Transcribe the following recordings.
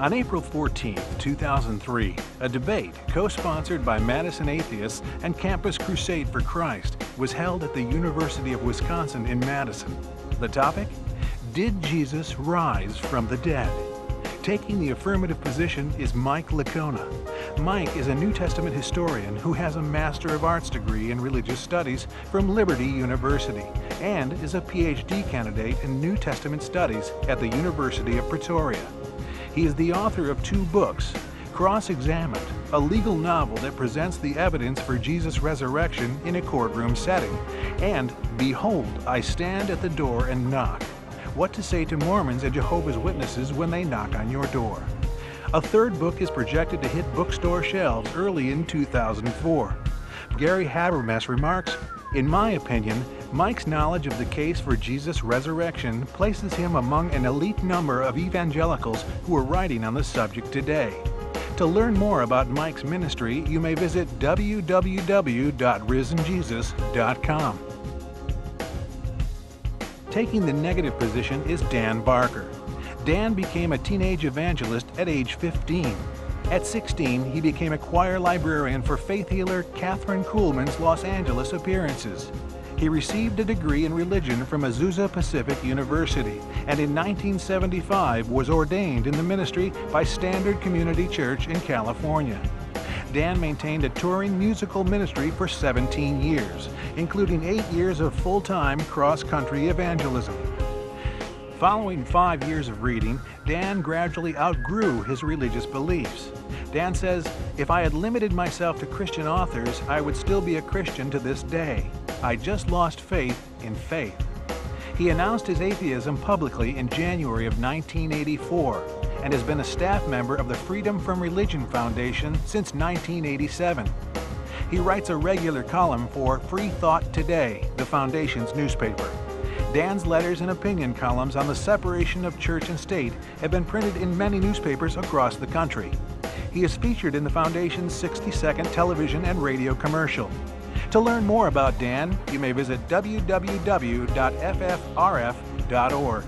On April 14, 2003, a debate co-sponsored by Madison Atheists and Campus Crusade for Christ was held at the University of Wisconsin in Madison. The topic? Did Jesus rise from the dead? Taking the affirmative position is Mike Licona. Mike is a New Testament historian who has a Master of Arts degree in Religious Studies from Liberty University and is a PhD candidate in New Testament Studies at the University of Pretoria. He is the author of 2 books, Cross-Examined, a legal novel that presents the evidence for Jesus' resurrection in a courtroom setting, and Behold, I Stand at the Door and Knock, what to say to Mormons and Jehovah's Witnesses when they knock on your door. A 3rd book is projected to hit bookstore shelves early in 2004. Gary Habermas remarks, "In my opinion, Mike's knowledge of the case for Jesus' resurrection places him among an elite number of evangelicals who are writing on the subject today." To learn more about Mike's ministry, you may visit www.risenjesus.com. Taking the negative position is Dan Barker. Dan became a teenage evangelist at age 15. At 16, he became a choir librarian for faith healer Catherine Kuhlman's Los Angeles appearances. He received a degree in religion from Azusa Pacific University, and in 1975 was ordained in the ministry by Standard Community Church in California. Dan maintained a touring musical ministry for 17 years, including 8 years of full-time cross-country evangelism. Following 5 years of reading, Dan gradually outgrew his religious beliefs. Dan says, "If I had limited myself to Christian authors, I would still be a Christian to this day. I just lost faith in faith." He announced his atheism publicly in January of 1984 and has been a staff member of the Freedom from Religion Foundation since 1987. He writes a regular column for Free Thought Today, the Foundation's newspaper. Dan's letters and opinion columns on the separation of church and state have been printed in many newspapers across the country. He is featured in the Foundation's 60-second television and radio commercial. To learn more about Dan, you may visit www.ffrf.org.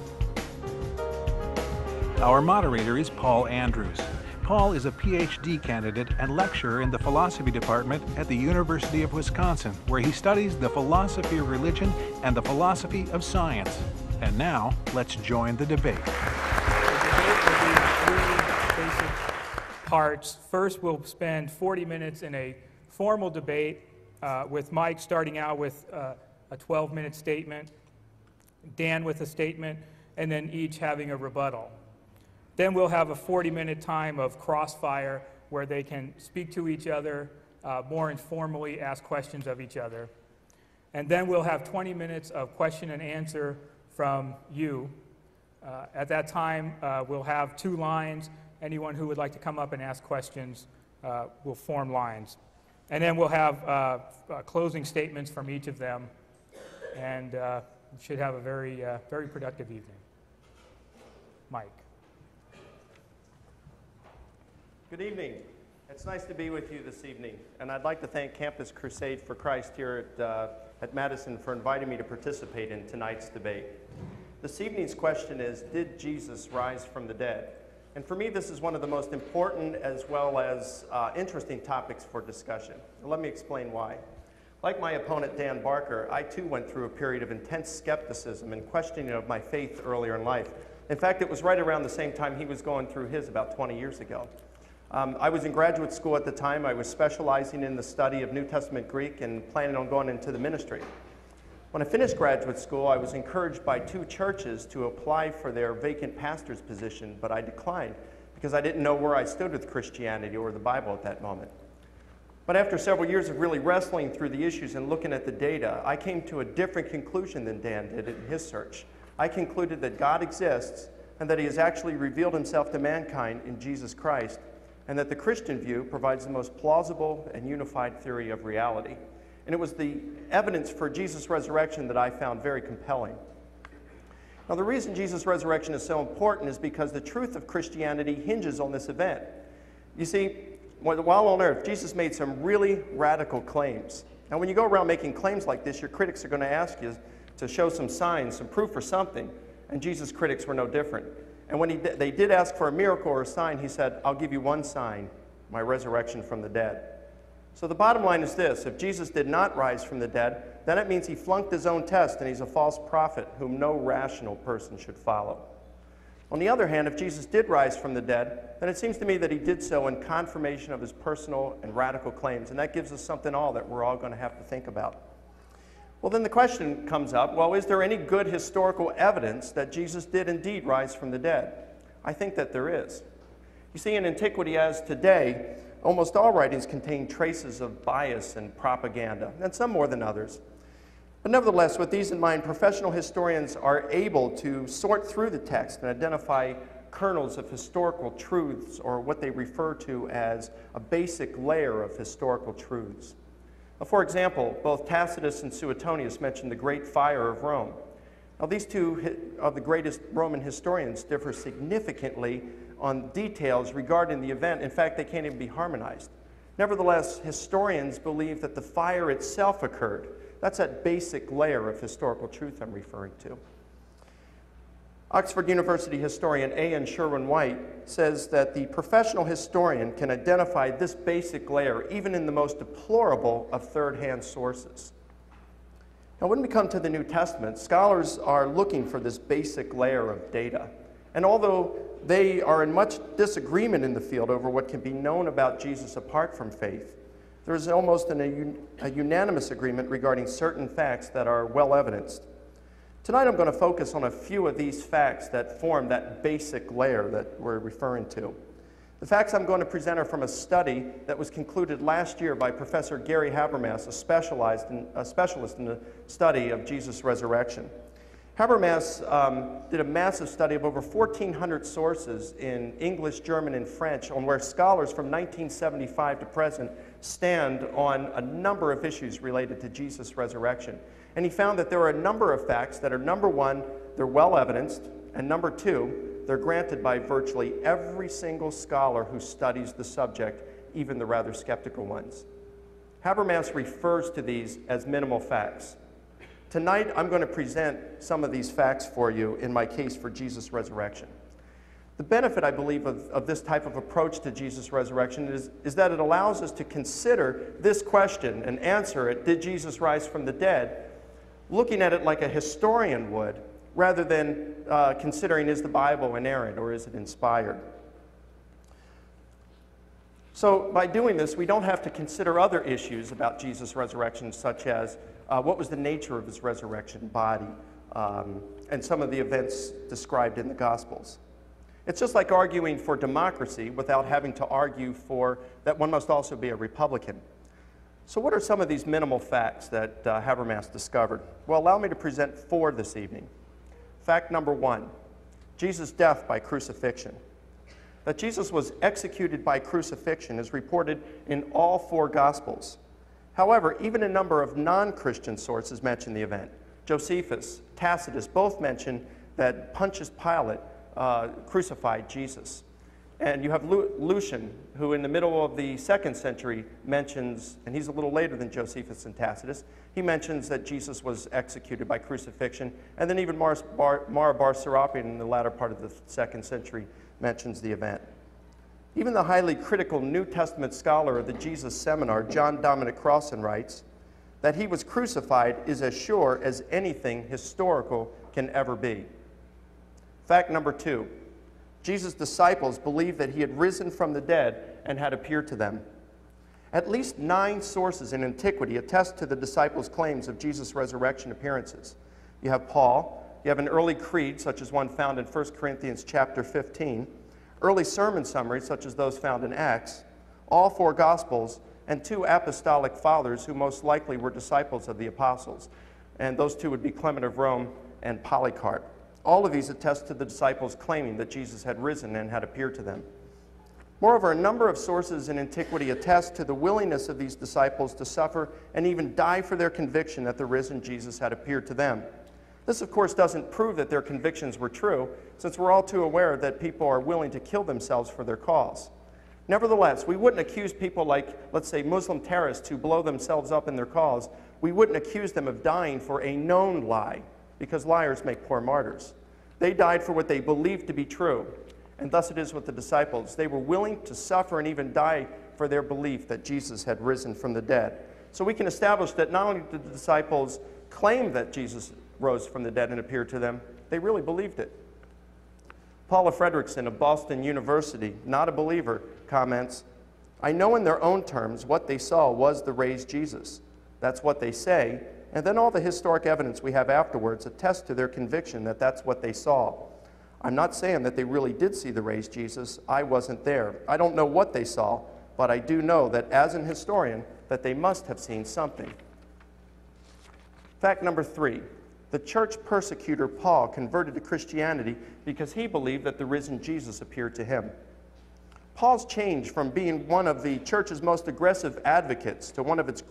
Our moderator is Paul Andrews. Paul is a PhD candidate and lecturer in the philosophy department at the University of Wisconsin, where he studies the philosophy of religion and the philosophy of science. And now, let's join the debate. The debate will be in 3 basic parts. First, we'll spend 40 minutes in a formal debate with Mike starting out with a 12-minute statement, Dan with a statement, and then each having a rebuttal. Then we'll have a 40-minute time of crossfire where they can speak to each other, more informally ask questions of each other. And then we'll have 20 minutes of question and answer from you. At that time, we'll have 2 lines. Anyone who would like to come up and ask questions will form lines. And then we'll have closing statements from each of them, and we should have a very productive evening. Mike. Good evening. It's nice to be with you this evening, and I'd like to thank Campus Crusade for Christ here at Madison for inviting me to participate in tonight's debate. This evening's question is, did Jesus rise from the dead? And for me, this is one of the most important as well as interesting topics for discussion. And let me explain why. Like my opponent, Dan Barker, I too went through a period of intense skepticism and questioning of my faith earlier in life. In fact, it was right around the same time he was going through his about 20 years ago. I was in graduate school at the time. I was specializing in the study of New Testament Greek and planning on going into the ministry. When I finished graduate school, I was encouraged by 2 churches to apply for their vacant pastor's position, but I declined because I didn't know where I stood with Christianity or the Bible at that moment. But after several years of really wrestling through the issues and looking at the data, I came to a different conclusion than Dan did in his search. I concluded that God exists and that he has actually revealed himself to mankind in Jesus Christ, and that the Christian view provides the most plausible and unified theory of reality. And it was the evidence for Jesus' resurrection that I found very compelling. Now, the reason Jesus' resurrection is so important is because the truth of Christianity hinges on this event. You see, while on earth, Jesus made some really radical claims. Now, when you go around making claims like this, your critics are going to ask you to show some signs, some proof or something, and Jesus' critics were no different. And when they did ask for a miracle or a sign, he said, I'll give you one sign, my resurrection from the dead. So the bottom line is this: if Jesus did not rise from the dead, then it means he flunked his own test and he's a false prophet whom no rational person should follow. On the other hand, if Jesus did rise from the dead, then it seems to me that he did so in confirmation of his personal and radical claims, and that gives us something that we're all going to have to think about. Well, then the question comes up, well, is there any good historical evidence that Jesus did indeed rise from the dead? I think that there is. You see, in antiquity as today, almost all writings contain traces of bias and propaganda, and some more than others. But nevertheless, with these in mind, professional historians are able to sort through the text and identify kernels of historical truths, or what they refer to as a basic layer of historical truths. Now, for example, both Tacitus and Suetonius mention the Great Fire of Rome. Now, these two of the greatest Roman historians differ significantly on details regarding the event. In fact, they can't even be harmonized. Nevertheless, historians believe that the fire itself occurred. That's that basic layer of historical truth I'm referring to. Oxford University historian A.N. Sherwin-White says that the professional historian can identify this basic layer even in the most deplorable of third-hand sources. Now, when we come to the New Testament, scholars are looking for this basic layer of data. And although they are in much disagreement in the field over what can be known about Jesus apart from faith, there is almost a unanimous agreement regarding certain facts that are well evidenced. Tonight I'm going to focus on a few of these facts that form that basic layer that we're referring to. The facts I'm going to present are from a study that was concluded last year by Professor Gary Habermas, a specialist in the study of Jesus' resurrection. Habermas did a massive study of over 1,400 sources in English, German, and French on where scholars from 1975 to present stand on a number of issues related to Jesus' resurrection. And he found that there are a number of facts that are, number one, they're well evidenced, and number two, they're granted by virtually every single scholar who studies the subject, even the rather skeptical ones. Habermas refers to these as minimal facts. Tonight, I'm going to present some of these facts for you in my case for Jesus' resurrection. The benefit, I believe, of this type of approach to Jesus' resurrection is that it allows us to consider this question and answer it, did Jesus rise from the dead, looking at it like a historian would, rather than considering, is the Bible inerrant or is it inspired? So by doing this, we don't have to consider other issues about Jesus' resurrection, such as what was the nature of his resurrection body, and some of the events described in the Gospels. It's just like arguing for democracy without having to argue for that one must also be a Republican. So what are some of these minimal facts that Habermas discovered? Well, allow me to present 4 this evening. Fact number 1, Jesus' death by crucifixion. That Jesus was executed by crucifixion is reported in all 4 Gospels. However, even a number of non-Christian sources mention the event. Josephus, Tacitus both mention that Pontius Pilate crucified Jesus. And you have Lucian, who in the middle of the 2nd century mentions, and he's a little later than Josephus and Tacitus, he mentions that Jesus was executed by crucifixion. And then even Mara bar Serapion in the latter part of the 2nd century mentions the event. Even the highly critical New Testament scholar of the Jesus Seminar, John Dominic Crossan, writes that he was crucified is as sure as anything historical can ever be. Fact number 2, Jesus' disciples believed that he had risen from the dead and had appeared to them. At least 9 sources in antiquity attest to the disciples' claims of Jesus' resurrection appearances. You have Paul, you have an early creed, such as one found in 1 Corinthians chapter 15, early sermon summaries, such as those found in Acts, all 4 Gospels, and 2 apostolic fathers who most likely were disciples of the apostles. And those 2 would be Clement of Rome and Polycarp. All of these attest to the disciples claiming that Jesus had risen and had appeared to them. Moreover, a number of sources in antiquity attest to the willingness of these disciples to suffer and even die for their conviction that the risen Jesus had appeared to them. This, of course, doesn't prove that their convictions were true, since we're all too aware that people are willing to kill themselves for their cause. Nevertheless, we wouldn't accuse people like, let's say, Muslim terrorists who blow themselves up in their cause. We wouldn't accuse them of dying for a known lie, because liars make poor martyrs. They died for what they believed to be true. And thus it is with the disciples. They were willing to suffer and even die for their belief that Jesus had risen from the dead. So we can establish that not only did the disciples claim that Jesus rose from the dead and appeared to them, they really believed it. Paula Fredrickson of Boston University, not a believer, comments, "I know in their own terms what they saw was the raised Jesus. That's what they say, and then all the historic evidence we have afterwards attests to their conviction that that's what they saw. I'm not saying that they really did see the raised Jesus. I wasn't there. I don't know what they saw, but I do know that as an historian, that they must have seen something." Fact number 3, the church persecutor Paul converted to Christianity because he believed that the risen Jesus appeared to him. Paul's change from being one of the church's most aggressive advocates to one of the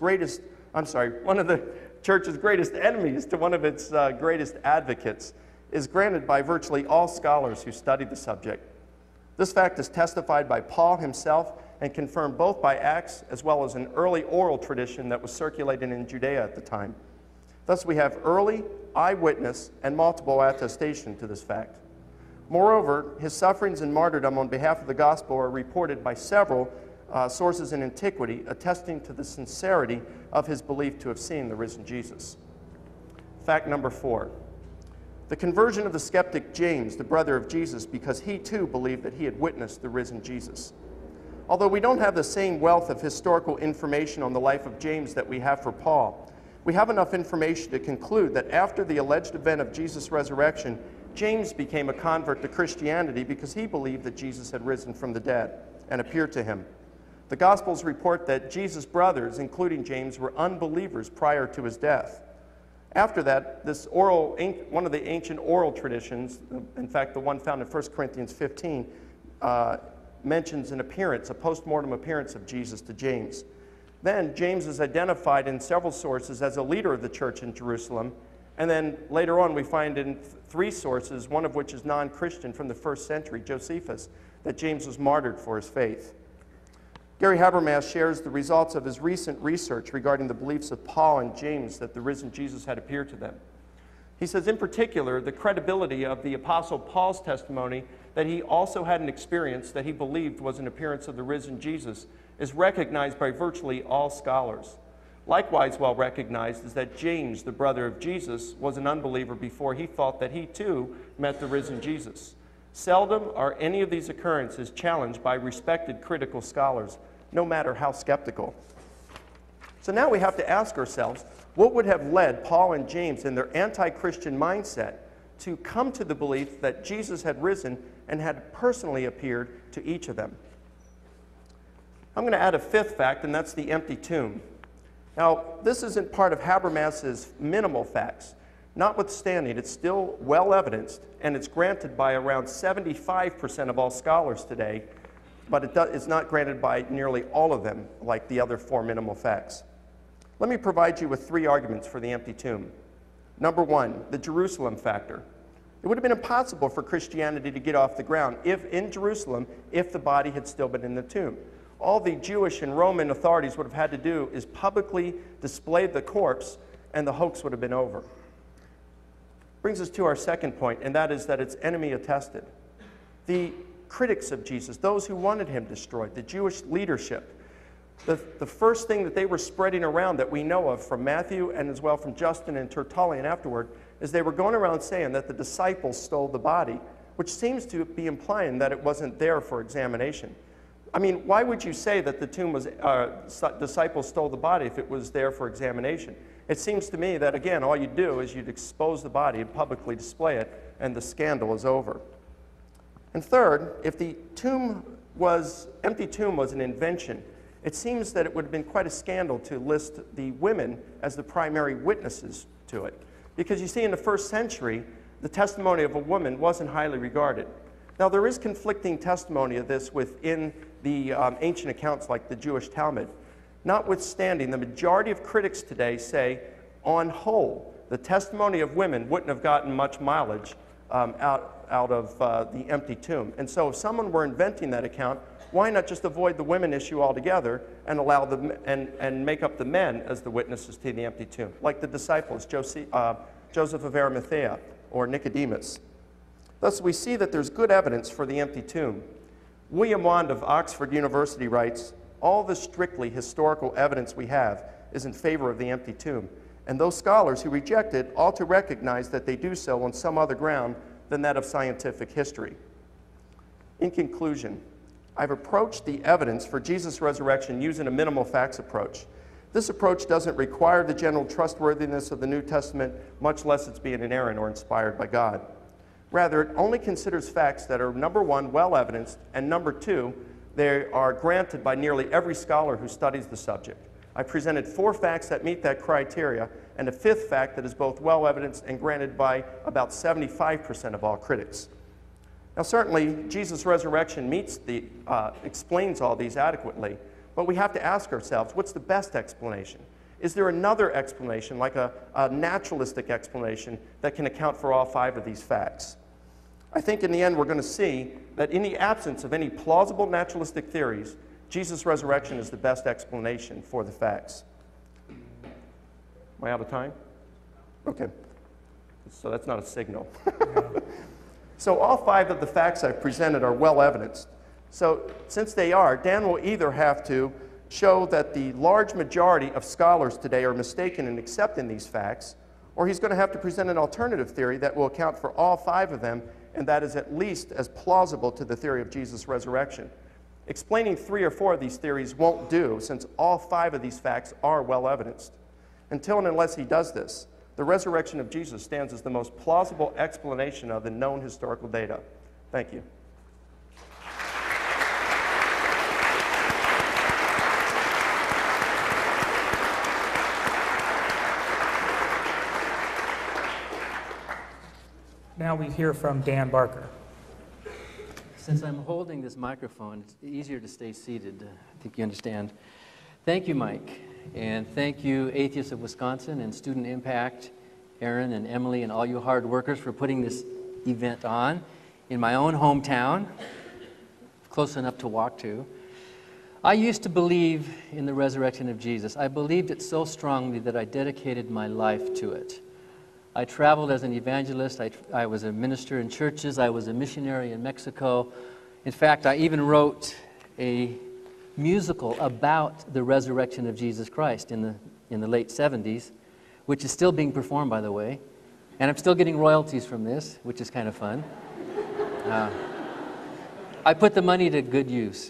church's greatest enemies to one of its greatest advocates is granted by virtually all scholars who study the subject. This fact is testified by Paul himself and confirmed both by Acts as well as an early oral tradition that was circulated in Judea at the time. Thus we have early eyewitness and multiple attestation to this fact. Moreover, his sufferings and martyrdom on behalf of the gospel are reported by several sources in antiquity, attesting to the sincerity of his belief to have seen the risen Jesus. Fact number 4, the conversion of the skeptic James, the brother of Jesus, because he too believed that he had witnessed the risen Jesus. Although we don't have the same wealth of historical information on the life of James that we have for Paul, we have enough information to conclude that after the alleged event of Jesus' resurrection, James became a convert to Christianity because he believed that Jesus had risen from the dead and appeared to him. The Gospels report that Jesus' brothers, including James, were unbelievers prior to his death. After that, one of the ancient oral traditions, in fact, the one found in 1 Corinthians 15, mentions an appearance, a post-mortem appearance of Jesus to James. Then James is identified in several sources as a leader of the church in Jerusalem, and then later on we find in 3 sources, one of which is non-Christian from the 1st century, Josephus, that James was martyred for his faith. Gary Habermas shares the results of his recent research regarding the beliefs of Paul and James that the risen Jesus had appeared to them. He says, in particular, the credibility of the Apostle Paul's testimony that he also had an experience that he believed was an appearance of the risen Jesus is recognized by virtually all scholars. Likewise well recognized is that James, the brother of Jesus, was an unbeliever before he thought that he too met the risen Jesus. Seldom are any of these occurrences challenged by respected critical scholars, no matter how skeptical. So now we have to ask ourselves, what would have led Paul and James in their anti-Christian mindset to come to the belief that Jesus had risen and had personally appeared to each of them? I'm going to add a 5th fact, and that's the empty tomb. Now, this isn't part of Habermas's minimal facts. Notwithstanding, it's still well evidenced, and it's granted by around 75% of all scholars today, but it's not granted by nearly all of them, like the other 4 minimal facts. Let me provide you with 3 arguments for the empty tomb. Number 1, the Jerusalem factor. It would have been impossible for Christianity to get off the ground in Jerusalem if the body had still been in the tomb. All the Jewish and Roman authorities would have had to do is publicly display the corpse, and the hoax would have been over. Brings us to our second point, and that is that it's enemy attested. The critics of Jesus, those who wanted him destroyed, the Jewish leadership, the first thing that they were spreading around that we know of from Matthew and as well from Justin and Tertullian afterward is they were going around saying that the disciples stole the body, which seems to be implying that it wasn't there for examination. I mean, why would you say that the tomb was, disciples stole the body if it was there for examination? It seems to me that, again, all you'd do is you'd expose the body and publicly display it, and the scandal is over. And third, if the empty tomb was an invention, it seems that it would have been quite a scandal to list the women as the primary witnesses to it. Because you see, in the 1st century, the testimony of a woman wasn't highly regarded. Now, there is conflicting testimony of this within the ancient accounts like the Jewish Talmud. Notwithstanding, the majority of critics today say, on whole, the testimony of women wouldn't have gotten much mileage out of the empty tomb. And so if someone were inventing that account, why not just avoid the women issue altogether and allow and make up the men as the witnesses to the empty tomb, like the disciples, Joseph of Arimathea or Nicodemus. Thus, we see that there's good evidence for the empty tomb. William Wand of Oxford University writes, "All the strictly historical evidence we have is in favor of the empty tomb, and those scholars who reject it ought to recognize that they do so on some other ground than that of scientific history." In conclusion, I've approached the evidence for Jesus' resurrection using a minimal facts approach. This approach doesn't require the general trustworthiness of the New Testament, much less it's being inerrant or inspired by God. Rather, it only considers facts that are, number one, well evidenced, and number two, they are granted by nearly every scholar who studies the subject. I presented 4 facts that meet that criteria, and a 5th fact that is both well evidenced and granted by about 75% of all critics. Now, certainly, Jesus' resurrection explains all these adequately, but we have to ask ourselves, what's the best explanation? Is there another explanation, like a naturalistic explanation, that can account for all 5 of these facts? I think in the end we're going to see that in the absence of any plausible naturalistic theories, Jesus' resurrection is the best explanation for the facts. Am I out of time? Okay. So that's not a signal. So all 5 of the facts I've presented are well evidenced. So since they are, Dan will either have to show that the large majority of scholars today are mistaken in accepting these facts, or he's going to have to present an alternative theory that will account for all 5 of them, and that is at least as plausible to the theory of Jesus' resurrection. Explaining 3 or 4 of these theories won't do, since all 5 of these facts are well evidenced. Until and unless he does this, the resurrection of Jesus stands as the most plausible explanation of the known historical data. Thank you. Now we hear from Dan Barker. Since I'm holding this microphone, it's easier to stay seated. I think you understand. Thank you, Mike. And thank you, Atheists of Wisconsin and Student Impact, Aaron and Emily and all you hard workers for putting this event on in my own hometown, close enough to walk to. I used to believe in the resurrection of Jesus. I believed it so strongly that I dedicated my life to it. I traveled as an evangelist. I was a minister in churches. I was a missionary in Mexico. In fact, I even wrote a musical about the resurrection of Jesus Christ in the late 70s, which is still being performed, by the way. And I'm still getting royalties from this, which is kind of fun. I put the money to good use.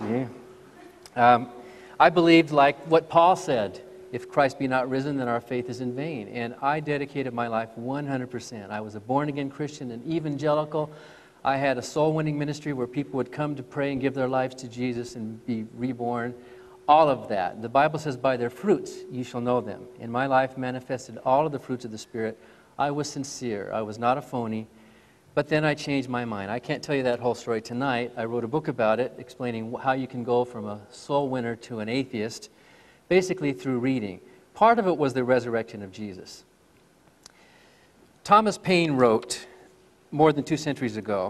I believed, like what Paul said, if Christ be not risen, then our faith is in vain. And I dedicated my life 100%. I was a born-again Christian, an evangelical. I had a soul-winning ministry where people would come to pray and give their lives to Jesus and be reborn. All of that. The Bible says, by their fruits you shall know them. And my life manifested all of the fruits of the Spirit. I was sincere. I was not a phony. But then I changed my mind. I can't tell you that whole story tonight. I wrote a book about it, explaining how you can go from a soul winner to an atheist, basically through reading. Part of it was the resurrection of Jesus. Thomas Paine wrote, more than 2 centuries ago,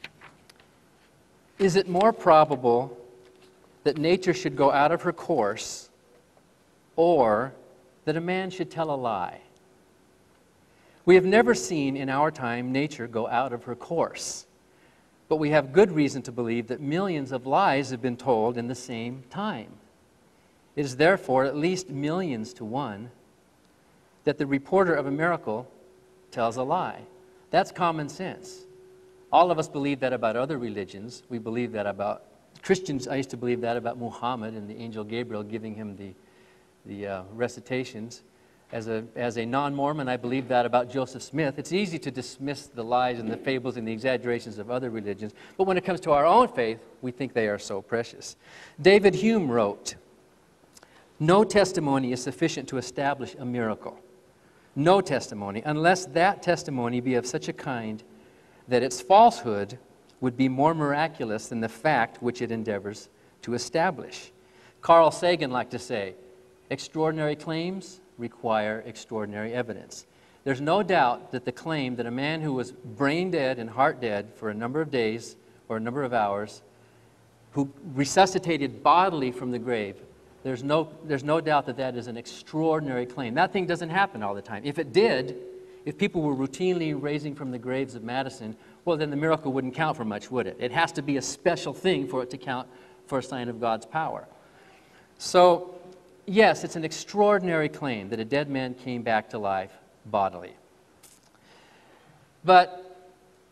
"Is it more probable that nature should go out of her course, or that a man should tell a lie?" We have never seen in our time nature go out of her course, but we have good reason to believe that millions of lies have been told in the same time. It is therefore at least millions to one that the reporter of a miracle tells a lie. That's common sense. All of us believe that about other religions. We believe that about Christians. I used to believe that about Muhammad and the angel Gabriel giving him the recitations. As a non-Mormon, I believe that about Joseph Smith. It's easy to dismiss the lies and the fables and the exaggerations of other religions, but when it comes to our own faith, we think they are so precious. David Hume wrote, "No testimony is sufficient to establish a miracle. No testimony, unless that testimony be of such a kind that its falsehood would be more miraculous than the fact which it endeavors to establish." Carl Sagan liked to say, "Extraordinary claims require extraordinary evidence." There's no doubt that the claim that a man who was brain dead and heart dead for a number of days or a number of hours, who resuscitated bodily from the grave, there's no doubt that that is an extraordinary claim. That thing doesn't happen all the time. If it did, if people were routinely raising from the graves of Madison, well, then the miracle wouldn't count for much, would it? It has to be a special thing for it to count for a sign of God's power. So, yes, it's an extraordinary claim that a dead man came back to life bodily. But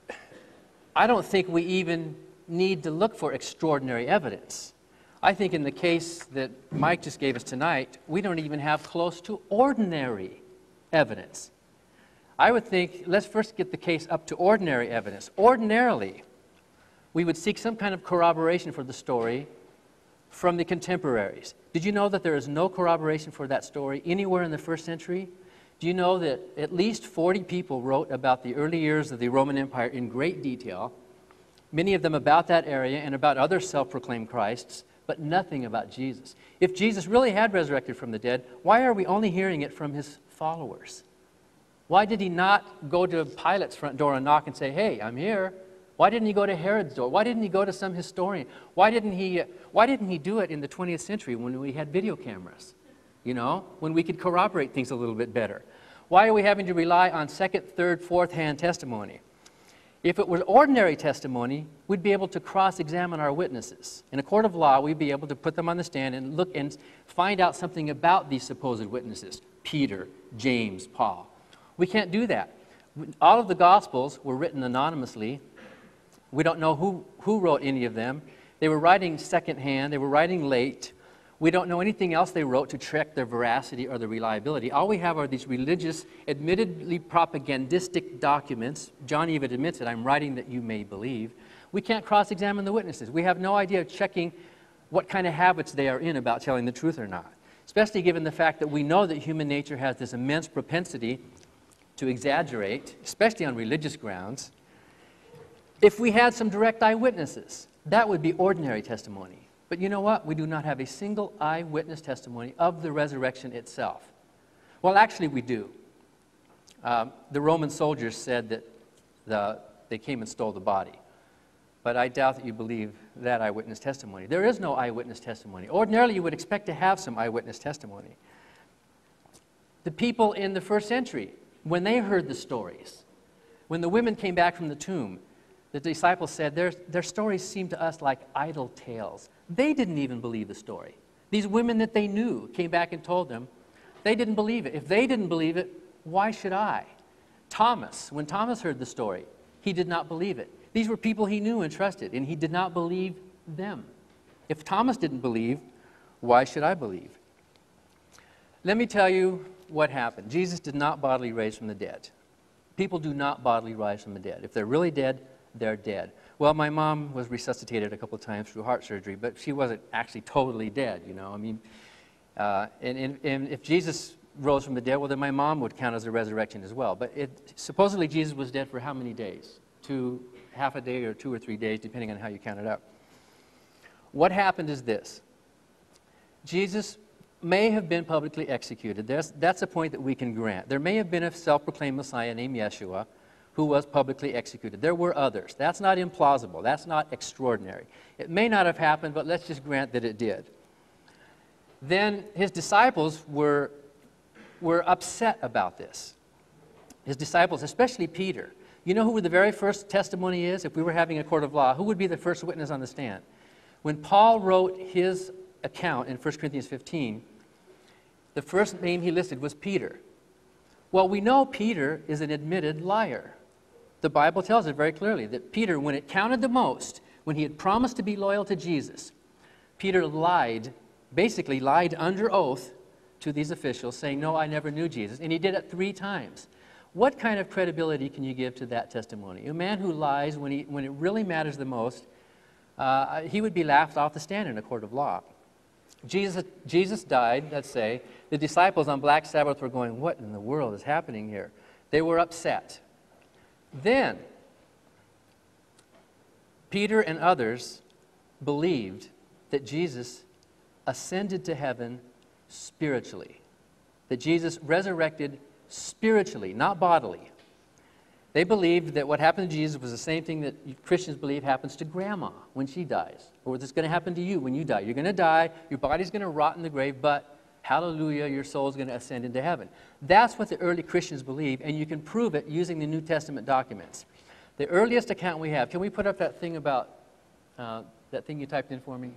I don't think we even need to look for extraordinary evidence. I think in the case that Mike just gave us tonight, we don't even have close to ordinary evidence. I would think, let's first get the case up to ordinary evidence. Ordinarily, we would seek some kind of corroboration for the story from the contemporaries. Did you know that there is no corroboration for that story anywhere in the first century? Do you know that at least 40 people wrote about the early years of the Roman Empire in great detail, many of them about that area and about other self-proclaimed Christs, but nothing about Jesus? If Jesus really had resurrected from the dead, why are we only hearing it from his followers? Why did he not go to Pilate's front door and knock and say, hey, I'm here? Why didn't he go to Herod's door? Why didn't he go to some historian? Why didn't he do it in the 20th century when we had video cameras? You know, when we could corroborate things a little bit better. Why are we having to rely on second, third, fourth-hand testimony? If it was ordinary testimony, we'd be able to cross-examine our witnesses. In a court of law, we'd be able to put them on the stand and look and find out something about these supposed witnesses, Peter, James, Paul. We can't do that. All of the Gospels were written anonymously. We don't know who wrote any of them. They were writing secondhand. They were writing late. We don't know anything else they wrote to check their veracity or their reliability. All we have are these religious, admittedly propagandistic documents. John even admits it, I'm writing that you may believe. We can't cross-examine the witnesses. We have no idea of checking what kind of habits they are in about telling the truth or not, especially given the fact that we know that human nature has this immense propensity to exaggerate, especially on religious grounds. If we had some direct eyewitnesses, that would be ordinary testimony. But you know what? We do not have a single eyewitness testimony of the resurrection itself. Well, actually, we do. The Roman soldiers said that they came and stole the body. But I doubt that you believe that eyewitness testimony. There is no eyewitness testimony. Ordinarily, you would expect to have some eyewitness testimony. The people in the first century, when they heard the stories, when the women came back from the tomb, the disciples said, their stories seem to us like idle tales. They didn't even believe the story. These women that they knew came back and told them, they didn't believe it. If they didn't believe it, why should I? Thomas, when Thomas heard the story, he did not believe it. These were people he knew and trusted, and he did not believe them. If Thomas didn't believe, why should I believe? Let me tell you what happened. Jesus did not bodily raise from the dead. People do not bodily rise from the dead. If they're really dead, they're dead. Well, my mom was resuscitated a couple of times through heart surgery, but she wasn't actually totally dead, you know. I mean, and if Jesus rose from the dead, well, then my mom would count as a resurrection as well. But supposedly Jesus was dead for how many days? Half a day or 2 or 3 days, depending on how you count it up. What happened is this. Jesus may have been publicly executed. That's a point that we can grant. There may have been a self-proclaimed Messiah named Yeshua who was publicly executed. There were others. That's not implausible. That's not extraordinary. It may not have happened, but let's just grant that it did. Then his disciples were upset about this. His disciples, especially Peter. You know who the very first testimony is? If we were having a court of law, who would be the first witness on the stand? When Paul wrote his account in 1 Corinthians 15, the first name he listed was Peter. Well, we know Peter is an admitted liar. The Bible tells it very clearly that Peter, when it counted the most, when he had promised to be loyal to Jesus, Peter lied, basically lied under oath to these officials, saying, no, I never knew Jesus. And he did it 3 times. What kind of credibility can you give to that testimony? A man who lies when it really matters the most, he would be laughed off the stand in a court of law. Jesus died, let's say. The disciples on Black Sabbath were going, what in the world is happening here? They were upset. Then, Peter and others believed that Jesus ascended to heaven spiritually, that Jesus resurrected spiritually, not bodily. They believed that what happened to Jesus was the same thing that Christians believe happens to grandma when she dies, or what's going to happen to you when you die. You're going to die, your body's going to rot in the grave, but Hallelujah, your soul's going to ascend into heaven. That's what the early Christians believe, and you can prove it using the New Testament documents. The earliest account we have, can we put up that thing about, that thing you typed in for me?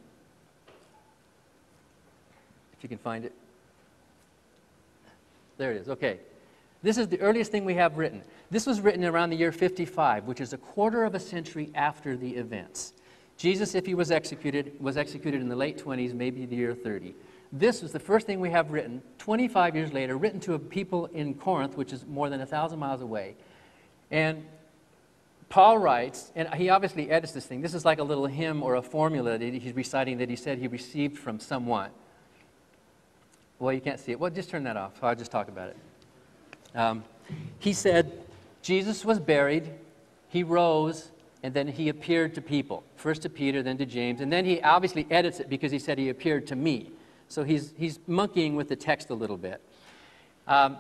If you can find it. There it is, okay. This is the earliest thing we have written. This was written around the year 55, which is a quarter of a century after the events. Jesus, if he was executed in the late 20s, maybe the year 30. This was the first thing we have written, 25 years later, written to a people in Corinth, which is more than 1,000 miles away. And Paul writes, and he obviously edits this thing. This is like a little hymn or a formula that he's reciting that he said he received from someone. Well, you can't see it. Well, just turn that off. I'll just talk about it. He said, Jesus was buried, he rose, and then he appeared to people. First to Peter, then to James, and then he obviously edits it because he said he appeared to me. So he's monkeying with the text a little bit. That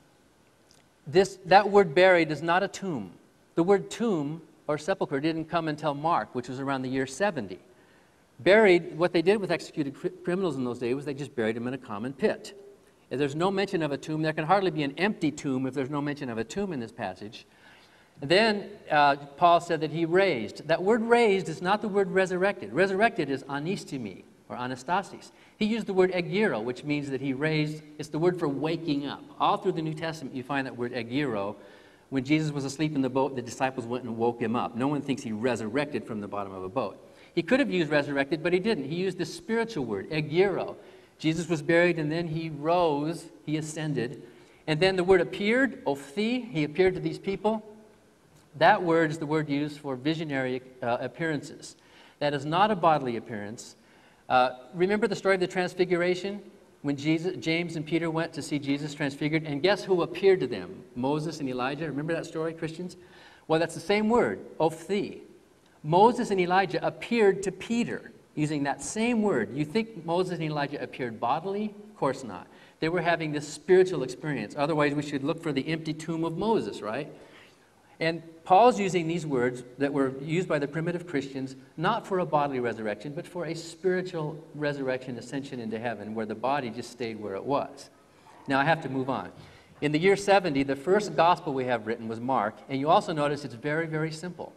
word buried is not a tomb. The word tomb or sepulcher didn't come until Mark, which was around the year 70. Buried, what they did with executed criminals in those days was they just buried them in a common pit. If there's no mention of a tomb, there can hardly be an empty tomb if there's no mention of a tomb in this passage. Then Paul said that he raised. That word raised is not the word resurrected. Resurrected is anistemi or anastasis. He used the word egiro, which means that he raised. It's the word for waking up. All through the New Testament you find that word egiro. When Jesus was asleep in the boat, the disciples went and woke him up. No one thinks he resurrected from the bottom of a boat. He could have used resurrected, but he didn't. He used the spiritual word, egiro. Jesus was buried, and then he rose, he ascended. And then the word appeared, ophthi, he appeared to these people. That word is the word used for visionary appearances. That is not a bodily appearance. Remember the story of the Transfiguration? When James and Peter went to see Jesus transfigured, and guess who appeared to them? Moses and Elijah. Remember that story, Christians? Well, that's the same word, ophthi. Moses and Elijah appeared to Peter using that same word. You think Moses and Elijah appeared bodily? Of course not. They were having this spiritual experience. Otherwise, we should look for the empty tomb of Moses, right? And Paul's using these words that were used by the primitive Christians, not for a bodily resurrection, but for a spiritual resurrection, ascension into heaven, where the body just stayed where it was. Now, I have to move on. In the year 70, the first gospel we have written was Mark, and you also notice it's very, very simple.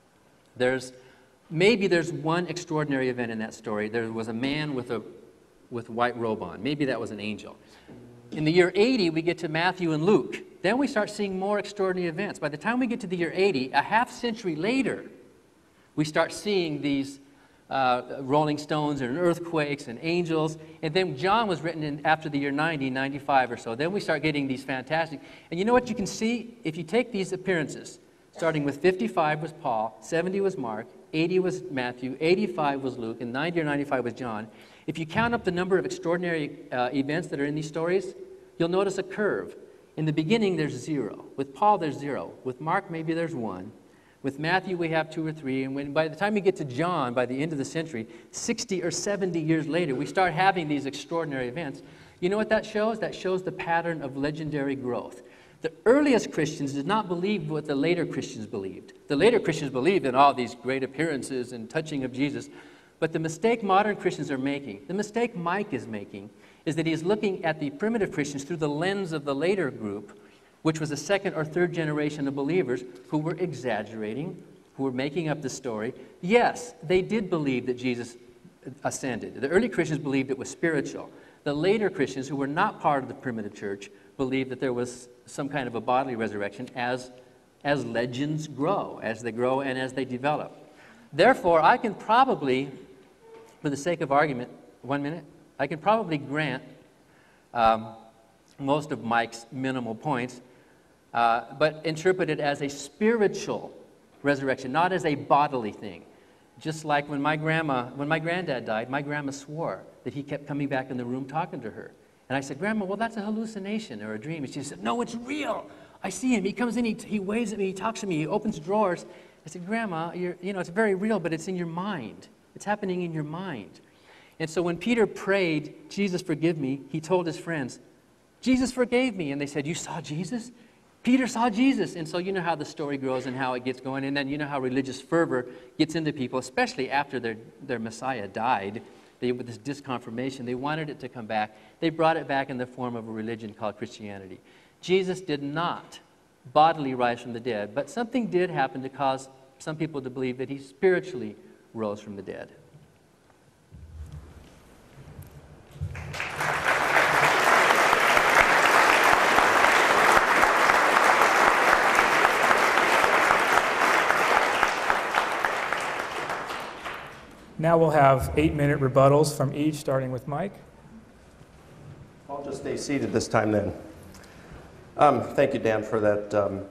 Maybe there's one extraordinary event in that story. There was a man with a white robe on. Maybe that was an angel. In the year 80, we get to Matthew and Luke. Then we start seeing more extraordinary events. By the time we get to the year 80, a half century later, we start seeing these rolling stones and earthquakes and angels. And then John was written in after the year 90, 95 or so. Then we start getting these fantastic. And you know what you can see? If you take these appearances, starting with 55 was Paul, 70 was Mark, 80 was Matthew, 85 was Luke, and 90 or 95 was John. If you count up the number of extraordinary events that are in these stories, you'll notice a curve. In the beginning, there's 0. With Paul, there's 0. With Mark, maybe there's 1. With Matthew, we have 2 or 3. And by the time we get to John, by the end of the century, 60 or 70 years later, we start having these extraordinary events. You know what that shows? That shows the pattern of legendary growth. The earliest Christians did not believe what the later Christians believed. The later Christians believed in all these great appearances and touching of Jesus. But the mistake modern Christians are making, the mistake Mike is making, is that he's looking at the primitive Christians through the lens of the later group, which was the second or third generation of believers who were exaggerating, who were making up the story. Yes, they did believe that Jesus ascended. The early Christians believed it was spiritual. The later Christians, who were not part of the primitive church, believed that there was some kind of a bodily resurrection as legends grow, as they grow and as they develop. Therefore, I can probably, for the sake of argument, 1 minute, I can probably grant most of Mike's minimal points, but interpret it as a spiritual resurrection, not as a bodily thing. Just like when my granddad died, my grandma swore that he kept coming back in the room talking to her. And I said, Grandma, well, that's a hallucination or a dream. And she said, no, it's real. I see him. He comes in, he waves at me, he talks to me, he opens drawers. I said, Grandma, it's very real, but it's in your mind. It's happening in your mind. And so when Peter prayed, Jesus, forgive me, he told his friends, Jesus forgave me. And they said, you saw Jesus? Peter saw Jesus. And so you know how the story grows and how it gets going. And then you know how religious fervor gets into people, especially after their Messiah died. with this disconfirmation, they wanted it to come back. They brought it back in the form of a religion called Christianity. Jesus did not bodily rise from the dead, but something did happen to cause some people to believe that he spiritually rose from the dead. Now we'll have 8-minute rebuttals from each, starting with Mike. I'll just stay seated this time then. Thank you, Dan, for that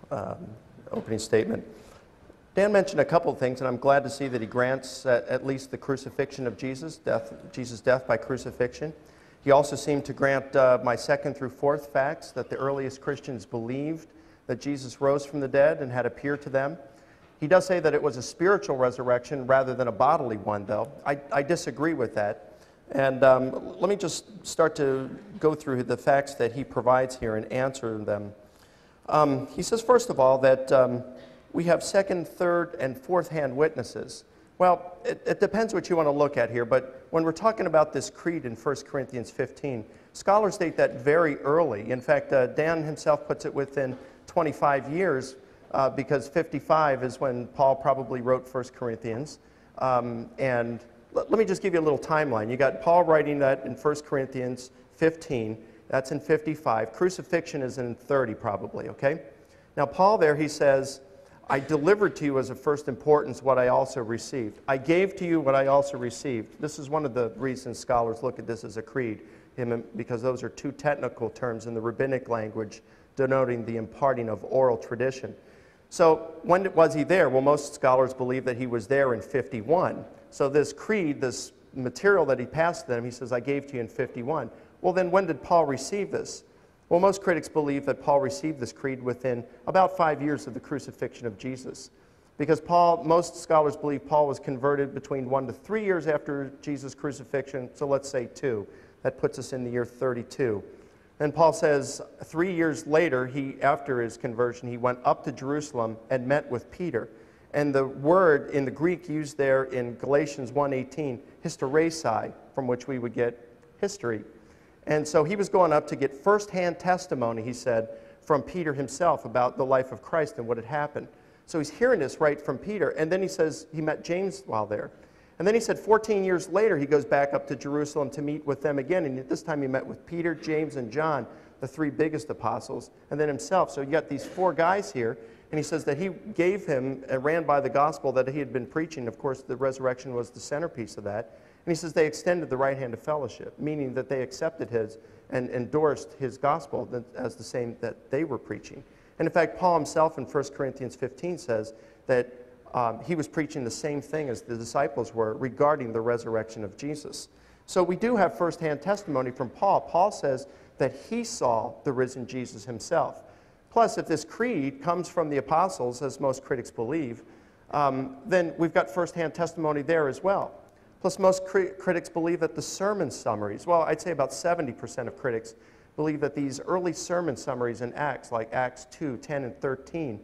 opening statement. Dan mentioned a couple of things, and I'm glad to see that he grants at least the crucifixion of Jesus' death by crucifixion. He also seemed to grant my second through fourth facts, that the earliest Christians believed that Jesus rose from the dead and had appeared to them. He does say that it was a spiritual resurrection rather than a bodily one, though. I disagree with that. And let me just start to go through the facts that he provides here and answer them. He says, first of all, that we have second, third, and fourth-hand witnesses. Well, it depends what you want to look at here, but when we're talking about this creed in 1 Corinthians 15, scholars date that very early. In fact, Dan himself puts it within 25 years, because 55 is when Paul probably wrote 1 Corinthians. And let me just give you a little timeline. You got Paul writing that in 1 Corinthians 15. That's in 55. Crucifixion is in 30 probably, okay? Now Paul there, he says, I delivered to you as of first importance what I also received. I gave to you what I also received. This is one of the reasons scholars look at this as a creed, because those are two technical terms in the rabbinic language denoting the imparting of oral tradition. So when was he there? Well, most scholars believe that he was there in 51. So this creed, this material that he passed to them, he says, I gave to you in 51. Well, then when did Paul receive this? Well, most critics believe that Paul received this creed within about 5 years of the crucifixion of Jesus. Because most scholars believe Paul was converted between 1 to 3 years after Jesus' crucifixion, so let's say 2. That puts us in the year 32. And Paul says 3 years later, after his conversion, he went up to Jerusalem and met with Peter. And the word in the Greek used there in Galatians 1:18, hysteresai, from which we would get history. And so he was going up to get firsthand testimony, he said, from Peter himself about the life of Christ and what had happened. So he's hearing this right from Peter. And then he says he met James while there. And then he said 14 years later, he goes back up to Jerusalem to meet with them again. And this time he met with Peter, James, and John, the three biggest apostles, and then himself. So you got these four guys here. And he says that he gave him and ran by the gospel that he had been preaching. Of course, the resurrection was the centerpiece of that. And he says they extended the right hand of fellowship, meaning that they accepted his and endorsed his gospel as the same that they were preaching. And in fact, Paul himself in 1 Corinthians 15 says that he was preaching the same thing as the disciples were regarding the resurrection of Jesus. So we do have firsthand testimony from Paul. Paul says that he saw the risen Jesus himself. Plus, if this creed comes from the apostles, as most critics believe, then we've got firsthand testimony there as well. Plus, most critics believe that the sermon summaries, well, I'd say about 70% of critics believe that these early sermon summaries in Acts, like Acts 2, 10, and 13,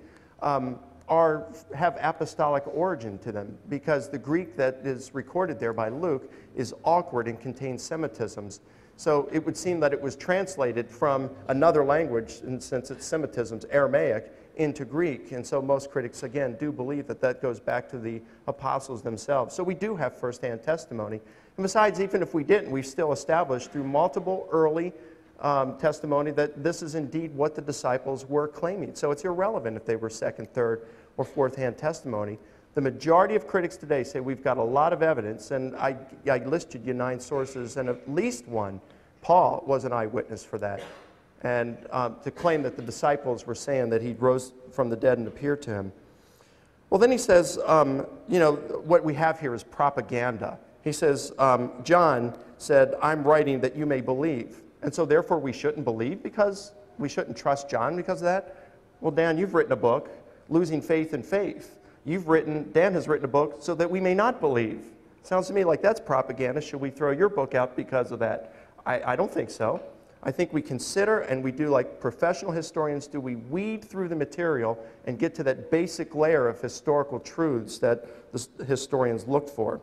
have apostolic origin to them, because the Greek that is recorded there by Luke is awkward and contains Semitisms. So it would seem that it was translated from another language, and since it's Semitisms, Aramaic, into Greek. And so most critics, again, do believe that that goes back to the apostles themselves. So we do have firsthand testimony. And besides, even if we didn't, we've still established through multiple early testimony that this is indeed what the disciples were claiming. So it's irrelevant if they were second, third, or fourth-hand testimony. The majority of critics today say we've got a lot of evidence, and I listed you 9 sources, and at least one, Paul, was an eyewitness for that. And to claim that the disciples were saying that he rose from the dead and appeared to him. Well, then he says, you know, what we have here is propaganda. He says, John said, I'm writing that you may believe. And so therefore we shouldn't believe because we shouldn't trust John because of that? Well, Dan, you've written a book, Losing Faith in Faith. Dan has written a book so that we may not believe. Sounds to me like that's propaganda. Should we throw your book out because of that? I don't think so. I think we consider, and we do like professional historians do, we weed through the material and get to that basic layer of historical truths that the historians look for.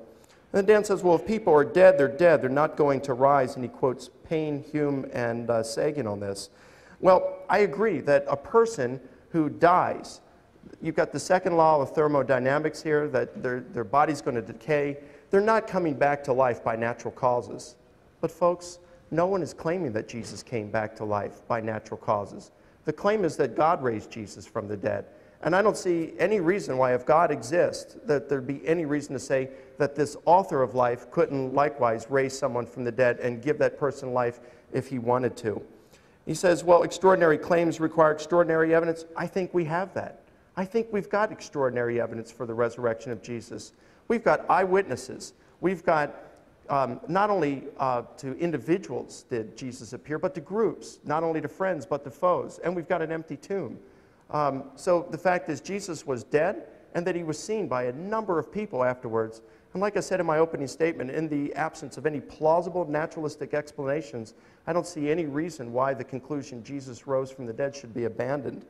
And then Dan says, well, if people are dead, they're dead. They're not going to rise. And he quotes Payne, Hume, and Sagan on this. Well, I agree that a person who dies, you've got the second law of thermodynamics here, that their body's going to decay. They're not coming back to life by natural causes. But folks, no one is claiming that Jesus came back to life by natural causes. The claim is that God raised Jesus from the dead. And I don't see any reason why, if God exists, that there'd be any reason to say that this author of life couldn't likewise raise someone from the dead and give that person life if he wanted to. He says, well, extraordinary claims require extraordinary evidence. I think we have that. I think we've got extraordinary evidence for the resurrection of Jesus. We've got eyewitnesses. We've got not only to individuals did Jesus appear, but to groups, not only to friends, but to foes. And we've got an empty tomb. So the fact is, Jesus was dead, and that he was seen by a number of people afterwards. And like I said in my opening statement, in the absence of any plausible naturalistic explanations, I don't see any reason why the conclusion Jesus rose from the dead should be abandoned.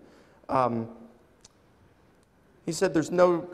He said there's no,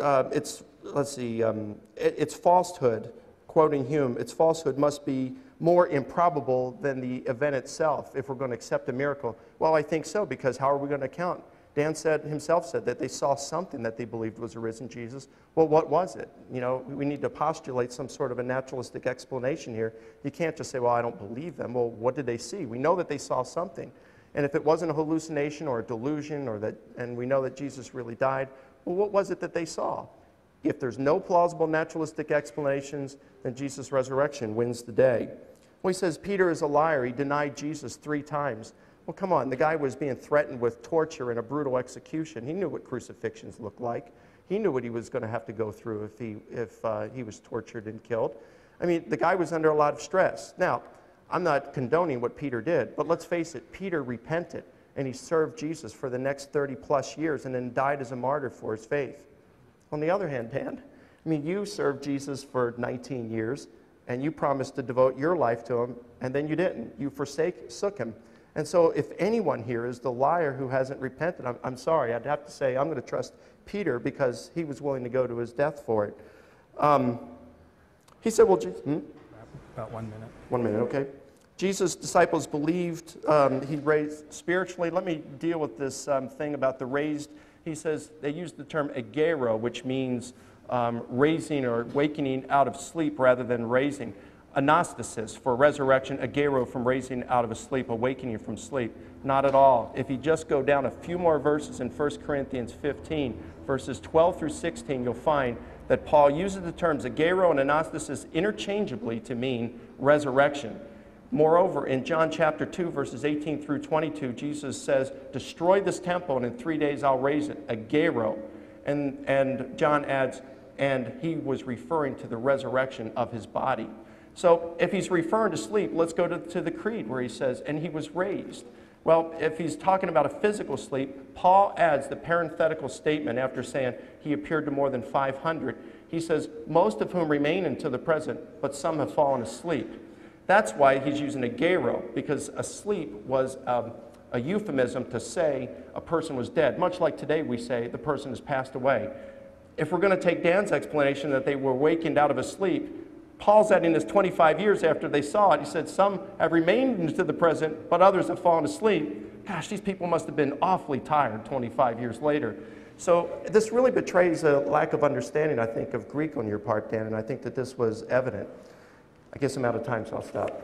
it's falsehood, quoting Hume, its falsehood must be more improbable than the event itself if we're going to accept a miracle. Well, I think so, because how are we going to account? Dan himself said that they saw something that they believed was a risen Jesus. Well, what was it? You know, we need to postulate some sort of a naturalistic explanation here. You can't just say, well, I don't believe them. Well, what did they see? We know that they saw something. And if it wasn't a hallucination or a delusion, and we know that Jesus really died, well, what was it that they saw? If there's no plausible naturalistic explanations, then Jesus' resurrection wins the day. Well, he says Peter is a liar. He denied Jesus 3 times. Well, come on. The guy was being threatened with torture and a brutal execution. He knew what crucifixions looked like. He knew what he was going to have to go through if he was tortured and killed. I mean, the guy was under a lot of stress. Now, I'm not condoning what Peter did, but let's face it, Peter repented, and he served Jesus for the next 30-plus years and then died as a martyr for his faith. On the other hand, Dan, I mean, you served Jesus for 19 years, and you promised to devote your life to him, and then you didn't. You forsook him. And so if anyone here is the liar who hasn't repented, I'm sorry. I'd have to say I'm going to trust Peter because he was willing to go to his death for it. He said, well, About 1 minute. 1 minute, okay. Jesus' disciples believed he raised spiritually. Let me deal with this thing about the raised. He says they used the term agero, which means raising or wakening out of sleep rather than raising. Anastasis for resurrection, agero from raising out of a sleep, awakening from sleep. Not at all. If you just go down a few more verses in 1 Corinthians 15, verses 12 through 16, you'll find that Paul uses the terms agero and anastasis interchangeably to mean resurrection. Moreover, in John chapter 2, verses 18 through 22, Jesus says, destroy this temple and in 3 days I'll raise it, agero. And John adds, and he was referring to the resurrection of his body. So if he's referring to sleep, let's go to the creed where he says, and he was raised. Well, if he's talking about a physical sleep, Paul adds the parenthetical statement after saying he appeared to more than 500. He says, most of whom remain until the present, but some have fallen asleep. That's why he's using agero, because asleep was a euphemism to say a person was dead. Much like today we say the person has passed away. If we're going to take Dan's explanation that they were wakened out of a sleep, Paul's adding this 25 years after they saw it. He said, some have remained into the present, but others have fallen asleep. Gosh, these people must have been awfully tired 25 years later. So this really betrays a lack of understanding, I think, of Greek on your part, Dan, and I think that this was evident. I guess I'm out of time, so I'll stop.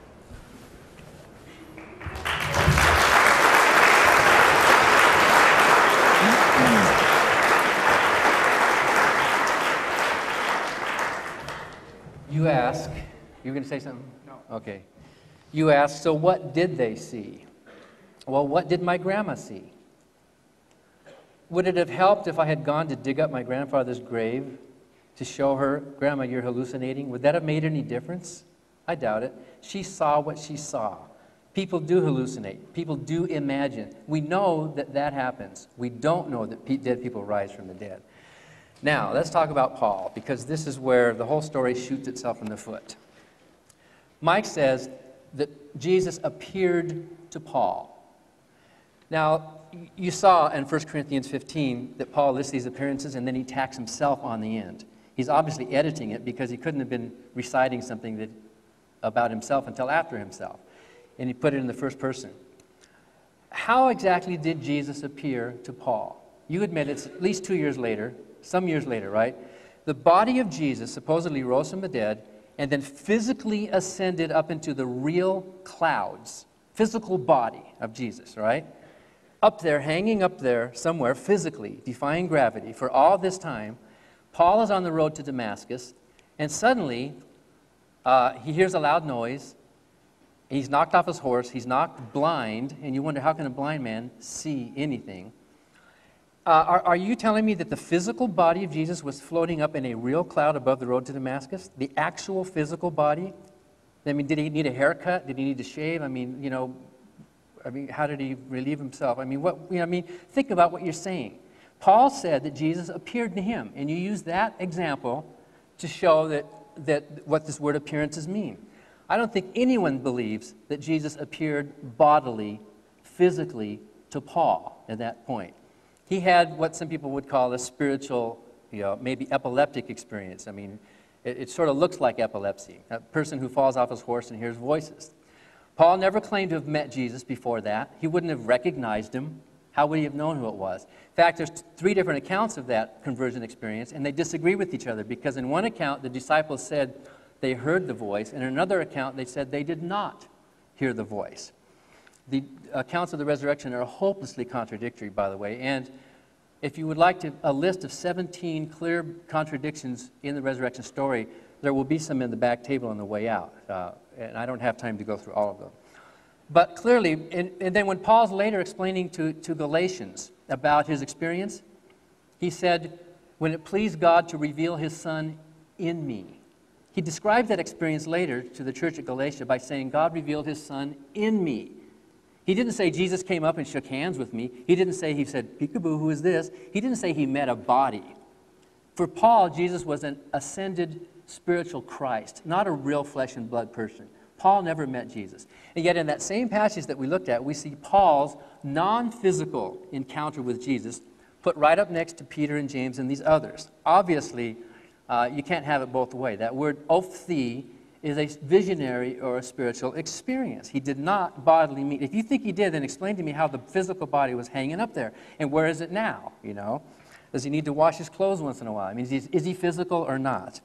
You ask, you were going to say something? No. Okay. You ask, so what did they see? Well, what did my grandma see? Would it have helped if I had gone to dig up my grandfather's grave to show her, Grandma, you're hallucinating? Would that have made any difference? I doubt it. She saw what she saw. People do hallucinate. People do imagine. We know that that happens. We don't know that dead people rise from the dead. Now, let's talk about Paul, because this is where the whole story shoots itself in the foot. Mike says that Jesus appeared to Paul. Now, you saw in 1 Corinthians 15 that Paul lists these appearances, and then he tacks himself on the end. He's obviously editing it because he couldn't have been reciting something about himself until after himself. And he put it in the first person. How exactly did Jesus appear to Paul? You admit it's at least 2 years later, some years later, right? The body of Jesus supposedly rose from the dead and then physically ascended up into the real clouds. Physical body of Jesus, right? Up there, hanging up there somewhere physically, defying gravity for all this time. Paul is on the road to Damascus, and suddenly he hears a loud noise. He's knocked off his horse. He's knocked blind, and you wonder, how can a blind man see anything? Are you telling me that the physical body of Jesus was floating up in a real cloud above the road to Damascus? The actual physical body? I mean, did he need a haircut? Did he need to shave? I mean, how did he relieve himself? I mean, think about what you're saying. Paul said that Jesus appeared to him, and you use that example to show that what this word appearances mean. I don't think anyone believes that Jesus appeared bodily, physically to Paul at that point. He had what some people would call a spiritual, maybe epileptic experience. I mean, it sort of looks like epilepsy, a person who falls off his horse and hears voices. Paul never claimed to have met Jesus before that. He wouldn't have recognized him. How would he have known who it was? In fact, there's 3 different accounts of that conversion experience, and they disagree with each other because in one account, the disciples said they heard the voice, and in another account, they said they did not hear the voice. The accounts of the resurrection are hopelessly contradictory, by the way, and if you would like a list of 17 clear contradictions in the resurrection story, there will be some in the back table on the way out, and I don't have time to go through all of them. But clearly, and then when Paul's later explaining to Galatians about his experience, he said, when it pleased God to reveal his Son in me. He described that experience later to the church at Galatia by saying, God revealed his Son in me. He didn't say Jesus came up and shook hands with me. He didn't say, he said, peekaboo, who is this? He didn't say he met a body. For Paul, Jesus was an ascended spiritual Christ, not a real flesh and blood person. Paul never met Jesus. And yet in that same passage that we looked at, we see Paul's non-physical encounter with Jesus put right up next to Peter and James and these others. Obviously, you can't have it both ways. That word ophthe is a visionary or a spiritual experience. He did not bodily meet. If you think he did, then explain to me how the physical body was hanging up there. And where is it now, Does he need to wash his clothes once in a while? I mean, is he physical or not?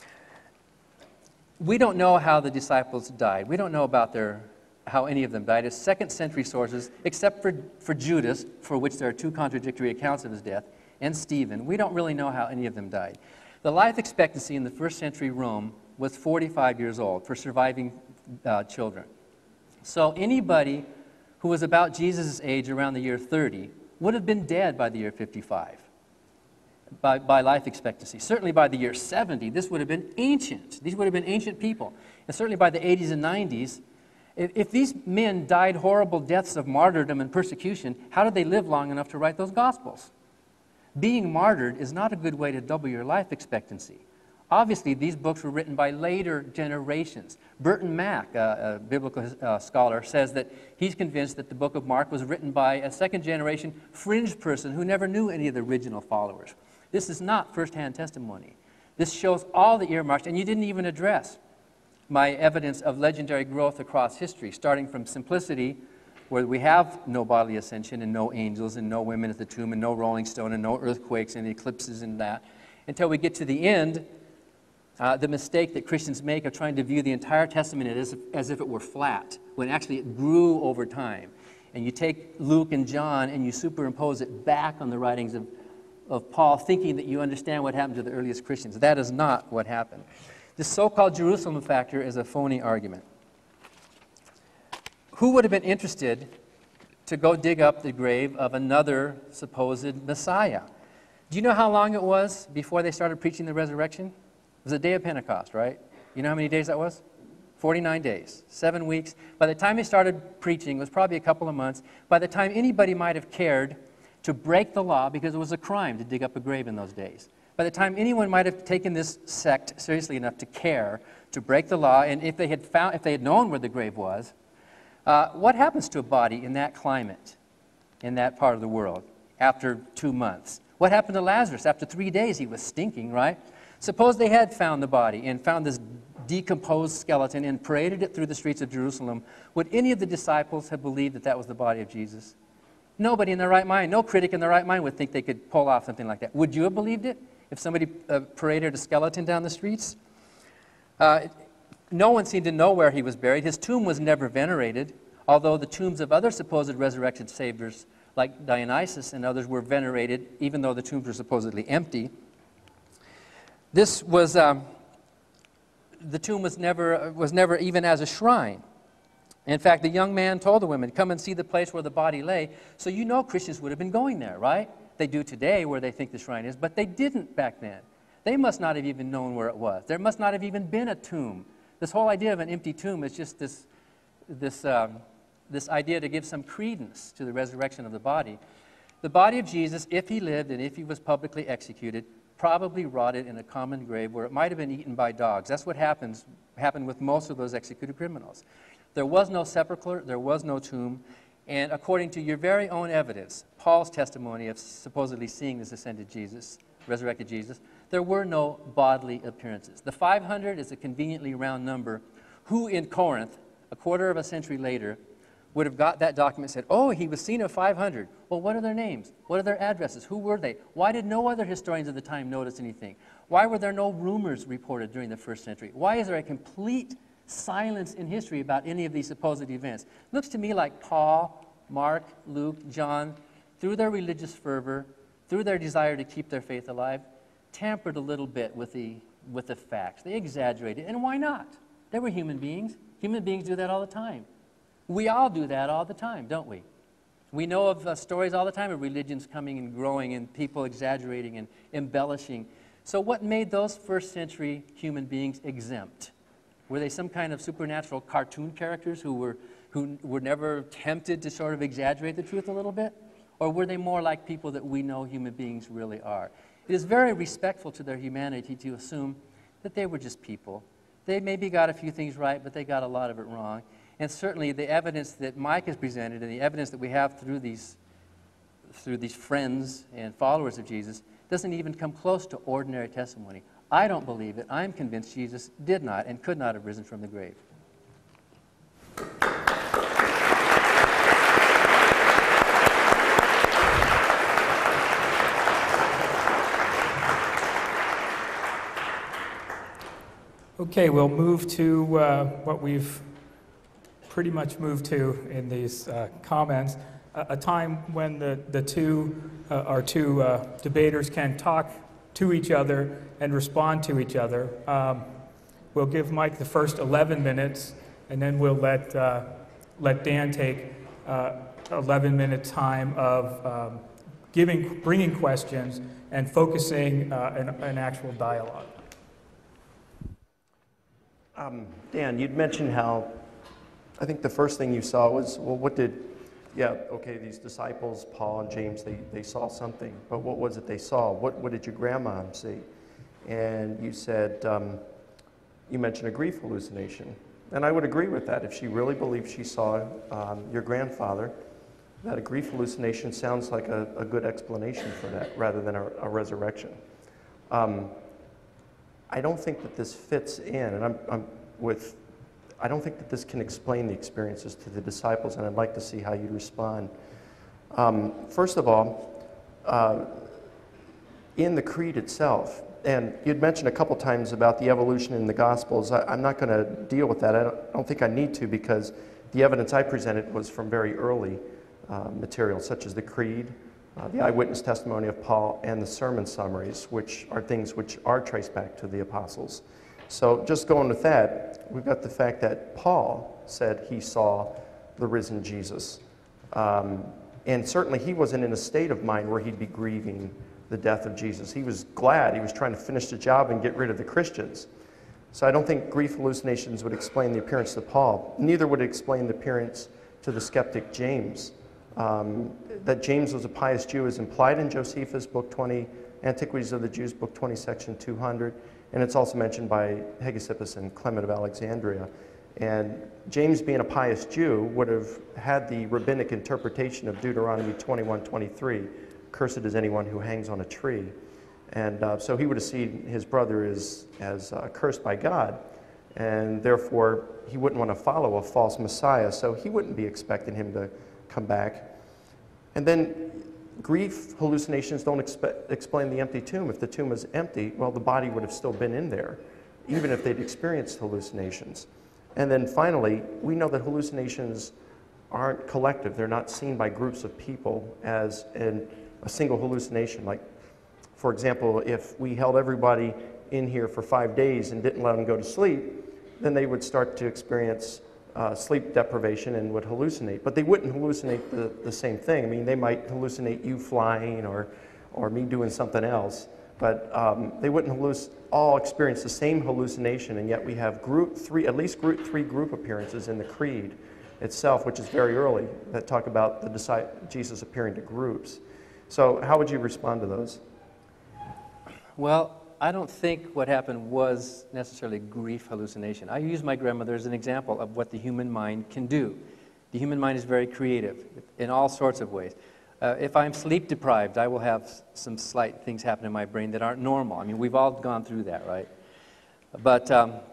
We don't know how the disciples died. We don't know about how any of them died. It's second-century sources, except for Judas, for which there are 2 contradictory accounts of his death, and Stephen. We don't really know how any of them died. The life expectancy in the first-century Rome was 45 years old for surviving children. So anybody who was about Jesus' age around the year 30 would have been dead by the year 55. By life expectancy. Certainly by the year 70, this would have been ancient. These would have been ancient people. And certainly by the 80s and 90s, if these men died horrible deaths of martyrdom and persecution, how did they live long enough to write those Gospels? Being martyred is not a good way to double your life expectancy. Obviously, these books were written by later generations. Burton Mack, a biblical scholar, says that he's convinced that the book of Mark was written by a second-generation fringe person who never knew any of the original followers. This is not first-hand testimony. This shows all the earmarks, and you didn't even address my evidence of legendary growth across history, starting from simplicity, where we have no bodily ascension and no angels and no women at the tomb and no rolling stone and no earthquakes and eclipses and that, until we get to the end, the mistake that Christians make of trying to view the entire Testament as if it were flat, when actually it grew over time. And you take Luke and John and you superimpose it back on the writings of Paul, thinking that you understand what happened to the earliest Christians. That is not what happened. This so-called Jerusalem factor is a phony argument. Who would have been interested to go dig up the grave of another supposed Messiah? Do you know how long it was before they started preaching the resurrection? It was the day of Pentecost, right? You know how many days that was? 49 days, 7 weeks. By the time they started preaching, it was probably a couple of months. By the time anybody might have cared to break the law, because it was a crime to dig up a grave in those days. By the time anyone might have taken this sect seriously enough to care to break the law, and if they had known where the grave was, what happens to a body in that climate, in that part of the world, after 2 months? What happened to Lazarus? After 3 days, he was stinking, right? Suppose they had found the body and found this decomposed skeleton and paraded it through the streets of Jerusalem. Would any of the disciples have believed that that was the body of Jesus? Nobody in their right mind, no critic in their right mind would think they could pull off something like that. Would you have believed it if somebody paraded a skeleton down the streets? No one seemed to know where he was buried. His tomb was never venerated, although the tombs of other supposed resurrected saviors like Dionysus and others were venerated, even though the tombs were supposedly empty. This was, the tomb was never even as a shrine. In fact, the young man told the women, come and see the place where the body lay. So you know Christians would have been going there, right? They do today where they think the shrine is, but they didn't back then. They must not have even known where it was. There must not have even been a tomb. This whole idea of an empty tomb is just this idea to give some credence to the resurrection of the body. The body of Jesus, if he lived and if he was publicly executed, probably rotted in a common grave where it might have been eaten by dogs. That's what happened with most of those executed criminals. There was no sepulcher, there was no tomb, and according to your very own evidence, Paul's testimony of supposedly seeing this ascended Jesus, resurrected Jesus, there were no bodily appearances. The 500 is a conveniently round number. Who in Corinth, a quarter of a century later, would have got that document and said, oh, he was seen of 500. Well, what are their names? What are their addresses? Who were they? Why did no other historians of the time notice anything? Why were there no rumors reported during the first century? Why is there a complete silence in history about any of these supposed events? It looks to me like Paul, Mark, Luke, John, through their religious fervor, through their desire to keep their faith alive, tampered a little bit with the facts. They exaggerated, and why not? They were human beings. Human beings do that all the time. We all do that all the time, don't we? We know of stories all the time of religions coming and growing and people exaggerating and embellishing. So what made those first century human beings exempt? Were they some kind of supernatural cartoon characters who were never tempted to sort of exaggerate the truth a little bit? Or were they more like people that we know human beings really are? It is very respectful to their humanity to assume that they were just people. They maybe got a few things right, but they got a lot of it wrong. And certainly the evidence that Mike has presented and the evidence that we have through these friends and followers of Jesus doesn't even come close to ordinary testimony. I don't believe it. I'm convinced Jesus did not and could not have risen from the grave. Okay, we'll move to what we've pretty much moved to in these comments, a time when our two debaters can talk to each other and respond to each other. We'll give Mike the first 11 minutes, and then we'll let Dan take 11-minute time of bringing questions and focusing an actual dialogue. Dan, you'd mentioned how, I think the first thing you saw was, well, these disciples, Paul and James, they saw something, but what was it they saw? What did your grandma see? And you said, you mentioned a grief hallucination. And I would agree with that. If she really believed she saw your grandfather, that a grief hallucination sounds like a good explanation for that, rather than a resurrection. I don't think that this fits in, and I don't think that this can explain the experiences to the disciples, and I'd like to see how you'd respond. First of all, in the creed itself, and you'd mentioned a couple times about the evolution in the Gospels. I'm not going to deal with that. I don't think I need to, because the evidence I presented was from very early material, such as the creed, the eyewitness testimony of Paul, and the sermon summaries, which are things which are traced back to the apostles. So just going with that, we've got the fact that Paul said he saw the risen Jesus. And certainly he wasn't in a state of mind where he'd be grieving the death of Jesus. He was glad. He was trying to finish the job and get rid of the Christians. So I don't think grief hallucinations would explain the appearance to Paul. Neither would it explain the appearance to the skeptic James. That James was a pious Jew is implied in Josephus, Book 20, Antiquities of the Jews, Book 20, Section 200. And it's also mentioned by Hegesippus and Clement of Alexandria. And James, being a pious Jew, would have had the rabbinic interpretation of Deuteronomy 21:23, cursed is anyone who hangs on a tree. And so he would have seen his brother as cursed by God, and therefore he wouldn't want to follow a false Messiah, so he wouldn't be expecting him to come back. And then grief hallucinations don't explain the empty tomb. If the tomb was empty, well, the body would have still been in there, even if they'd experienced hallucinations. And then finally, we know that hallucinations aren't collective. They're not seen by groups of people as in a single hallucination. Like, for example, if we held everybody in here for 5 days and didn't let them go to sleep, then they would start to experience sleep deprivation and would hallucinate. But they wouldn't hallucinate the same thing. I mean, they might hallucinate you flying or me doing something else, but they wouldn't all experience the same hallucination, and yet we have at least three group appearances in the creed itself, which is very early, that talk about Jesus appearing to groups. So how would you respond to those? Well, I don't think what happened was necessarily grief hallucination. I use my grandmother as an example of what the human mind can do. The human mind is very creative in all sorts of ways. If I'm sleep deprived, I will have some slight things happen in my brain that aren't normal. I mean, we've all gone through that, right? But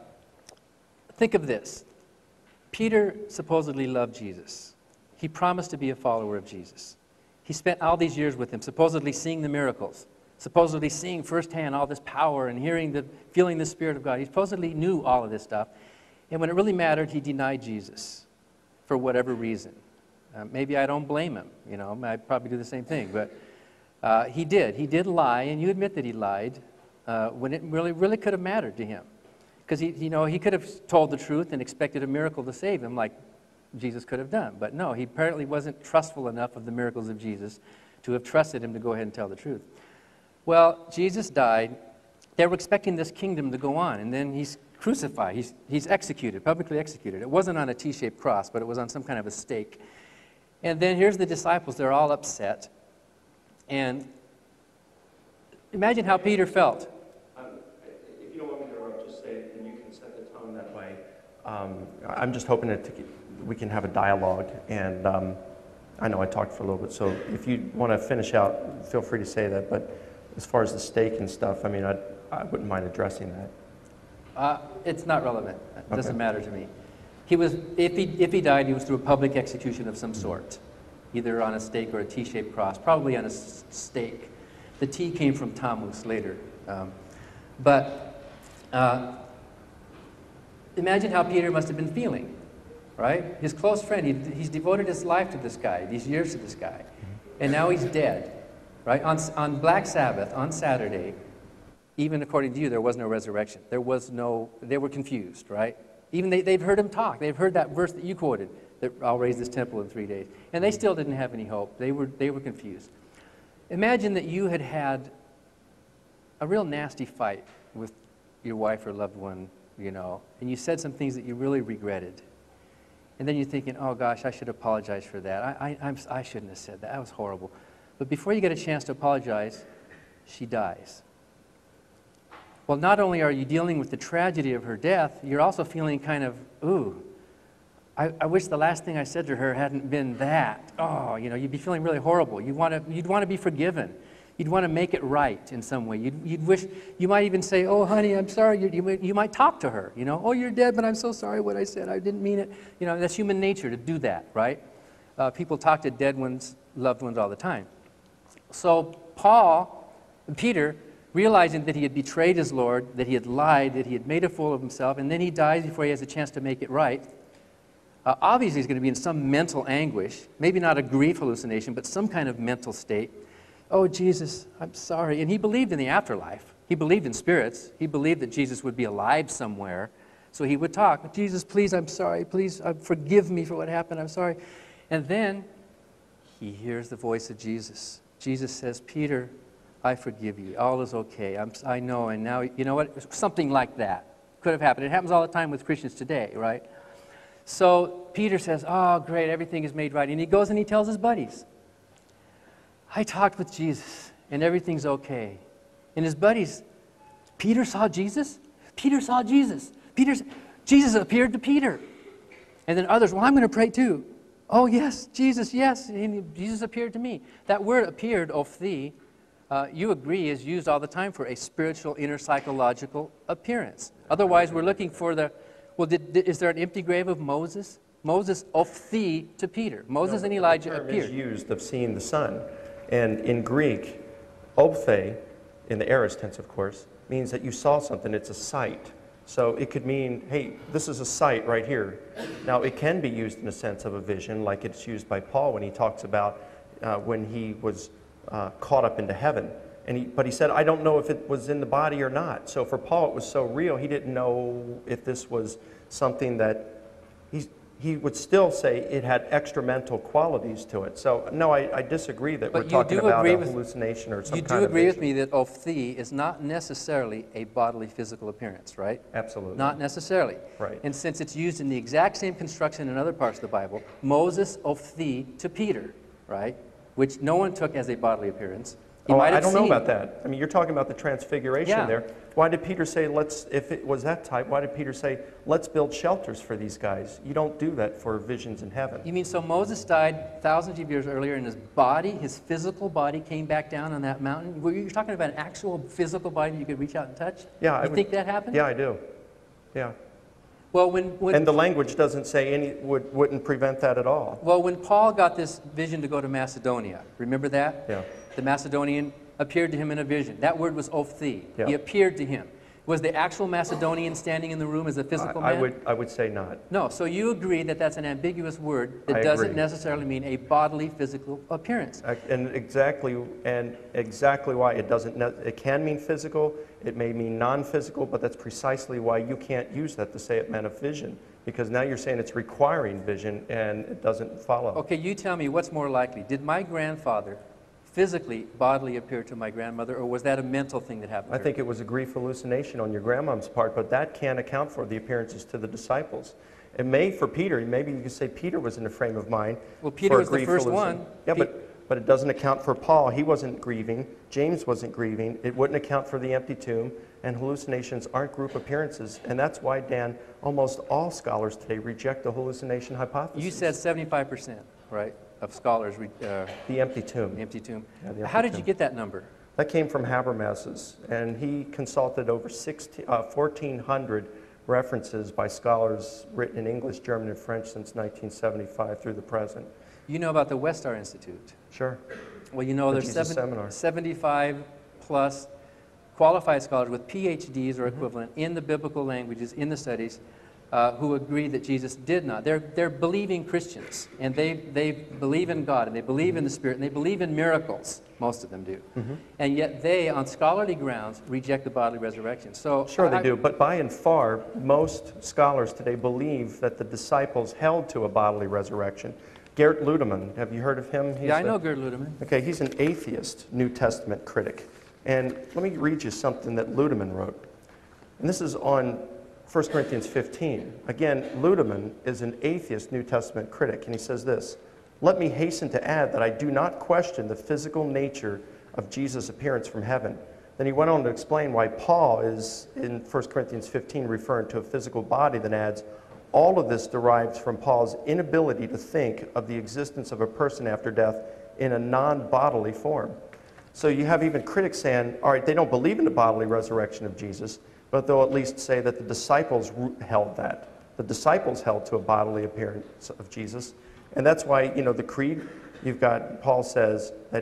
think of this. Peter supposedly loved Jesus. He promised to be a follower of Jesus. He spent all these years with him, supposedly seeing the miracles, supposedly seeing firsthand all this power and feeling the Spirit of God. He supposedly knew all of this stuff. And when it really mattered, he denied Jesus for whatever reason. Maybe I don't blame him. You know, I'd probably do the same thing. But he did. He did lie, and you admit that he lied when it really could have mattered to him. Because he could have told the truth and expected a miracle to save him, like Jesus could have done. But no, he apparently wasn't trustful enough of the miracles of Jesus to have trusted him to go ahead and tell the truth. Well, Jesus died. They were expecting this kingdom to go on, and then he's crucified. He's executed, publicly executed. It wasn't on a T-shaped cross, but it was on some kind of a stake. And then here's the disciples. They're all upset. And imagine how Peter felt. If you don't want me to interrupt, just say it, and you can set the tone that way. I'm just hoping that we can have a dialogue, and I know I talked for a little bit, so if you want to finish out, feel free to say that. But as far as the stake and stuff, I mean, I wouldn't mind addressing that. It's not relevant. It doesn't matter to me. If he died, he was through a public execution of some sort, either on a stake or a T-shaped cross, probably on a stake. The T came from Tammuz later. Imagine how Peter must have been feeling, right? His close friend, he's devoted his life to this guy, these years to this guy, and now he's dead. Right? On Black Sabbath, on Saturday, even according to you, there was no resurrection. They were confused, right? Even they've heard him talk. They've heard that verse that you quoted, that I'll raise this temple in 3 days. And they still didn't have any hope. They were confused. Imagine that you had a real nasty fight with your wife or loved one, and you said some things that you really regretted. And then you're thinking, oh gosh, I should apologize for that. I shouldn't have said that. That was horrible. But before you get a chance to apologize, she dies. Well, not only are you dealing with the tragedy of her death, you're also feeling kind of, ooh, I wish the last thing I said to her hadn't been that. Oh, you'd be feeling really horrible. You'd want to be forgiven. You'd want to make it right in some way. You'd wish, you might even say, oh, honey, I'm sorry. You might talk to her, oh, you're dead, but I'm so sorry what I said. I didn't mean it. That's human nature to do that, right? People talk to dead ones, loved ones all the time. So Peter, realizing that he had betrayed his Lord, that he had lied, that he had made a fool of himself, and then he dies before he has a chance to make it right, obviously he's going to be in some mental anguish, maybe not a grief hallucination, but some kind of mental state. Oh, Jesus, I'm sorry. And he believed in the afterlife. He believed in spirits. He believed that Jesus would be alive somewhere. So he would talk, Jesus, please, I'm sorry. Please forgive me for what happened. I'm sorry. And then he hears the voice of Jesus. Jesus says, Peter, I forgive you. All is okay. I know, and now, you know what? Something like that could have happened. It happens all the time with Christians today, right? So Peter says, oh, great, everything is made right. And he goes and he tells his buddies, I talked with Jesus, and everything's okay. And his buddies, Peter saw Jesus? Peter saw Jesus. Jesus appeared to Peter. And then others, well, I'm going to pray too. Oh, yes, Jesus, yes. And Jesus appeared to me. That word appeared, ophthi, you agree is used all the time for a spiritual inner psychological appearance. Otherwise, we're looking for the, well, is there an empty grave of Moses? Moses ophthe to Peter. Moses and Elijah the term appeared. is used of seeing the sun. And in Greek, ophthe, in the aorist tense, of course, means that you saw something. It's a sight. So it could mean, hey, this is a sight right here. Now, it can be used in a sense of a vision, like it's used by Paul when he talks about when he was caught up into heaven. But he said, I don't know if it was in the body or not. So for Paul, it was so real, he didn't know if this was something that he would still say it had extra mental qualities to it. So, no, I disagree that we're talking about a hallucination or some kind of vision. You do agree with me that ophthe is not necessarily a bodily physical appearance, right? Absolutely. Not necessarily. Right. And since it's used in the exact same construction in other parts of the Bible, Moses ophthe to Peter, right? Which no one took as a bodily appearance. I don't know about that. I mean, you're talking about the transfiguration there. Why did Peter say, if it was that type, why did Peter say, let's build shelters for these guys? You don't do that for visions in heaven. You mean so Moses died thousands of years earlier and his body, his physical body came back down on that mountain? You're talking about an actual physical body you could reach out and touch? Yeah. You think that happened? Yeah, I do. Yeah. Well, and the language doesn't say wouldn't prevent that at all. Well, when Paul got this vision to go to Macedonia, remember that? Yeah. The Macedonian appeared to him in a vision. That word was ophthe. Yeah. He appeared to him. Was the actual Macedonian standing in the room as a physical man? I would say not. No, so you agree that that's an ambiguous word that I doesn't agree. necessarily mean a bodily physical appearance. And exactly why it doesn't. It can mean physical. It may mean non-physical, but that's precisely why you can't use that to say it meant a vision, because now you're saying it's requiring vision, and it doesn't follow. Okay, you tell me what's more likely. Did my grandfather physically, bodily appear to my grandmother, or was that a mental thing that happened? I think it was a grief hallucination on your grandmom's part, but that can't account for the appearances to the disciples. It may for Peter. Maybe you could say Peter was in a frame of mind. Well, Peter was the first one. Yeah, but it doesn't account for Paul. He wasn't grieving. James wasn't grieving. It wouldn't account for the empty tomb. And hallucinations aren't group appearances. And that's why, Dan, almost all scholars today reject the hallucination hypothesis. You said 75%, right, of scholars. The empty tomb. The empty tomb. Yeah, the empty How did tomb. you get that number? That came from Habermas's. And he consulted over 1,400 references by scholars written in English, German, and French since 1975 through the present. You know about the Westar Institute. Sure. Well, you know there's 75 plus qualified scholars with PhDs or equivalent in the biblical languages, in the studies, who agree that Jesus did not. They're believing Christians, and they believe in God, and they believe in the Spirit, and they believe in miracles. Most of them do. And yet they, on scholarly grounds, reject the bodily resurrection. So sure they do, but by and far, most scholars today believe that the disciples held to a bodily resurrection. Gert Ludemann, have you heard of him? I know Gert Ludemann. Okay, he's an atheist New Testament critic. And let me read you something that Ludemann wrote. And this is on 1 Corinthians 15. Again, Ludemann is an atheist New Testament critic, and he says this: "Let me hasten to add that I do not question the physical nature of Jesus' appearance from heaven." Then he went on to explain why Paul is, in 1 Corinthians 15, referring to a physical body, then adds, "All of this derives from Paul's inability to think of the existence of a person after death in a non-bodily form." So you have even critics saying, all right, they don't believe in the bodily resurrection of Jesus, but they'll at least say that the disciples held that. The disciples held to a bodily appearance of Jesus. And that's why, you know, the creed, you've got, Paul says that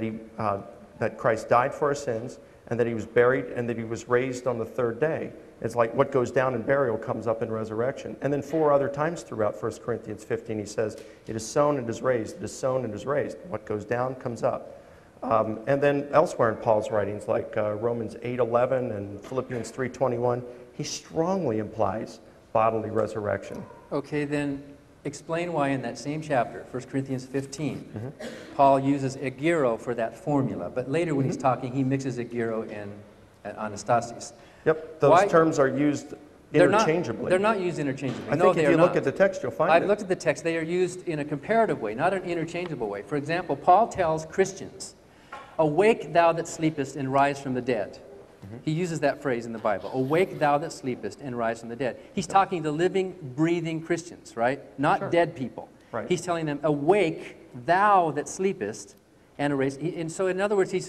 that Christ died for our sins, and that he was buried, and that he was raised on the third day. It's like what goes down in burial comes up in resurrection. And then 4 other times throughout 1 Corinthians 15, he says, it is sown and is raised, it is sown and is raised. What goes down comes up. And then elsewhere in Paul's writings, like Romans 8:11 and Philippians 3:21, he strongly implies bodily resurrection. Okay, then explain why in that same chapter, 1 Corinthians 15, Paul uses egero for that formula, but later when he's talking, he mixes egero and anastasis. Yep, those terms are used interchangeably. They're not used interchangeably. I think if you look at the text, you'll find it. I've looked at the text. They are used in a comparative way, not an interchangeable way. For example, Paul tells Christians, "Awake thou that sleepest and rise from the dead." He uses that phrase in the Bible. "Awake thou that sleepest and rise from the dead." He's talking to living, breathing Christians, right? Not dead people. Right. He's telling them, "Awake thou that sleepest and arise." And so in other words, he's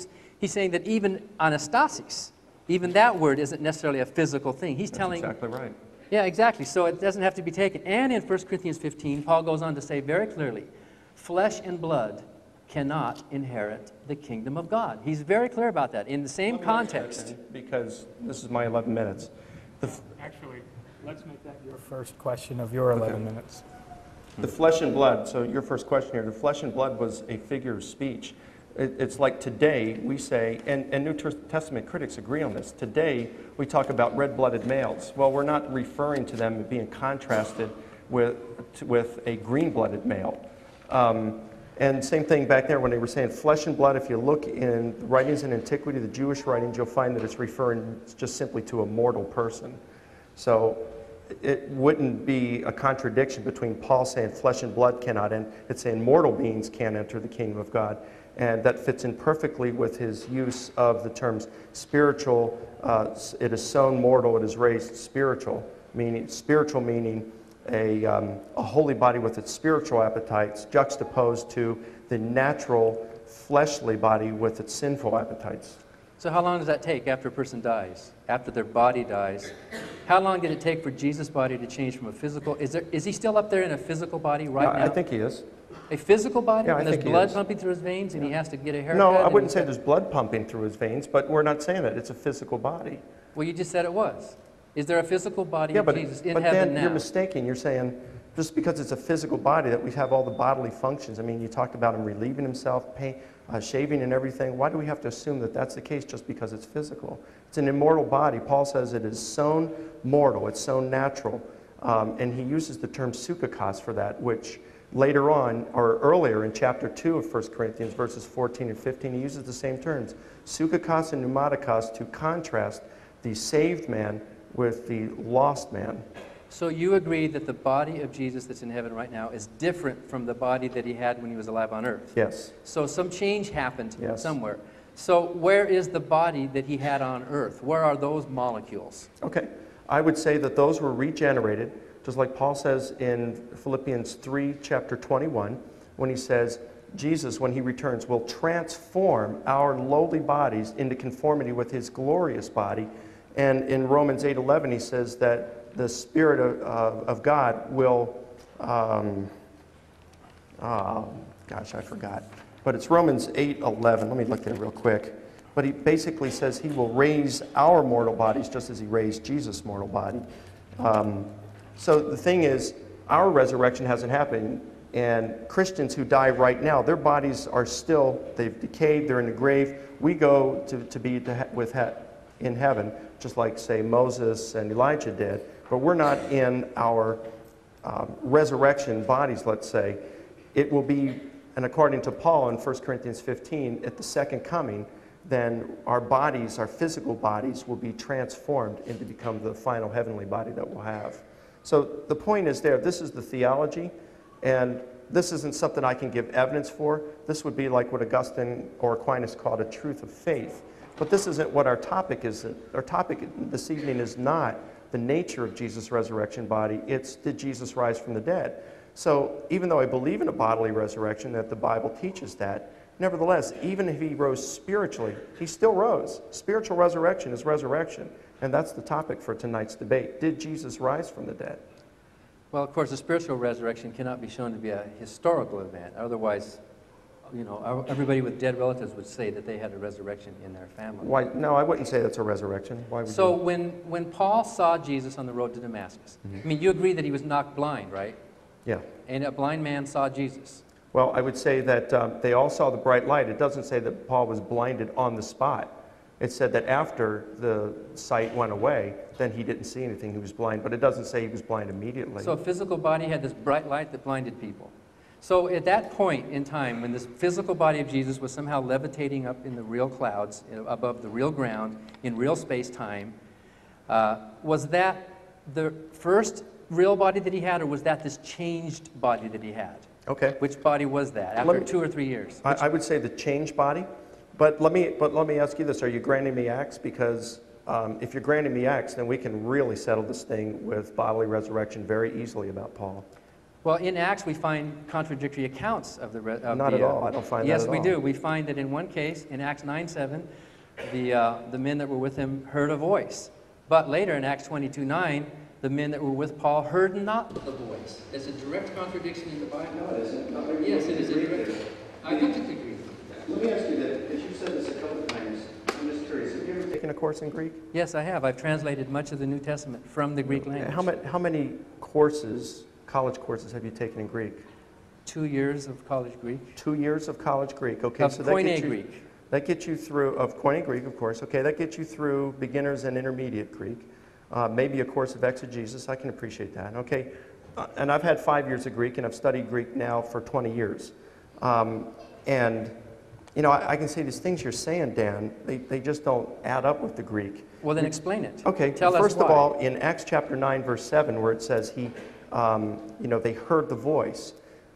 He's saying that even anastasis, even that word isn't necessarily a physical thing. He's That's telling... exactly right. Yeah, exactly. So it doesn't have to be taken. And in 1 Corinthians 15, Paul goes on to say very clearly, flesh and blood cannot inherit the kingdom of God. He's very clear about that in the same context. Because this is my 11 minutes. Actually, let's make that your first question of your 11 minutes. The flesh and blood, so your first question here, the flesh and blood was a figure of speech. It's like today we say, and New Testament critics agree on this, today we talk about red-blooded males. Well, we're not referring to them being contrasted with a green-blooded male. And same thing back there when they were saying flesh and blood. If you look in the writings in antiquity, the Jewish writings, you'll find that it's referring just simply to a mortal person. So it wouldn't be a contradiction between Paul saying flesh and blood cannot, and it's saying mortal beings can't enter the kingdom of God. And that fits in perfectly with his use of the terms spiritual. It is sown mortal, it is raised spiritual, meaning a holy body with its spiritual appetites juxtaposed to the natural fleshly body with its sinful appetites. So how long does that take after a person dies, after their body dies? How long did it take for Jesus' body to change from a physical... Is he still up there in a physical body right now? I think he is. A physical body? Yeah, and there's blood pumping through his veins and he has to get a haircut? No, I wouldn't say there's blood pumping through his veins, but we're not saying that. It's a physical body. Well, you just said it was. Is there a physical body of Jesus in but heaven then now? you're mistaken. You're saying just because it's a physical body that we have all the bodily functions. I mean, you talked about him relieving himself, shaving and everything. Why do we have to assume that that's the case just because it's physical? It's an immortal body. Paul says it is sown mortal. It's sown natural. And he uses the term psychikos for that, which later on, or earlier in chapter 2 of 1 Corinthians, verses 14 and 15, he uses the same terms, psychikos and pneumatikos, to contrast the saved man with the lost man. So you agree that the body of Jesus that's in heaven right now is different from the body that he had when he was alive on earth? Yes. So some change happened somewhere. Yes. So where is the body that he had on earth? Where are those molecules? Okay. I would say that those were regenerated, just like Paul says in Philippians 3, chapter 21, when he says, Jesus, when he returns, will transform our lowly bodies into conformity with his glorious body. And in Romans 8:11, he says that the Spirit of God will, gosh, I forgot. But it's Romans 8:11. Let me look there real quick. But he basically says he will raise our mortal bodies just as he raised Jesus' mortal body. So the thing is, our resurrection hasn't happened. And Christians who die right now, their bodies are still, they've decayed, they're in the grave. We go to be in heaven, just like, say, Moses and Elijah did. But we're not in our resurrection bodies, let's say. It will be, and according to Paul in 1 Corinthians 15, at the second coming, then our bodies, our physical bodies, will be transformed into become the final heavenly body that we'll have. So the point is there, this is the theology, and this isn't something I can give evidence for. This would be like what Augustine or Aquinas called a truth of faith. But this isn't what our topic is. Our topic this evening is not the nature of Jesus' resurrection body. It's, did Jesus rise from the dead? So even though I believe in a bodily resurrection, that the Bible teaches that, nevertheless, even if he rose spiritually, he still rose. Spiritual resurrection is resurrection. And that's the topic for tonight's debate. Did Jesus rise from the dead? Well, of course, the spiritual resurrection cannot be shown to be a historical event. Otherwise, you know, everybody with dead relatives would say that they had a resurrection in their family. Why? No, I wouldn't say that's a resurrection. Why would so you? when Paul saw Jesus on the road to Damascus, I mean, you agree that he was knocked blind, right? Yeah. And a blind man saw Jesus. Well, I would say that they all saw the bright light. It doesn't say that Paul was blinded on the spot. It said that after the sight went away, then he didn't see anything. He was blind. But it doesn't say he was blind immediately. So a physical body had this bright light that blinded people. So at that point in time, when this physical body of Jesus was somehow levitating up in the real clouds, above the real ground, in real space-time, was that the first real body that he had, or was that this changed body that he had? Okay. Which body was that, after 2 or 3 years? I would say the changed body. But let me ask you this. Are you granting me Acts? Because if you're granting me Acts, then we can really settle this thing with bodily resurrection very easily about Paul. Well, in Acts, we find contradictory accounts of the... Not at all. I don't find that at all. Yes, we do. We find that in one case, in Acts 9:7, the men that were with him heard a voice. But later in Acts 22:9, the men that were with Paul heard not the voice. There's a direct contradiction in the Bible. No, it isn't. Yes, it is a direct... I completely agree. Let me ask you that, because you've said this a couple of times. I'm just curious. Have you ever taken a course in Greek? Yes, I have. I've translated much of the New Testament from the Greek language. How many courses, college courses, have you taken in Greek? 2 years of college Greek. 2 years of college Greek. Okay, Of so Koine Greek. That gets you through, of Koine Greek, of course. Okay, that gets you through beginners and intermediate Greek. Maybe a course of exegesis. I can appreciate that. Okay, and I've had 5 years of Greek, and I've studied Greek now for 20 years. And, you know, I can say these things you're saying, Dan, they just don't add up with the Greek. Well, then explain it. Okay, Tell us first of why. all, in Acts chapter 9, verse 7, where it says you know, they heard the voice.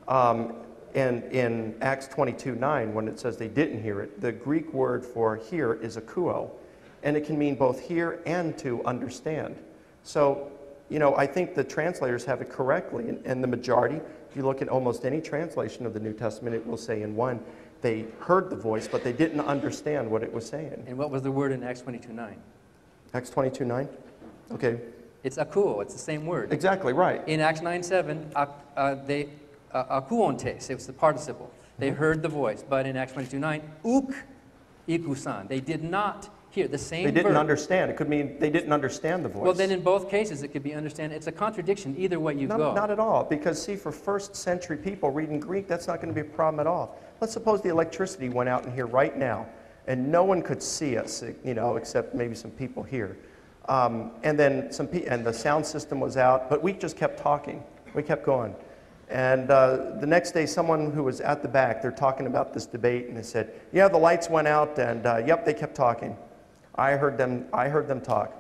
And in Acts 22:9, when it says they didn't hear it, the Greek word for hear is akouo, and it can mean both hear and to understand. So, you know, I think the translators have it correctly, and the majority, if you look at almost any translation of the New Testament, it will say in one, they heard the voice, but they didn't understand what it was saying. And what was the word in Acts 22:9? Acts 22:9? Okay. It's akuo. It's the same word. Exactly, right. In Acts 9:7, akuontes, it was the participle. They heard the voice. But in Acts 22:9, uk ikusan. They did not hear the same They didn't verb. understand. It could mean they didn't understand the voice. Well, then in both cases, it could be understand. It's a contradiction either way you go. Not at all, because see, for first century people reading Greek, that's not going to be a problem at all. Let's suppose the electricity went out in here right now, and no one could see us, you know, except maybe some people here. And then and the sound system was out, but we just kept talking. We kept going. And the next day, someone who was at the back, they're talking about this debate, and they said, yeah, the lights went out, and yep, they kept talking. I heard them talk.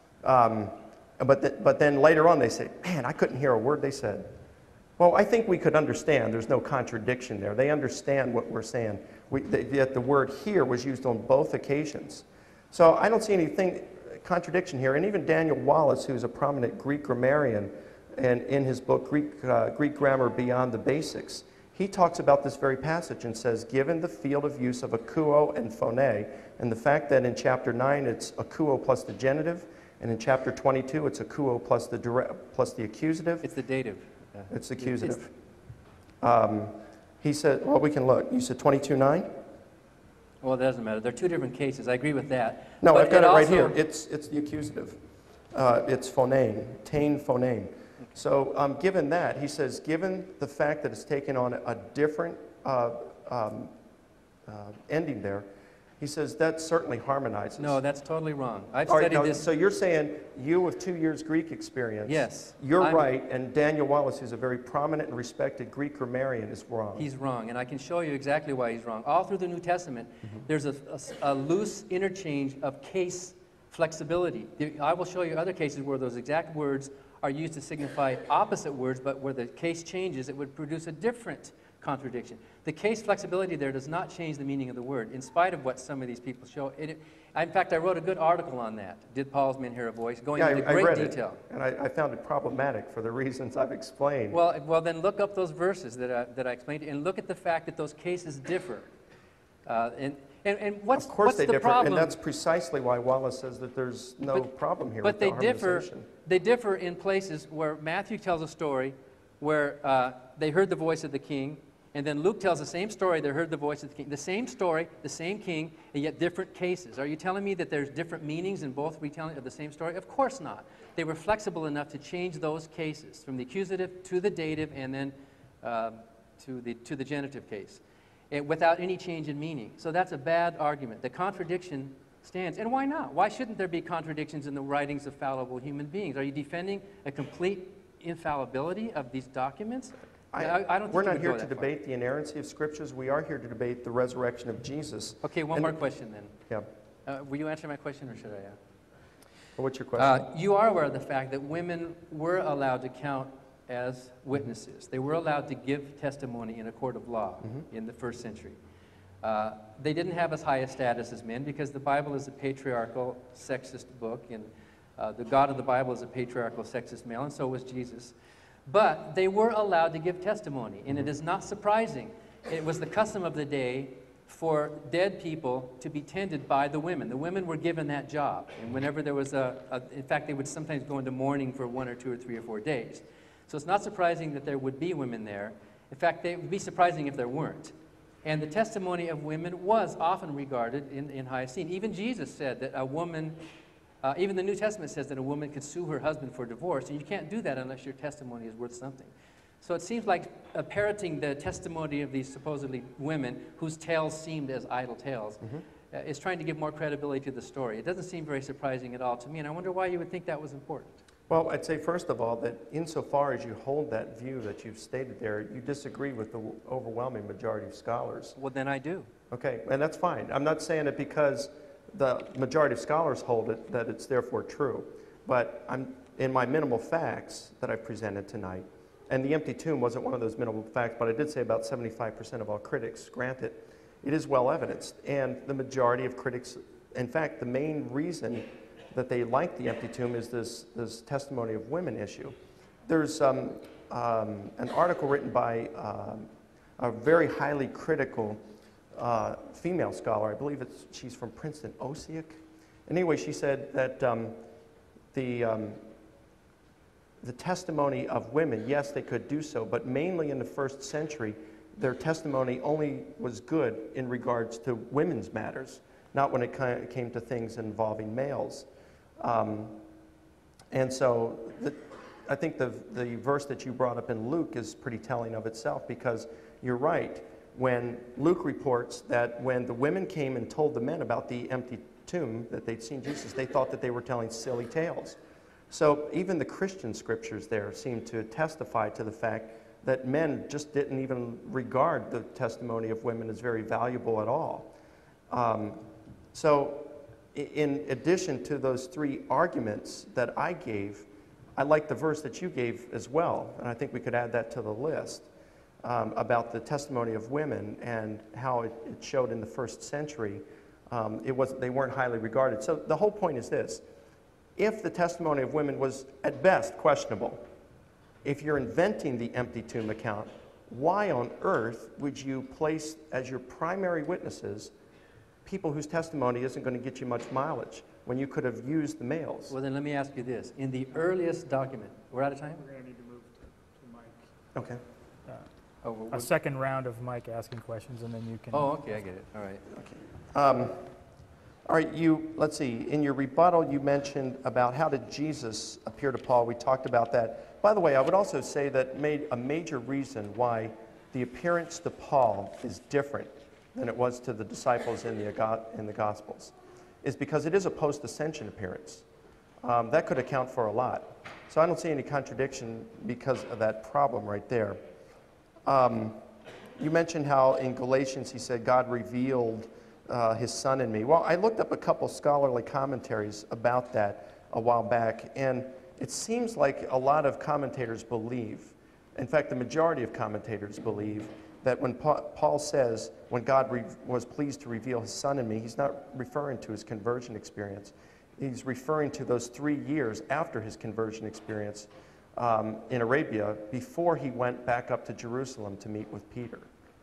But then later on, they say, man, I couldn't hear a word they said. Well, I think we could understand. There's no contradiction there. They understand what we're saying. Yet the word here was used on both occasions. So I don't see anything contradiction here. And even Daniel Wallace, who's a prominent Greek grammarian, and in his book, Greek Grammar Beyond the Basics, he talks about this very passage and says, given the field of use of akouo and phone, and the fact that in chapter 9 it's akouo plus the genitive, and in chapter 22 it's akouo plus the accusative. It's the dative. It's the accusative. He said, well, we can look. You said 22:9? Well, it doesn't matter. They're two different cases. I agree with that. No, But I've got it right also- here. It's the accusative. It's phoneme, tain phoneme. So given that, he says, given the fact that it's taken on a different ending there, he says that certainly harmonizes. No, that's totally wrong. I've All right, studied now, this. so you're saying you with 2 years Greek experience, Yes, you're I'm- right, and Daniel Wallace, who's a very prominent and respected Greek grammarian, is wrong. He's wrong, and I can show you exactly why he's wrong. All through the New Testament, there's a loose interchange of case flexibility. I will show you other cases where those exact words are used to signify opposite words, but where the case changes, it would produce a different contradiction. The case flexibility there does not change the meaning of the word, in spite of what some of these people show. In fact, I wrote a good article on that, Did Paul's Men Hear a Voice, going into I great read detail. it, and I found it problematic for the reasons I've explained. Well, then look up those verses that I explained, and look at the fact that those cases differ. And what's of course what's they the differ, problem? and that's precisely why Wallace says that there's no problem here But with they the differ. harmonization. They differ in places where Matthew tells a story where they heard the voice of the king, and then Luke tells the same story. They heard the voice of the king. The same story, the same king, and yet different cases. Are you telling me that there's different meanings in both retelling of the same story? Of course not. They were flexible enough to change those cases from the accusative to the dative, and then to the genitive case, without any change in meaning. So that's a bad argument. The contradiction stands. And why not? Why shouldn't there be contradictions in the writings of fallible human beings? Are you defending a complete infallibility of these documents? I don't think We're you not would here go to that far. debate the inerrancy of scriptures. We are here to debate the resurrection of Jesus. Okay, one And- more question then. Yeah. Will you answer my question, or should I? Well, what's your question? You are aware of the fact that women were allowed to count as witnesses. They were allowed to give testimony in a court of law in the first century. They didn't have as high a status as men because the Bible is a patriarchal, sexist book, and the God of the Bible is a patriarchal, sexist male, and so was Jesus. But they were allowed to give testimony, and it is not surprising. It was the custom of the day for dead people to be tended by the women. The women were given that job, and whenever there was in fact, they would sometimes go into mourning for 1 or 2 or 3 or 4 days. So it's not surprising that there would be women there. In fact, it would be surprising if there weren't. And the testimony of women was often regarded in high esteem. Even Jesus said that a woman, even the New Testament says that a woman could sue her husband for divorce, and you can't do that unless your testimony is worth something. So it seems like parroting the testimony of these supposedly women whose tales seemed as idle tales is trying to give more credibility to the story. It doesn't seem very surprising at all to me, and I wonder why you would think that was important. Well, I'd say first of all that insofar as you hold that view that you've stated there, you disagree with the overwhelming majority of scholars. Well, then I do. Okay, and that's fine. I'm not saying it because the majority of scholars hold it that it's therefore true. But in my minimal facts that I presented tonight, and the empty tomb wasn't one of those minimal facts, but I did say about 75% of all critics grant it. It is well evidenced, and the majority of critics, in fact, the main reason that they like the empty tomb is this testimony of women issue. There's an article written by a very highly critical female scholar. I believe she's from Princeton, Osiek. Anyway, she said that the testimony of women, yes, they could do so, but mainly in the first century, their testimony only was good in regards to women's matters, not when it came to things involving males. And so I think the verse that you brought up in Luke is pretty telling of itself, because you're right. When Luke reports that when the women came and told the men about the empty tomb, that they'd seen Jesus, they thought that they were telling silly tales. So even the Christian scriptures there seem to testify to the fact that men just didn't even regard the testimony of women as very valuable at all. So in addition to those 3 arguments that I gave, I like the verse that you gave as well, and I think we could add that to the list, about the testimony of women and how it showed in the first century they weren't highly regarded. So the whole point is this: if the testimony of women was at best questionable, if you're inventing the empty tomb account, why on earth would you place as your primary witnesses people whose testimony isn't going to get you much mileage when you could have used the males? Well, then let me ask you this. In the earliest document, we're out of time? We're going to need to move to Mike. Okay. A second round of Mike asking questions, and then you can... Oh, okay, I get it. All right. Okay. All right, let's see. In your rebuttal, you mentioned about how did Jesus appear to Paul. We talked about that. By the way, I would also say that a major reason why the appearance to Paul is different than it was to the disciples in the Gospels is because it is a post-ascension appearance. That could account for a lot. So I don't see any contradiction because of that problem right there. You mentioned how in Galatians he said God revealed his Son in me. Well, I looked up a couple scholarly commentaries about that a while back, and it seems like a lot of commentators believe, in fact, the majority of commentators believe, that when Paul says, when God was pleased to reveal his Son in me, he's not referring to his conversion experience. He's referring to those 3 years after his conversion experience in Arabia, before he went back up to Jerusalem to meet with Peter.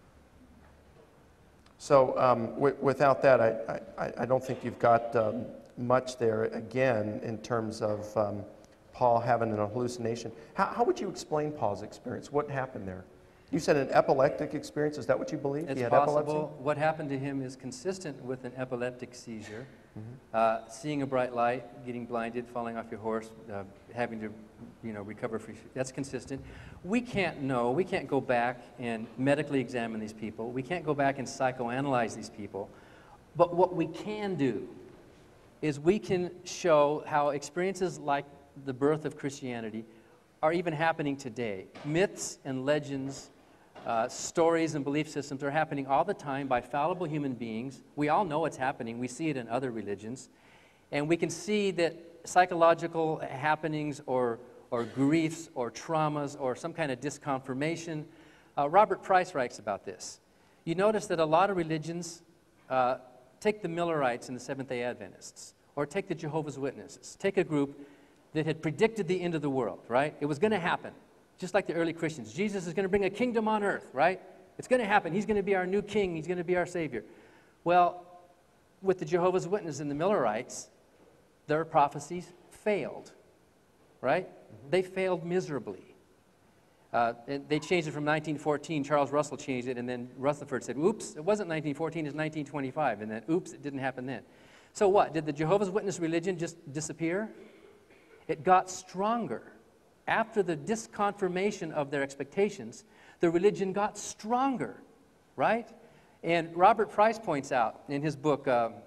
So without that, I don't think you've got much there, again, in terms of Paul having an hallucination. How would you explain Paul's experience? What happened there? You said an epileptic experience. Is that what you believe? It's he had possible. epilepsy? What happened to him is consistent with an epileptic seizure. Seeing a bright light, getting blinded, falling off your horse, having to recover from... That's consistent. We can't know. We can't go back and medically examine these people. We can't go back and psychoanalyze these people. But what we can do is we can show how experiences like the birth of Christianity are even happening today. Myths and legends, stories and belief systems are happening all the time by fallible human beings. We all know it's happening. We see it in other religions. And we can see that psychological happenings or griefs or traumas or some kind of disconfirmation. Robert Price writes about this. You notice that a lot of religions, take the Millerites and the Seventh-day Adventists, or take the Jehovah's Witnesses, take a group that had predicted the end of the world, right? It was going to happen. just like the early Christians. Jesus is going to bring a kingdom on earth, right? It's going to happen. He's going to be our new king. He's going to be our Savior. Well, with the Jehovah's Witnesses and the Millerites, their prophecies failed, right? They failed miserably. And they changed it from 1914. Charles Russell changed it, and then Rutherford said, oops, it wasn't 1914, it's 1925. And then, oops, it didn't happen then. So what? Did the Jehovah's Witness religion just disappear? It got stronger. After the disconfirmation of their expectations, the religion got stronger, right? And Robert Price points out in his book,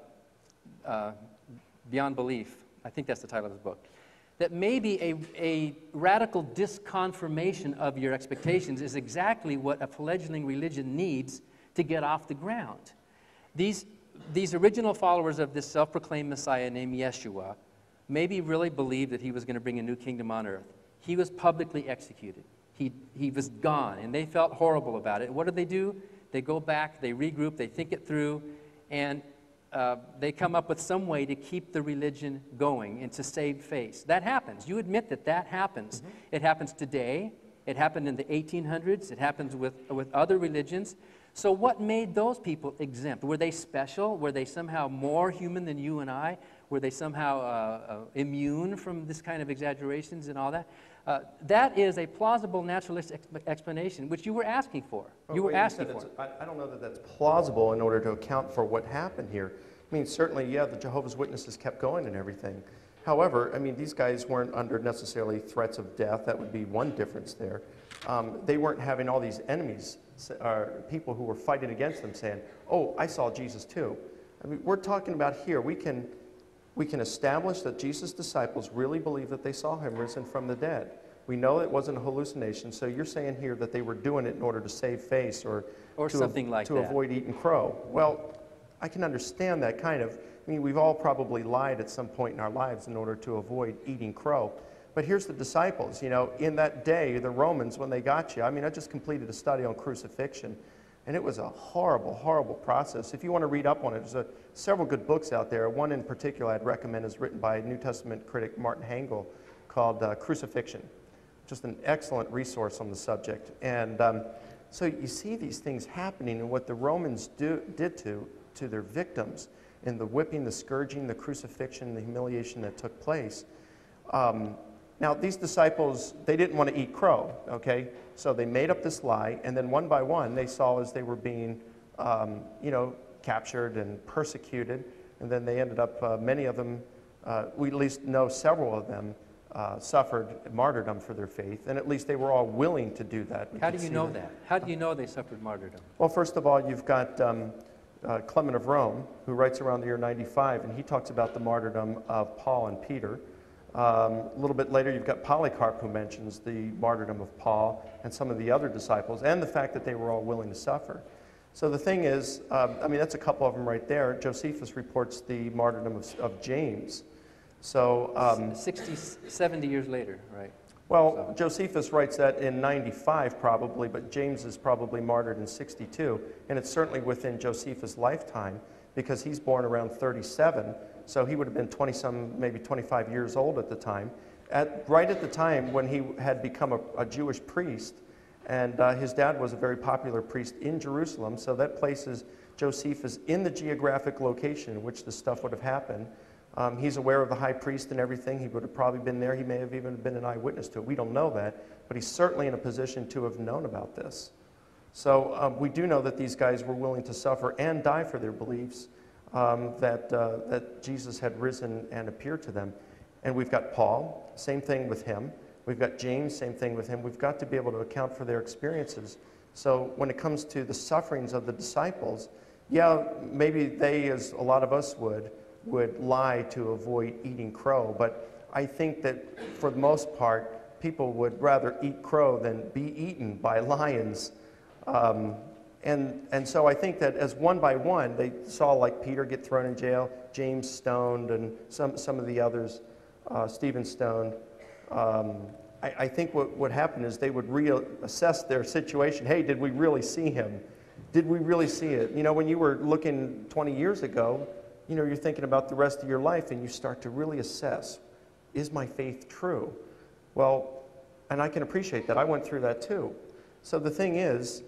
Beyond Belief, I think that's the title of his book, that maybe a radical disconfirmation of your expectations is exactly what a fledgling religion needs to get off the ground. These original followers of this self-proclaimed Messiah named Yeshua maybe really believed that he was going to bring a new kingdom on earth. He was publicly executed. He was gone, and they felt horrible about it. What do? They go back, they regroup, they think it through, and they come up with some way to keep the religion going and to save face. That happens. You admit that that happens. Mm-hmm. It happens today. It happened in the 1800s. It happens with other religions. So what made those people exempt? Were they special? Were they somehow more human than you and I? Were they somehow immune from this kind of exaggerations and all that? That is a plausible naturalistic explanation, which you were asking for. You were asking for. I don't know that that's plausible in order to account for what happened here. I mean, certainly, yeah, the Jehovah's Witnesses kept going and everything. However, I mean, these guys weren't under necessarily threats of death. That would be one difference there. They weren't having all these enemies, people who were fighting against them saying, oh, I saw Jesus too. I mean, we're talking about here, we can establish that Jesus' disciples really believed that they saw him risen from the dead. We know it wasn't a hallucination, so you're saying here that they were doing it in order to save face or to something like to that. Avoid eating crow. Well, I can understand that kind of. I mean, we've all probably lied at some point in our lives in order to avoid eating crow. But here's the disciples, you know, in that day, the Romans, when they got you, I mean, I just completed a study on crucifixion, and it was a horrible, horrible process. If you want to read up on it, there's several good books out there. One in particular I'd recommend is written by New Testament critic Martin Hengel called Crucifixion. Just an excellent resource on the subject. And so you see these things happening and what the Romans did to their victims in the whipping, the scourging, the crucifixion, the humiliation that took place. Now, these disciples, they didn't want to eat crow, okay? So they made up this lie, and then one by one, they saw as they were being, captured and persecuted, and then they ended up, many of them, we at least know several of them, suffered martyrdom for their faith, and at least they were all willing to do that. How do you know that? How do you know they suffered martyrdom? Well, first of all, you've got Clement of Rome, who writes around the year 95, and he talks about the martyrdom of Paul and Peter. A little bit later, you've got Polycarp, who mentions the martyrdom of Paul and some of the other disciples, and the fact that they were all willing to suffer. So the thing is, I mean, that's a couple of them right there. Josephus reports the martyrdom of James. So 60, 70 years later, right? Well, So. Josephus writes that in 95 probably, but James is probably martyred in 62, and it's certainly within Josephus' lifetime because he's born around 37, so he would have been 20-some, maybe 25 years old at the time. Right at the time when he had become a Jewish priest, and his dad was a very popular priest in Jerusalem, so that places Josephus in the geographic location in which this stuff would have happened. He's aware of the high priest and everything. He would have probably been there. He may have even been an eyewitness to it. We don't know that, but he's certainly in a position to have known about this. So we do know that these guys were willing to suffer and die for their beliefs, that Jesus had risen and appeared to them. And we've got Paul, same thing with him. We've got James, same thing with him. We've got to be able to account for their experiences. So when it comes to the sufferings of the disciples, yeah, maybe they, as a lot of us would lie to avoid eating crow, but I think that for the most part, people would rather eat crow than be eaten by lions. And so I think that as one by one, they saw like Peter get thrown in jail, James stoned, and some of the others, Stephen stoned. I think what happened is they would reassess their situation. Hey, did we really see him? Did we really see it? You know, when you were looking 20 years ago, you know, you're thinking about the rest of your life and you start to really assess, is my faith true? Well, And I can appreciate that. I went through that too. So the thing is,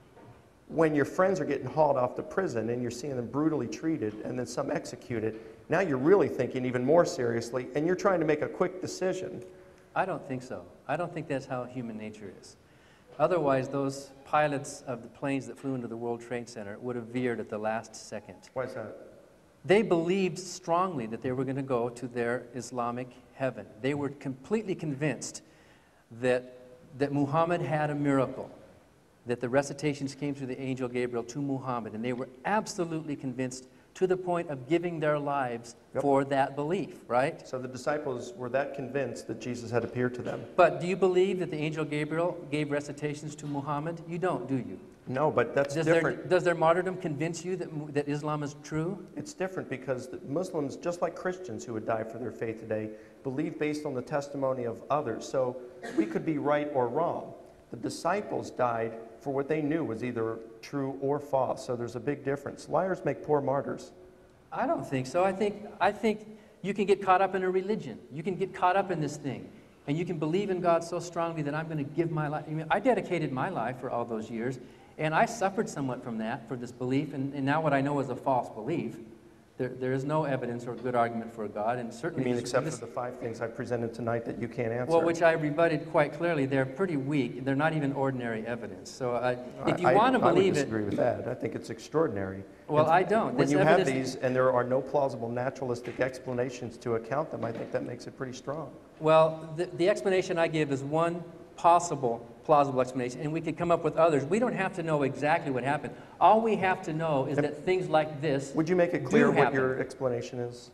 when your friends are getting hauled off to prison and you're seeing them brutally treated and then some executed, now you're really thinking even more seriously, and you're trying to make a quick decision. I don't think so. I don't think that's how human nature is. Otherwise, those pilots of the planes that flew into the World Trade Center would have veered at the last second. Why is that? They believed strongly that they were going to go to their Islamic heaven. They were completely convinced that Muhammad had a miracle, that the recitations came through the angel Gabriel to Muhammad, and they were absolutely convinced to the point of giving their lives for that belief, right? So the disciples were that convinced that Jesus had appeared to them. But do you believe that the angel Gabriel gave recitations to Muhammad? You don't, do you? No, but that's different. Does their martyrdom convince you that Islam is true? It's different because the Muslims, just like Christians who would die for their faith today, believe based on the testimony of others. So we could be right or wrong. The disciples died for what they knew was either true or false. So there's a big difference. Liars make poor martyrs. I don't think so. I think you can get caught up in a religion. You can get caught up in this thing. And you can believe in God so strongly that I'm going to give my life. I mean, I dedicated my life for all those years. And I suffered somewhat from that, for this belief. And now what I know is a false belief. There is no evidence or good argument for a God, and certainly... You mean except for the 5 things I presented tonight that you can't answer? Well, which I rebutted quite clearly. They're pretty weak. They're not even ordinary evidence. So if you want to believe it... I would disagree with that. I think it's extraordinary. Well, I don't. When you have these and there are no plausible naturalistic explanations to account them, I think that makes it pretty strong. Well, the explanation I give is one possible plausible explanation, and we could come up with others. We don't have to know exactly what happened. All we have to know is that things like this Would you make it clear what your explanation is?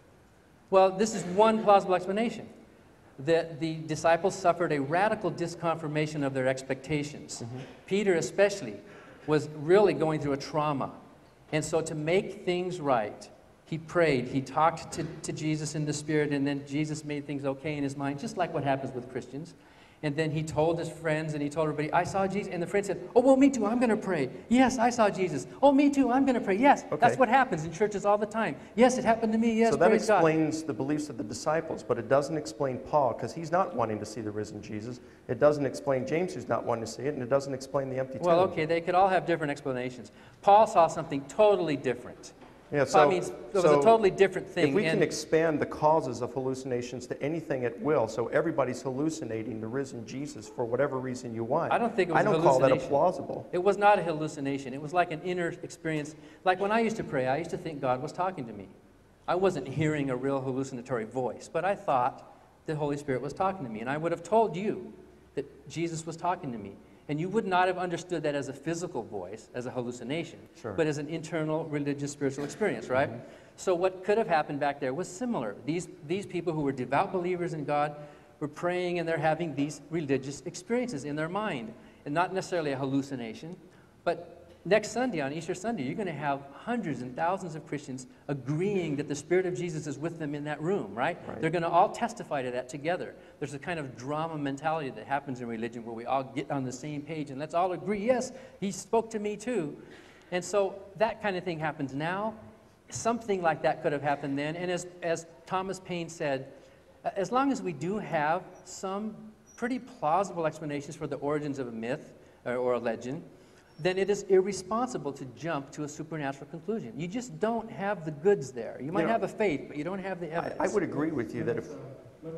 Well, this is one plausible explanation. That the disciples suffered a radical disconfirmation of their expectations. Mm-hmm. Peter especially was really going through a trauma. And so to make things right, he prayed, he talked to Jesus in the Spirit, and then Jesus made things okay in his mind, just like what happens with Christians. And then he told his friends and he told everybody, I saw Jesus. And the friend said, oh, well, me too, I'm going to pray. Yes, I saw Jesus. Oh, me too, I'm going to pray. Yes, okay. That's what happens in churches all the time. Yes, it happened to me. Yes, so that praise explains God. The beliefs of the disciples, but it doesn't explain Paul, because he's not wanting to see the risen Jesus. It doesn't explain James, who's not wanting to see it, and it doesn't explain the empty tomb. Well, okay, they could all have different explanations. Paul saw something totally different. Yeah, so, it was a totally different thing. If we can expand the causes of hallucinations to anything at will, so everybody's hallucinating the risen Jesus for whatever reason you want. I don't think it was a hallucination. I don't call that a plausible. It was not a hallucination. It was like an inner experience. Like when I used to pray, I used to think God was talking to me. I wasn't hearing a real hallucinatory voice, but I thought the Holy Spirit was talking to me. And I would have told you that Jesus was talking to me. And you would not have understood that as a physical voice, as a hallucination, sure, but as an internal religious spiritual experience, right? Mm-hmm. So what could have happened back there was similar. These people who were devout believers in God were praying, and they're having these religious experiences in their mind. And not necessarily a hallucination, but next Sunday, on Easter Sunday, you're going to have hundreds and thousands of Christians agreeing that the Spirit of Jesus is with them in that room, right? They're going to all testify to that together. There's a kind of drama mentality that happens in religion where we all get on the same page and let's all agree, yes, he spoke to me too. And so that kind of thing happens now. Something like that could have happened then. And as Thomas Paine said, as long as we do have some pretty plausible explanations for the origins of a myth or a legend, then it is irresponsible to jump to a supernatural conclusion. You just don't have the goods there. You might have a faith, but you don't have the evidence. I would agree with you that if... Let's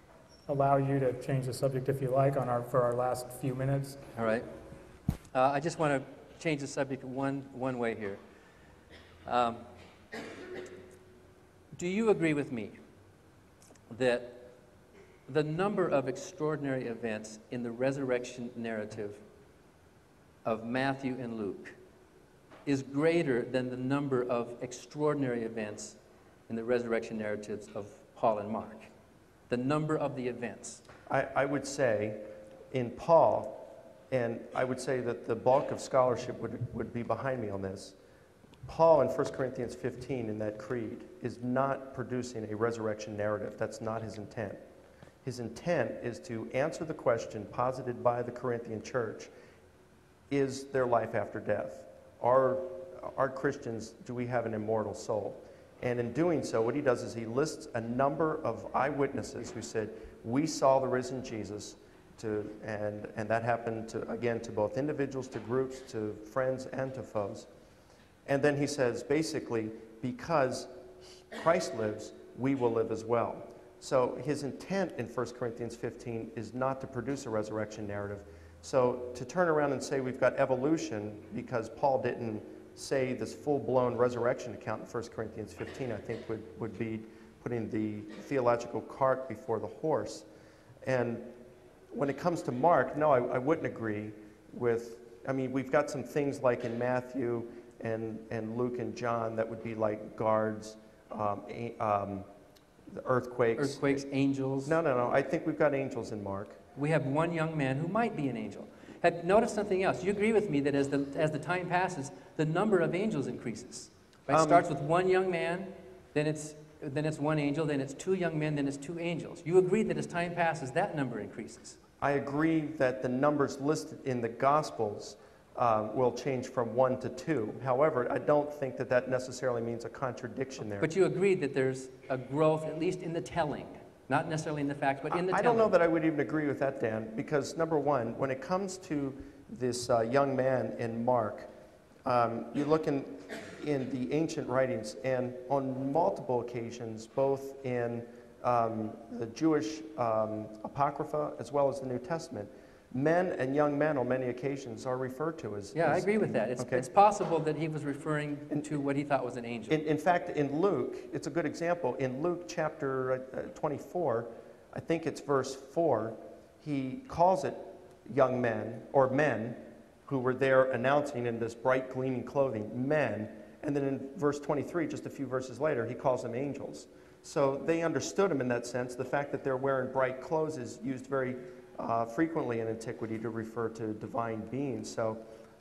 allow you to change the subject if you like for our last few minutes. All right. I just want to change the subject one way here. Do you agree with me that the number of extraordinary events in the resurrection narrative of Matthew and Luke is greater than the number of extraordinary events in the resurrection narratives of Paul and Mark? The number of the events. I would say in Paul, and I would say that the bulk of scholarship would be behind me on this, Paul in 1 Corinthians 15 in that creed is not producing a resurrection narrative. That's not his intent. His intent is to answer the question posited by the Corinthian church: is there life after death? Are Christians, do we have an immortal soul? And in doing so, what he does is he lists a number of eyewitnesses who said, we saw the risen Jesus, and that happened to, again, to both individuals, to groups, to friends, and to foes. And then he says, basically, because Christ lives, we will live as well. So his intent in 1 Corinthians 15 is not to produce a resurrection narrative. So to turn around and say we've got evolution because Paul didn't say this full-blown resurrection account in 1 Corinthians 15, I think would be putting the theological cart before the horse. And when it comes to Mark, no, I wouldn't agree with, I mean, we've got some things like in Matthew and Luke and John that would be like guards, the earthquakes. Earthquakes, angels. No. I think we've got angels in Mark. We have one young man who might be an angel. Notice something else. You agree with me that as the time passes, the number of angels increases. Right? It starts with one young man, then it's one angel, then it's two young men, then it's two angels. You agree that as time passes, that number increases. I agree that the numbers listed in the Gospels will change from 1 to 2. However, I don't think that that necessarily means a contradiction there. But you agree that there's a growth, at least in the telling, not necessarily in the facts, but in the telling. I don't know that I would even agree with that, Dan, because number one, when it comes to this young man in Mark, you look in the ancient writings, and on multiple occasions, both in the Jewish Apocrypha as well as the New Testament, men and young men on many occasions are referred to as... Yeah, I agree with that. It's possible that he was referring to what he thought was an angel. In fact, in Luke, it's a good example. In Luke chapter 24, I think it's verse 4, he calls it young men, or men, who were there announcing in this bright gleaming clothing, men. And then in verse 23, just a few verses later, he calls them angels. So they understood him in that sense. The fact that they're wearing bright clothes is used very frequently in antiquity to refer to divine beings. So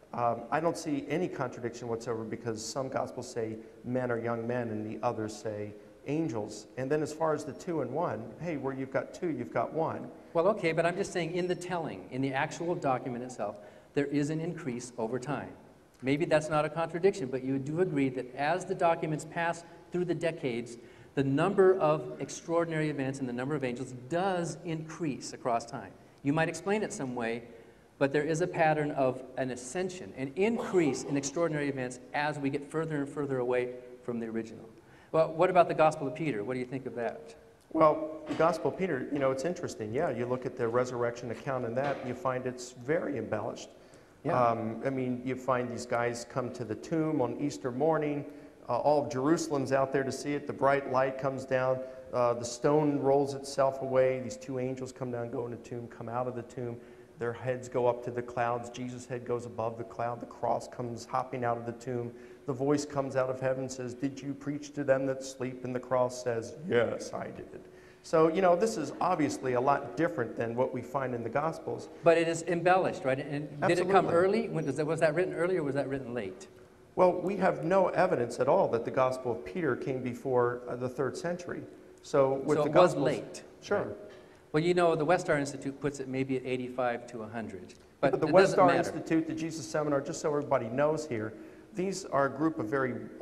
I don't see any contradiction whatsoever, because some Gospels say men are young men and the others say angels. And then as far as the 2 and 1, hey, where you've got 2, you've got 1. Well, okay, but I'm just saying in the telling, in the actual document itself, there is an increase over time. Maybe that's not a contradiction, but you do agree that as the documents pass through the decades, the number of extraordinary events and the number of angels does increase across time. You might explain it some way, but there is a pattern of an ascension, an increase in extraordinary events as we get further and further away from the original. Well, what about the Gospel of Peter? What do you think of that? Well, the Gospel of Peter, you know, it's interesting. Yeah, you look at the resurrection account in that, and you find it's very embellished. Yeah. I mean, you find these guys come to the tomb on Easter morning. All of Jerusalem's out there to see it. The bright light comes down. The stone rolls itself away. These 2 angels come down, go in the tomb, come out of the tomb. Their heads go up to the clouds. Jesus' head goes above the cloud. The cross comes hopping out of the tomb. The voice comes out of heaven and says, "Did you preach to them that sleep?" And the cross says, "Yes, I did." So, you know, this is obviously a lot different than what we find in the Gospels. But it is embellished, right? And did it come early? Was that written early or was that written late? Well, we have no evidence at all that the Gospel of Peter came before the 3rd century. So it was late. Sure. Right. Well, you know, the Westar Institute puts it maybe at 85 to 100. But the Westar Institute, the Jesus Seminar, just so everybody knows here, these are a group of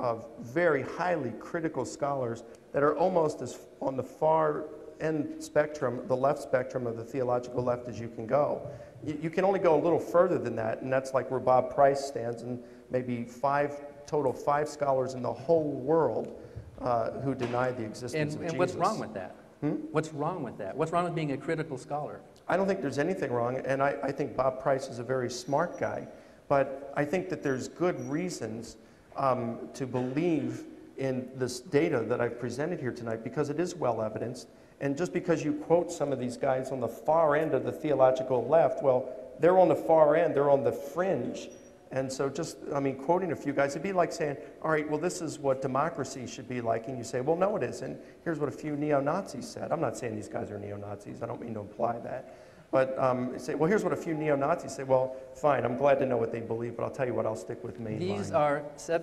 very highly critical scholars that are almost as on the far end spectrum, the left spectrum of the theological left as you can go. You can only go a little further than that, and that's like where Bob Price stands, and maybe 5 scholars in the whole world who deny the existence of Jesus. And what's wrong with that? What's wrong with that? What's wrong with being a critical scholar? I don't think there's anything wrong, and I think Bob Price is a very smart guy. But I think that there's good reasons to believe in this data that I've presented here tonight, because it is well evidenced. And just because you quote some of these guys on the far end of the theological left, well, they're on the far end, they're on the fringe. And so just, I mean, quoting a few guys, it'd be like saying, all right, well, this is what democracy should be like. And you say, well, no, it isn't. Here's what a few neo-Nazis said. I'm not saying these guys are neo-Nazis. I don't mean to imply that. But say, well, here's what a few neo-Nazis say. Well, fine, I'm glad to know what they believe, but I'll tell you what, I'll stick with mainline. These are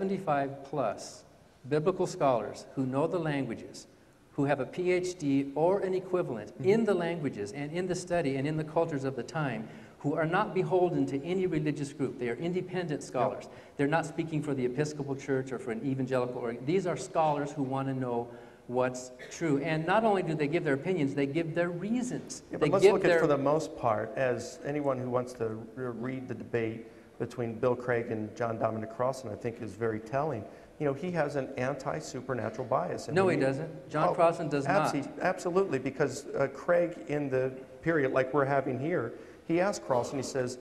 75 plus biblical scholars who know the languages, who have a PhD or an equivalent in the languages and in the study and in the cultures of the time, who are not beholden to any religious group. They are independent scholars. They're not speaking for the Episcopal Church or for an evangelical. These are scholars who want to know what's true. And not only do they give their opinions, they give their reasons. Yeah, they but let's give look at, for the most part, as anyone who wants to read the debate between Bill Craig and John Dominic Crossan, I think is very telling. You know, he has an anti-supernatural bias. And no, he doesn't. John Crossan does not. Absolutely, because Craig, in the period like we're having here, he asked Crossan, he says,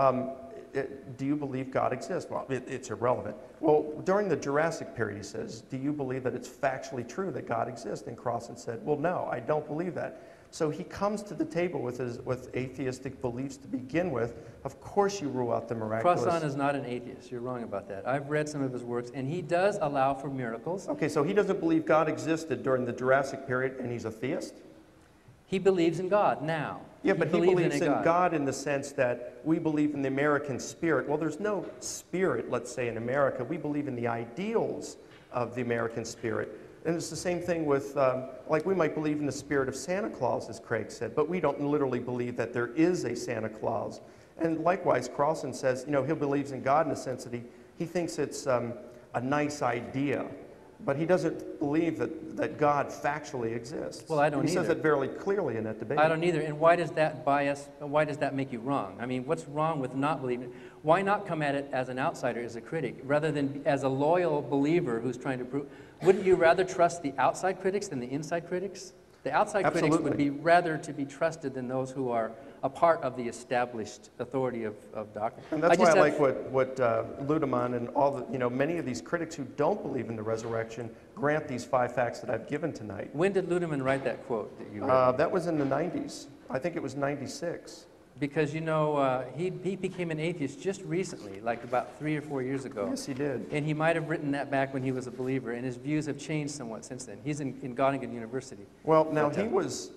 do you believe God exists? Well, it's irrelevant. Well, during the Jurassic period, he says, do you believe that it's factually true that God exists? And Crossan said, well, no, I don't believe that. So he comes to the table with atheistic beliefs to begin with. Of course you rule out the miraculous. Crossan is not an atheist. You're wrong about that. I've read some of his works, and he does allow for miracles. Okay, so he doesn't believe God existed during the Jurassic period, and he's a theist? He believes in God now. Yeah, but he believes in God in the sense that we believe in the American spirit. Well, there's no spirit, let's say, in America. We believe in the ideals of the American spirit. And it's the same thing with, like we might believe in the spirit of Santa Claus, as Craig said, but we don't literally believe that there is a Santa Claus. And likewise, Crossan says, you know, he believes in God in the sense that he thinks it's a nice idea. But he doesn't believe that God factually exists. Well, I don't either. He says that very clearly in that debate. I don't either. And why does that bias, why does that make you wrong? I mean, what's wrong with not believing? Why not come at it as an outsider, as a critic, rather than as a loyal believer who's trying to prove? Wouldn't you rather trust the outside critics than the inside critics? The outside critics would be rather to be trusted than those who are a part of the established authority of doctrine. And that's why I like what Ludemann and all the, you know, many of these critics who don't believe in the resurrection grant these 5 facts that I've given tonight. When did Ludemann write that quote that you read? That was in the 90s. I think it was 96. Because, you know, he became an atheist just recently, like about 3 or 4 years ago. Yes, he did. And he might have written that back when he was a believer, and his views have changed somewhat since then. He's in Göttingen University. Well, now he was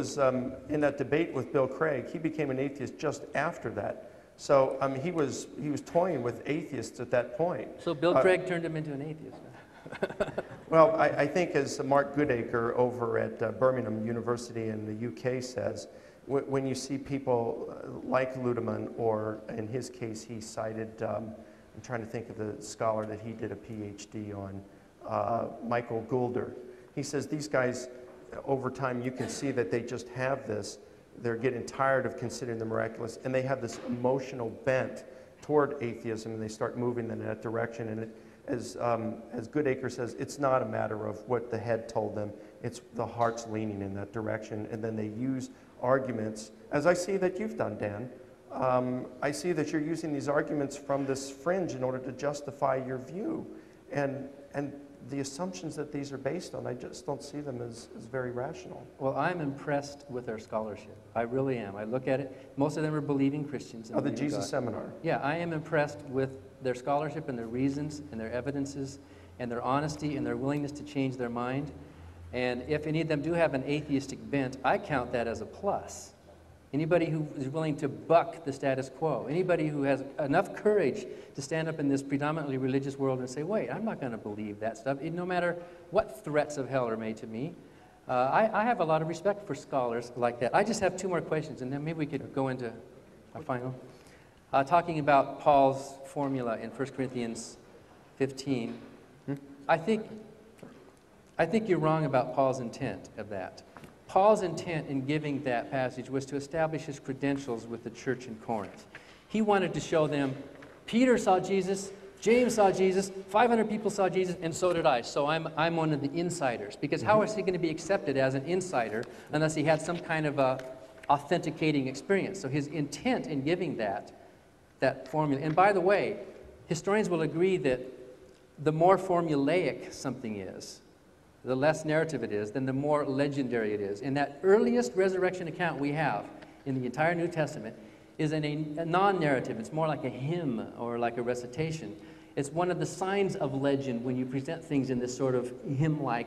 in that debate with Bill Craig. He became an atheist just after that. So he was toying with atheists at that point. So Bill Craig turned him into an atheist. Well, I think as Mark Goodacre over at Birmingham University in the UK says, when you see people like Ludemann, or in his case he cited, I'm trying to think of the scholar that he did a PhD on, Michael Goulder. He says these guys, over time, you can see that they just have this, they're getting tired of considering the miraculous, and they have this emotional bent toward atheism, and they start moving in that direction. And as Goodacre says, it's not a matter of what the head told them, it's the heart's leaning in that direction, and then they use arguments, as I see that you've done, Dan. I see that you're using these arguments from this fringe in order to justify your view. And the assumptions that these are based on, I just don't see them as very rational. Well, I'm impressed with their scholarship. I really am. I look at it, most of them are believing Christians. Oh, the Jesus Seminar. Yeah, I am impressed with their scholarship and their reasons and their evidences and their honesty and their willingness to change their mind. And if any of them do have an atheistic bent, I count that as a plus. Anybody who is willing to buck the status quo, anybody who has enough courage to stand up in this predominantly religious world and say, wait, I'm not going to believe that stuff, no matter what threats of hell are made to me. I have a lot of respect for scholars like that. I just have 2 more questions, and then maybe we could go into our final. Talking about Paul's formula in 1 Corinthians 15, I think you're wrong about Paul's intent of that. Paul's intent in giving that passage was to establish his credentials with the church in Corinth. He wanted to show them, Peter saw Jesus, James saw Jesus, 500 people saw Jesus, and so did I. So I'm one of the insiders. Because how is he going to be accepted as an insider unless he had some kind of a authenticating experience? So his intent in giving that formula, and by the way, historians will agree that the more formulaic something is, the less narrative it is, then the more legendary it is. And that earliest resurrection account we have in the entire New Testament is in a non-narrative. It's more like a hymn or like a recitation. It's one of the signs of legend when you present things in this sort of hymn-like...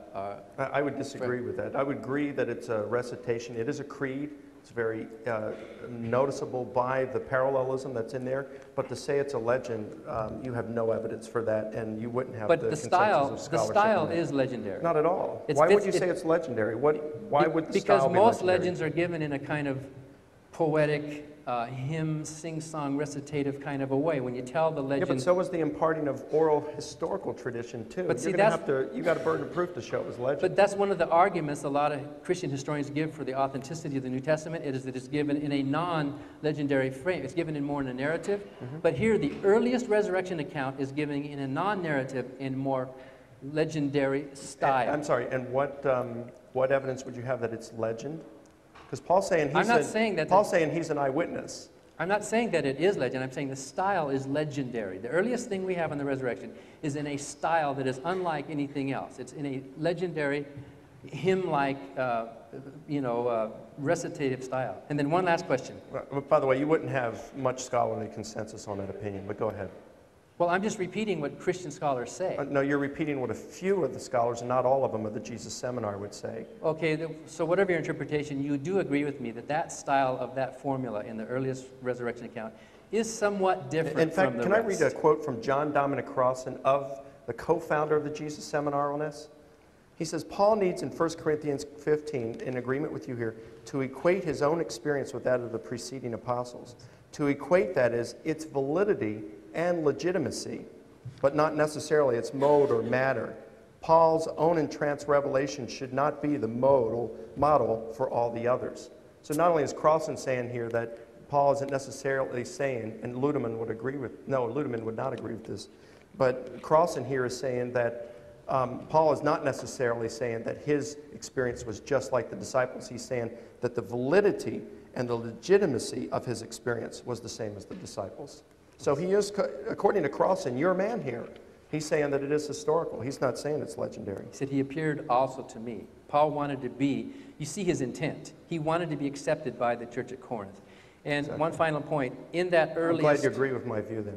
I would disagree with that. I would agree that it's a recitation. It is a creed. It's very noticeable by the parallelism that's in there. But to say it's a legend, you have no evidence for that, and you wouldn't have the consensus of scholarship. The style is legendary. Not at all. Why would you say it's legendary? Why would the style be legendary? Because most legends are given in a kind of poetic, hymn, sing-song, recitative kind of a way. When you tell the Yeah, legend... but so was the imparting of oral historical tradition, too. But see, you got a burden of proof to show it was legend. But that's one of the arguments a lot of Christian historians give for the authenticity of the New Testament. It is that it's given in a non-legendary frame. It's given in more in a narrative. But here, the earliest resurrection account is given in a non-narrative, in more legendary style. I'm sorry, and what evidence would you have that it's legend? Because Paul's saying Paul's saying he's an eyewitness. I'm not saying that it is legend. I'm saying the style is legendary. The earliest thing we have on the resurrection is in a style that is unlike anything else. It's in a legendary, hymn-like, recitative style. And then one last question. By the way, you wouldn't have much scholarly consensus on that opinion, but go ahead. Well, I'm just repeating what Christian scholars say. No, you're repeating what a few of the scholars, and not all of them, of the Jesus Seminar would say. Okay, so whatever your interpretation, you do agree with me that that style of that formula in the earliest resurrection account is somewhat different In fact, from the can rest. I read a quote from John Dominic Crossan, of the co-founder of the Jesus Seminar on this? He says, Paul needs in 1 Corinthians 15, in agreement with you here, to equate his own experience with that of the preceding apostles. To equate, that is, its validity and legitimacy, but not necessarily its mode or matter. Paul's own entranced revelation should not be the model for all the others. So not only is Crossan saying here that Paul isn't necessarily saying, and Ludemann would not agree with this, but Crossan here is saying that Paul is not necessarily saying that his experience was just like the disciples. He's saying that the validity and the legitimacy of his experience was the same as the disciples. So he is, according to Crossan, your man here, he's saying that it is historical. He's not saying it's legendary. He said, he appeared also to me. Paul wanted to be, you see his intent. He wanted to be accepted by the church at Corinth. And Exactly. one final point, in that earliest... I'm glad you agree with my view then.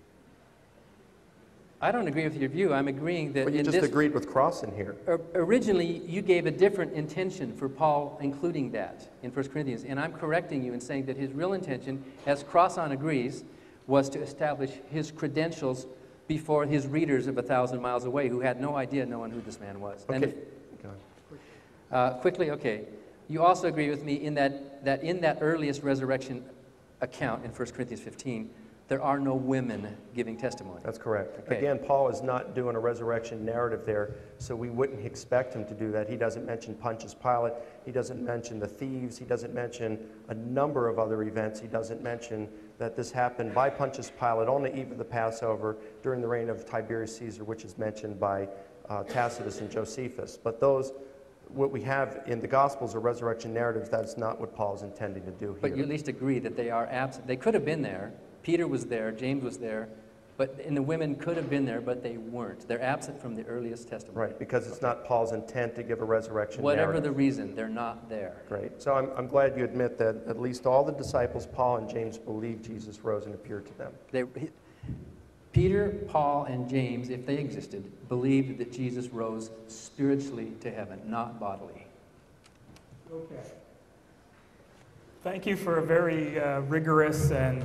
I don't agree with your view. I'm agreeing that But you in just this... agreed with Crossan here. Originally, you gave a different intention for Paul including that in 1 Corinthians. And I'm correcting you in saying that his real intention, as Crossan agrees, was to establish his credentials before his readers of 1,000 miles away who had no idea knowing who this man was. Okay. Quickly, okay. You also agree with me in that in that earliest resurrection account in 1 Corinthians 15, there are no women giving testimony. That's correct. Okay. Again, Paul is not doing a resurrection narrative there, so we wouldn't expect him to do that. He doesn't mention Pontius Pilate. He doesn't mention the thieves. He doesn't mention a number of other events. He doesn't mention that this happened by Pontius Pilate on the eve of the Passover during the reign of Tiberius Caesar, which is mentioned by Tacitus and Josephus. But what we have in the Gospels are resurrection narratives. That's not what Paul is intending to do here. But you at least agree that they are absent. They could have been there. Peter was there, James was there, and the women could have been there, but they weren't. They're absent from the earliest testimony. Right, because it's not Paul's intent to give a resurrection Whatever narrative. the reason, they're not there. Great. So I'm glad you admit that at least all the disciples, Paul and James, believed Jesus rose and appeared to them. Peter, Paul, and James, if they existed, believed that Jesus rose spiritually to heaven, not bodily. Okay. Thank you for a very rigorous and...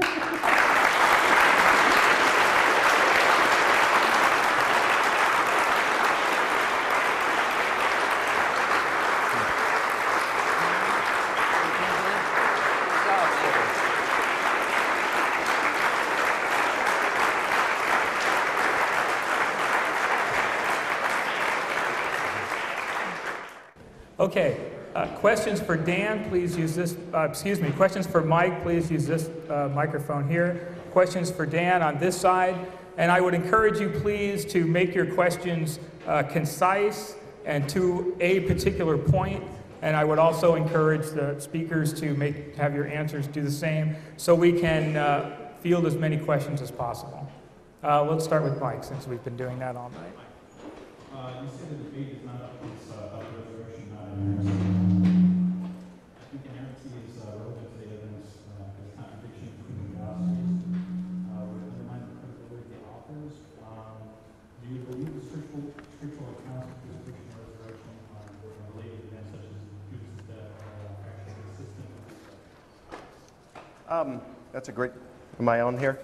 Okay, questions for Dan, please use this, questions for Mike, please use this microphone here. Questions for Dan on this side. And I would encourage you, please, to make your questions concise and to a particular point. And I would also encourage the speakers to have your answers do the same so we can field as many questions as possible. Let's start with Mike, since we've been doing that all night. You said the debate is not up to resurrection, not inerrancy. I think inerrancy is relevant to the evidence as a contradiction between the Gospels. Would undermine the credibility of the authors. Do you believe the scriptural accounts of crucifixion and resurrection with related events such as Judas' death are actually consistent with this? That's a great... Am I on here?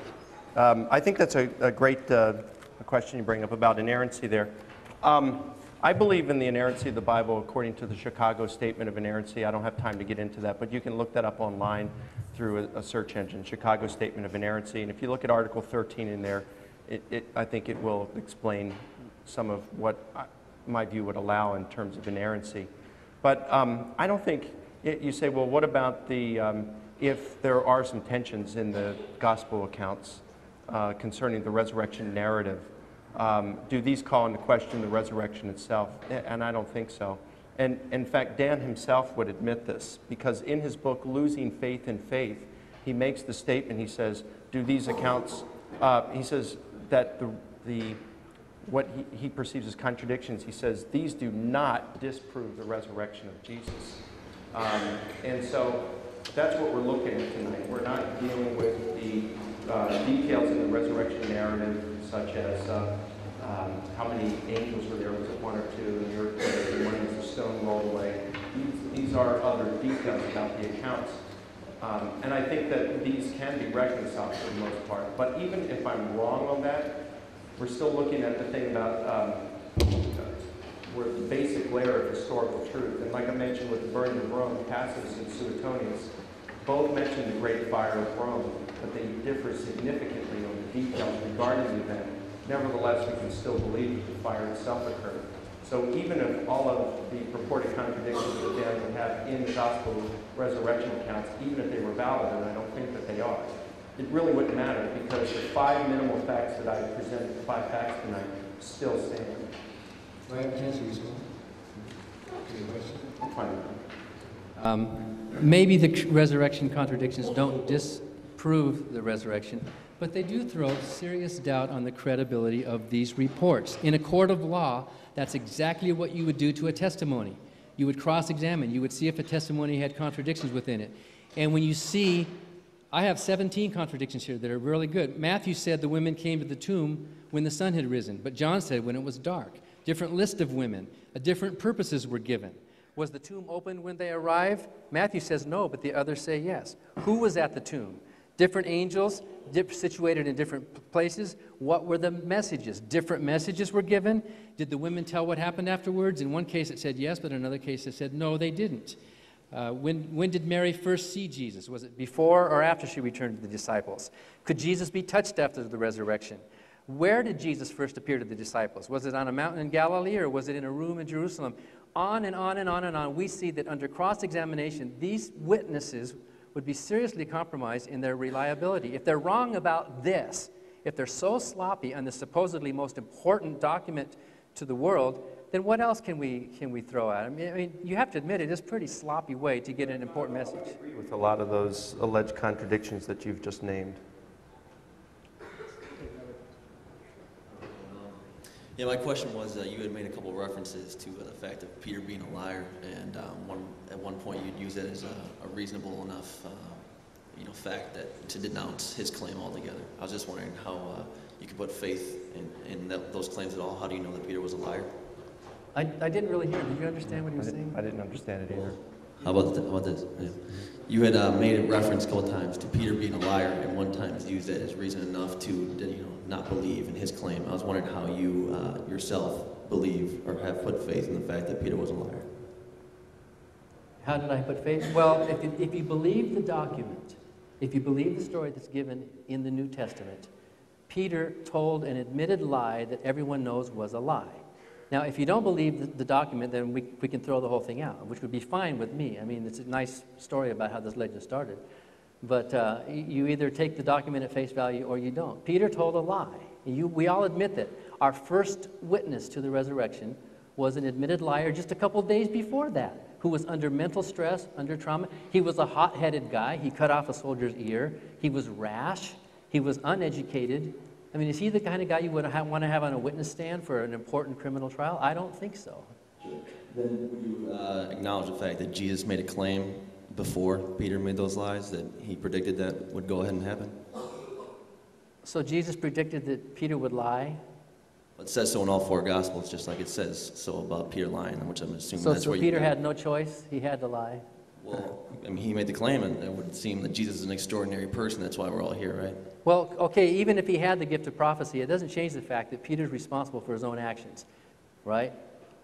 I think that's a great question you bring up about inerrancy there. I believe in the inerrancy of the Bible according to the Chicago Statement of Inerrancy. I don't have time to get into that, but you can look that up online through a search engine, Chicago Statement of Inerrancy. And if you look at Article 13 in there, I think it will explain some of what my view would allow in terms of inerrancy. But I don't think, you say, well, what about if there are some tensions in the gospel accounts concerning the resurrection narrative, do these call into question the resurrection itself? And I don't think so. And in fact, Dan himself would admit this, because in his book, Losing Faith in Faith, he makes the statement, he says, do these accounts, he says that what he perceives as contradictions, he says, these do not disprove the resurrection of Jesus. And so that's what we're looking at tonight. We're not dealing with the details in the resurrection narrative, such as how many angels were there, was it one or two, and the earthquake, and when was the stone rolled away. These are other details about the accounts. And I think that these can be reconciled for the most part. But even if I'm wrong on that, we're still looking at the thing about where the basic layer of historical truth. And like I mentioned with the burning of Rome, Tacitus and Suetonius both mention the Great Fire of Rome, but they differ significantly on the details regarding the event. Nevertheless, we can still believe that the fire itself occurred. So even if all of the purported contradictions that Dan would have in the gospel resurrection accounts, even if they were valid, and I don't think that they are, it really wouldn't matter, because the 5 minimal facts that I presented, the 5 facts tonight, still stand. Do I have a chance to respond? I'm fine with that. Maybe the resurrection contradictions don't disprove the resurrection, but they do throw serious doubt on the credibility of these reports. In a court of law, that's exactly what you would do to a testimony. You would cross-examine. You would see if a testimony had contradictions within it. And when you see, I have 17 contradictions here that are really good. Matthew said the women came to the tomb when the sun had risen, but John said when it was dark. Different list of women. Different purposes were given. Was the tomb open when they arrived? Matthew says no, but the others say yes. Who was at the tomb? Different angels, situated in different places. What were the messages? Different messages were given. Did the women tell what happened afterwards? In one case it said yes, but in another case it said no, they didn't. When did Mary first see Jesus? Was it before or after she returned to the disciples? Could Jesus be touched after the resurrection? Where did Jesus first appear to the disciples? Was it on a mountain in Galilee, or was it in a room in Jerusalem? On and on and on and on. We see that under cross-examination, these witnesses would be seriously compromised in their reliability. If they're wrong about this, if they're so sloppy on the supposedly most important document to the world, then what else can we throw at them? I mean, you have to admit it is a pretty sloppy way to get an important message. I agree with a lot of those alleged contradictions that you've just named. Yeah, my question was, you had made a couple of references to the fact of Peter being a liar, and at one point you'd use that as a reasonable enough fact that to denounce his claim altogether. I was just wondering how you could put faith in those claims at all. How do you know that Peter was a liar? I didn't really hear. Did you understand what he was saying? I didn't understand it either. How about this? Yeah. You had made a reference a couple times to Peter being a liar, and one time used that as reason enough to not believe in his claim. I was wondering how you yourself believe or have put faith in the fact that Peter was a liar. How did I put faith? Well, if you believe the document, if you believe the story that's given in the New Testament, Peter told an admitted lie that everyone knows was a lie. Now, if you don't believe the document, then we can throw the whole thing out, which would be fine with me. I mean, it's a nice story about how this legend started. But you either take the document at face value or you don't. Peter told a lie. We all admit that. Our first witness to the resurrection was an admitted liar just a couple of days before that, who was under mental stress, under trauma. He was a hot-headed guy. He cut off a soldier's ear. He was rash. He was uneducated. I mean, is he the kind of guy you would want to have on a witness stand for an important criminal trial? I don't think so. Then would you acknowledge the fact that Jesus made a claim before Peter made those lies, that he predicted that would go ahead and happen? So Jesus predicted that Peter would lie? It says so in all 4 Gospels, just like it says so about Peter lying, which I'm assuming that's so where Peter had no choice? He had to lie? Well, I mean, he made the claim, and it would seem that Jesus is an extraordinary person. That's why we're all here, right? Well, okay, even if he had the gift of prophecy, it doesn't change the fact that Peter's responsible for his own actions, right?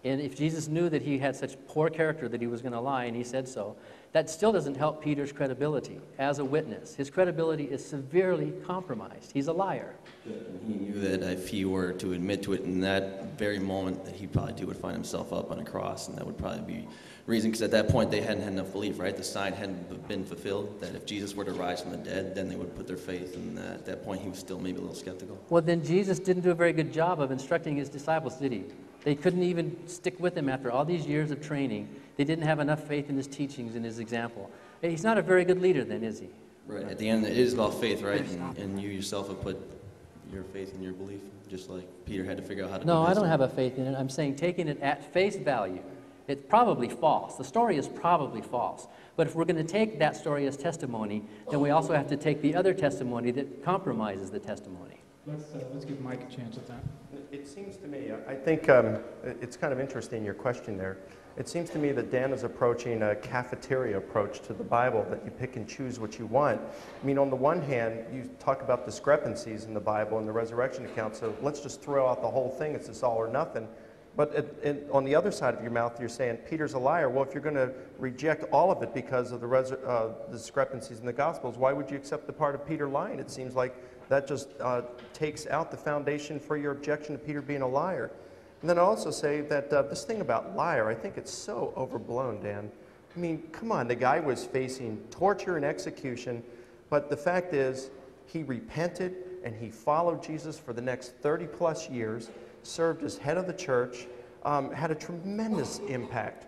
And if Jesus knew that he had such poor character that he was going to lie, and he said so, that still doesn't help Peter's credibility as a witness. His credibility is severely compromised. He's a liar. He knew that if he were to admit to it in that very moment, that he probably too would find himself up on a cross, and that would probably be reason, because at that point they hadn't had enough belief, right? The sign hadn't been fulfilled, that if Jesus were to rise from the dead, then they would put their faith, and at that point he was still maybe a little skeptical. Well, then Jesus didn't do a very good job of instructing his disciples, did he? They couldn't even stick with him after all these years of training. They didn't have enough faith in his teachings and his example. He's not a very good leader then, is he? Right. At the end, it is about faith, right? And you yourself have put your faith in your belief, just like Peter had to figure out how to. No, I don't have a faith in it. I'm saying taking it at face value. It's probably false. The story is probably false. But if we're going to take that story as testimony, then we also have to take the other testimony that compromises the testimony. Let's give Mike a chance at that. It seems to me, I think it's kind of interesting, your question there. It seems to me that Dan is approaching a cafeteria approach to the Bible, that you pick and choose what you want. I mean, on the one hand, you talk about discrepancies in the Bible and the resurrection account, so let's just throw out the whole thing. It's this all or nothing. But on the other side of your mouth, you're saying Peter's a liar. Well, if you're going to reject all of it because of the discrepancies in the Gospels, why would you accept the part of Peter lying? It seems like that just takes out the foundation for your objection to Peter being a liar. And then I also say that this thing about liar, I think it's so overblown, Dan. I mean, come on, the guy was facing torture and execution, but the fact is he repented and he followed Jesus for the next 30 plus years, served as head of the church, had a tremendous impact.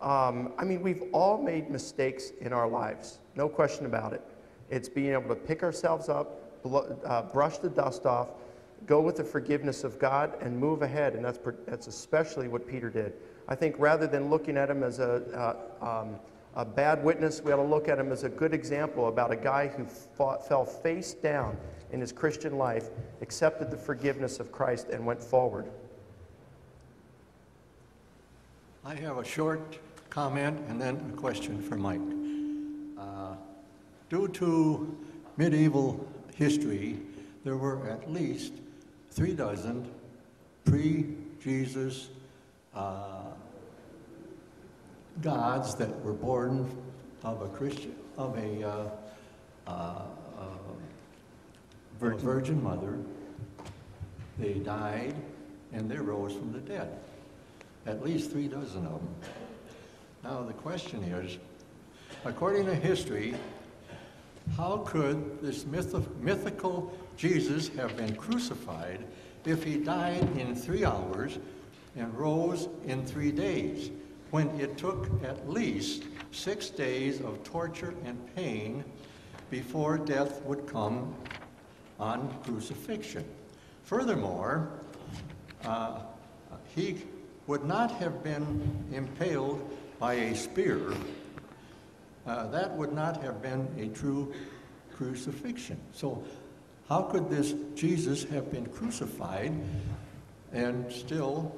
I mean, we've all made mistakes in our lives, no question about it. It's being able to pick ourselves up, brush the dust off, go with the forgiveness of God, and move ahead, and that's especially what Peter did. I think rather than looking at him as a bad witness, we ought to look at him as a good example about a guy who fell face down in his Christian life, accepted the forgiveness of Christ, and went forward. I have a short comment and then a question for Mike. Due to medieval history, there were at least 36 pre-Jesus gods that were born of a virgin mother. They died and they rose from the dead. At least 36 of them. Now the question is, according to history, how could this mythical Jesus have been crucified if he died in 3 hours and rose in 3 days, when it took at least 6 days of torture and pain before death would come on crucifixion? Furthermore, he would not have been impaled by a spear. That would not have been a true crucifixion. So how could this Jesus have been crucified and still,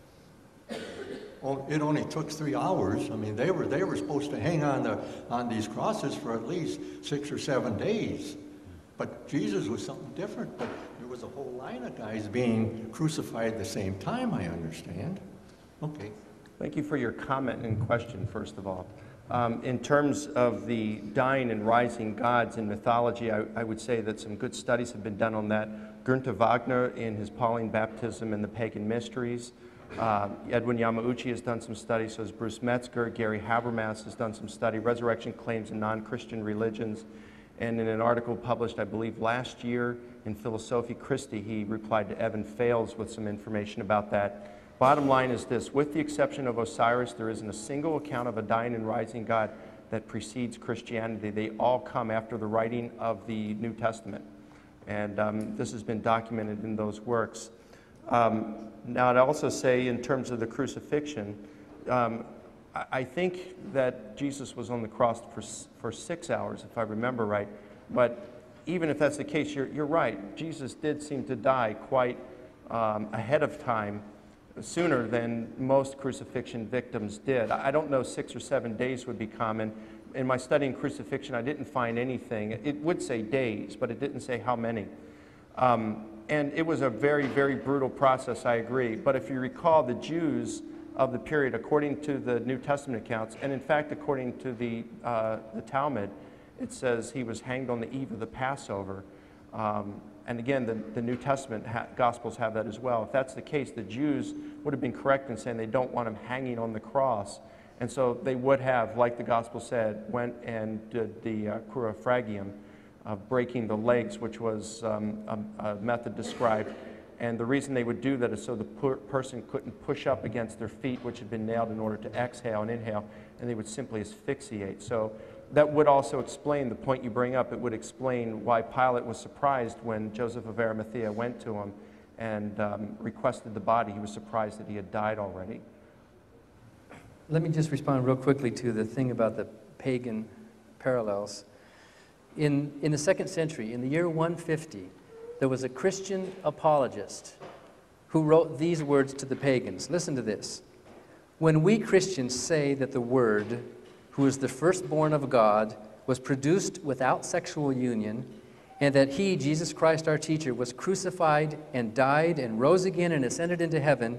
it only took 3 hours. I mean, they were supposed to hang on these crosses for at least 6 or 7 days. But Jesus was something different. But there was a whole line of guys being crucified at the same time, I understand. Okay. Thank you for your comment and question, first of all. In terms of the dying and rising gods in mythology, I would say that some good studies have been done on that. Gunther Wagner, in his Pauline Baptism and the Pagan Mysteries. Edwin Yamauchi has done some studies, so has Bruce Metzger. Gary Habermas has done some study, Resurrection Claims in Non-Christian Religions. And in an article published, I believe, last year in Philosophy Christi, he replied to Evan Fales with some information about that. Bottom line is this: with the exception of Osiris, there isn't a single account of a dying and rising God that precedes Christianity. They all come after the writing of the New Testament. And this has been documented in those works. Now, I'd also say, in terms of the crucifixion, I think that Jesus was on the cross for 6 hours, if I remember right. But even if that's the case, you're right. Jesus did seem to die quite ahead of time, sooner than most crucifixion victims did. I don't know 6 or 7 days would be common. In my study in crucifixion, I didn't find anything. It would say days, but it didn't say how many. And it was a very, very brutal process, I agree. But if you recall, the Jews of the period according to the New Testament accounts. And in fact, according to the Talmud, it says he was hanged on the eve of the Passover. And again, the New Testament Gospels have that as well. If that's the case, the Jews would have been correct in saying they don't want him hanging on the cross. And so they would have, like the Gospel said, went and did the crurifragium, breaking the legs, which was a method described. And the reason they would do that is so the person couldn't push up against their feet, which had been nailed, in order to exhale and inhale, and they would simply asphyxiate. So that would also explain the point you bring up. It would explain why Pilate was surprised when Joseph of Arimathea went to him and requested the body. He was surprised that he had died already. Let me just respond real quickly to the thing about the pagan parallels. In the 2nd century, in the year 150, there was a Christian apologist who wrote these words to the pagans. Listen to this. When we Christians say that the Word, who is the firstborn of God, was produced without sexual union, and that he, Jesus Christ our teacher, was crucified and died and rose again and ascended into heaven,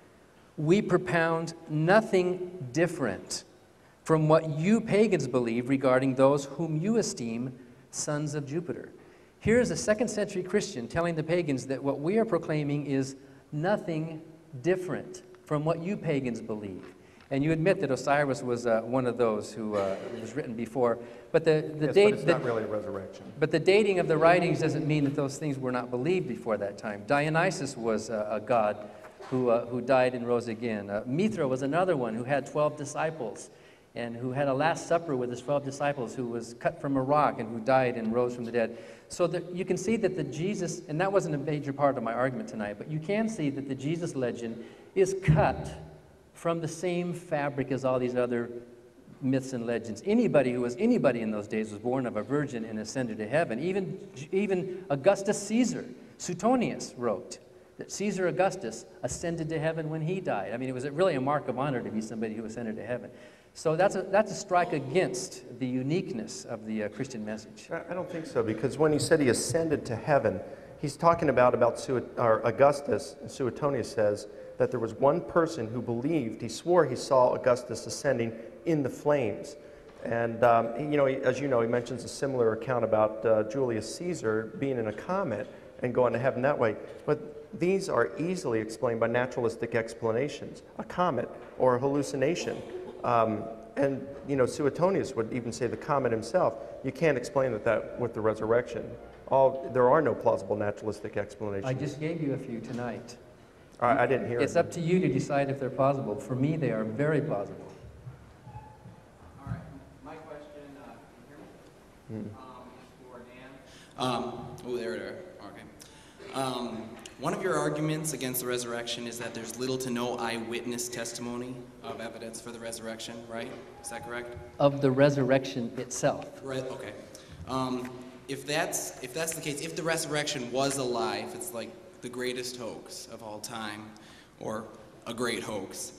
we propound nothing different from what you pagans believe regarding those whom you esteem sons of Jupiter. Here's a 2nd century Christian telling the pagans that what we are proclaiming is nothing different from what you pagans believe. And you admit that Osiris was one of those who was written before. But But it's not really a resurrection. But the dating of the writings doesn't mean that those things were not believed before that time. Dionysus was a god who died and rose again. Mithra was another one who had 12 disciples and who had a Last Supper with his 12 disciples, who was cut from a rock and who died and rose from the dead. So that you can see that the Jesus, and that wasn't a major part of my argument tonight, but you can see that the Jesus legend is cut from the same fabric as all these other myths and legends. Anybody who was anybody in those days was born of a virgin and ascended to heaven. Even Augustus Caesar, Suetonius wrote that Caesar Augustus ascended to heaven when he died. I mean, it was really a mark of honor to be somebody who ascended to heaven. So that's a strike against the uniqueness of the Christian message. I don't think so, because when he said he ascended to heaven, he's talking about Augustus. Suetonius says that there was one person who believed, he swore he saw Augustus ascending in the flames. And, as you know, he mentions a similar account about Julius Caesar being in a comet and going to heaven that way. But these are easily explained by naturalistic explanations, a comet or a hallucination. And Suetonius would even say the comet himself, you can't explain that with the resurrection. There are no plausible naturalistic explanations. I just gave you a few tonight. I didn't hear It's up to you to decide if they're plausible. For me, they are very plausible. All right. My question, can you hear me? Is for Dan. There it is. Okay. One of your arguments against the resurrection is that there's little to no eyewitness testimony of evidence for the resurrection, right? Is that correct? Of the resurrection itself. Right. Okay. If that's the case, if the resurrection was a lie, if it's like the greatest hoax of all time, or a great hoax,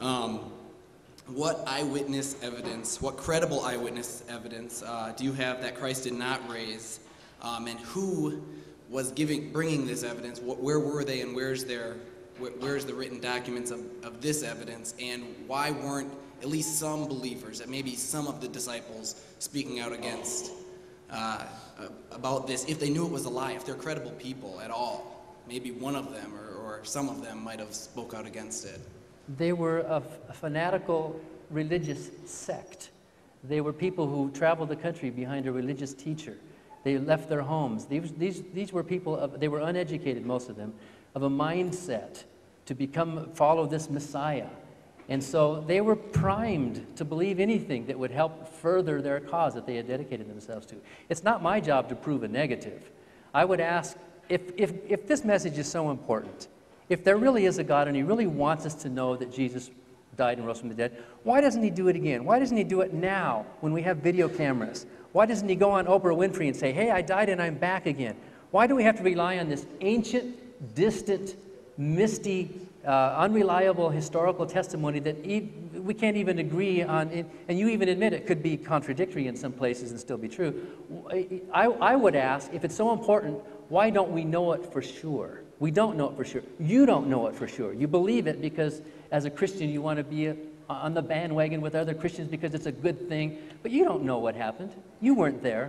what eyewitness evidence, what credible eyewitness evidence do you have that Christ did not raise, and who was bringing this evidence? Where were they, and where's the written documents of this evidence, and why weren't at least some believers, maybe some of the disciples, speaking out against about this, if they knew it was a lie, if they're credible people at all? Maybe one of them or some of them might have spoke out against it. They were a fanatical religious sect. They were people who traveled the country behind a religious teacher. They left their homes. These were people, they were uneducated, most of them, of a mindset to follow this Messiah. And so they were primed to believe anything that would help further their cause that they had dedicated themselves to. It's not my job to prove a negative. I would ask, if this message is so important, if there really is a God and he really wants us to know that Jesus died and rose from the dead, why doesn't he do it again? Why doesn't he do it now when we have video cameras? Why doesn't he go on Oprah Winfrey and say, hey, I died and I'm back again? Why do we have to rely on this ancient, distant, misty, unreliable historical testimony that we can't even agree on, and you even admit it could be contradictory in some places and still be true? I would ask, if it's so important, why don't we know it for sure? We don't know it for sure. You don't know it for sure. You believe it because as a Christian you want to be on the bandwagon with other Christians because it's a good thing, but you don't know what happened. You weren't there.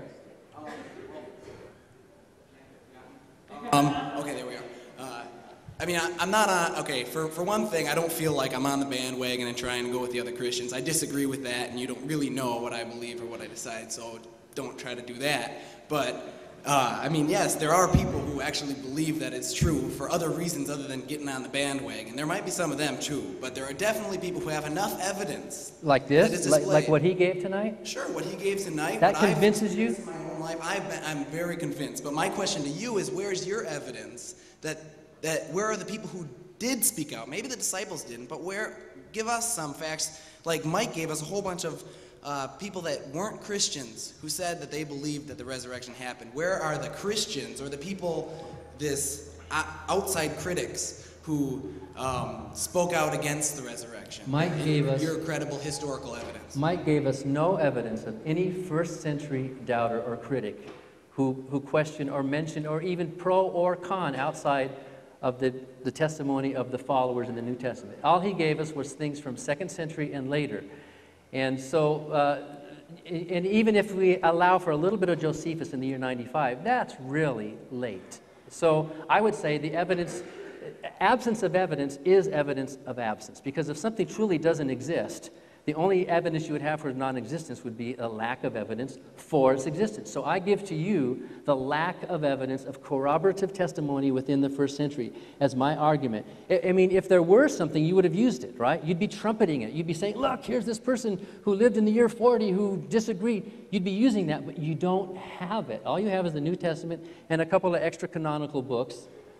Okay, there we are. I mean, I'm not on, okay, for one thing, I don't feel like I'm on the bandwagon and trying to go with the other Christians. I disagree with that, and you don't really know what I believe or what I decide, so don't try to do that. But, I mean, yes, there are people who actually believe that it's true for other reasons other than getting on the bandwagon. There might be some of them, too, but there are definitely people who have enough evidence. Like this? Like what he gave tonight? Sure, what he gave tonight. That convinces you? In my whole life, I'm very convinced. But my question to you is, where's your evidence that where are the people who did speak out? Maybe the disciples didn't, but give us some facts. Like Mike gave us a whole bunch of people that weren't Christians who said that they believed that the resurrection happened. Where are the Christians or the people, outside critics who spoke out against the resurrection? Mike gave us your credible historical evidence. Mike gave us no evidence of any first century doubter or critic who questioned or mentioned or even pro or con outside of the testimony of the followers in the New Testament. All he gave us was things from 2nd century and later. And so, and even if we allow for a little bit of Josephus in the year 95, that's really late. So I would say the absence of evidence is evidence of absence. Because if something truly doesn't exist, the only evidence you would have for its non-existence would be a lack of evidence for its existence. So I give to you the lack of evidence of corroborative testimony within the 1st century as my argument. I mean, if there were something, you would have used it, right? You'd be trumpeting it. You'd be saying, look, here's this person who lived in the year 40 who disagreed. You'd be using that, but you don't have it. All you have is the New Testament and a couple of extra canonical books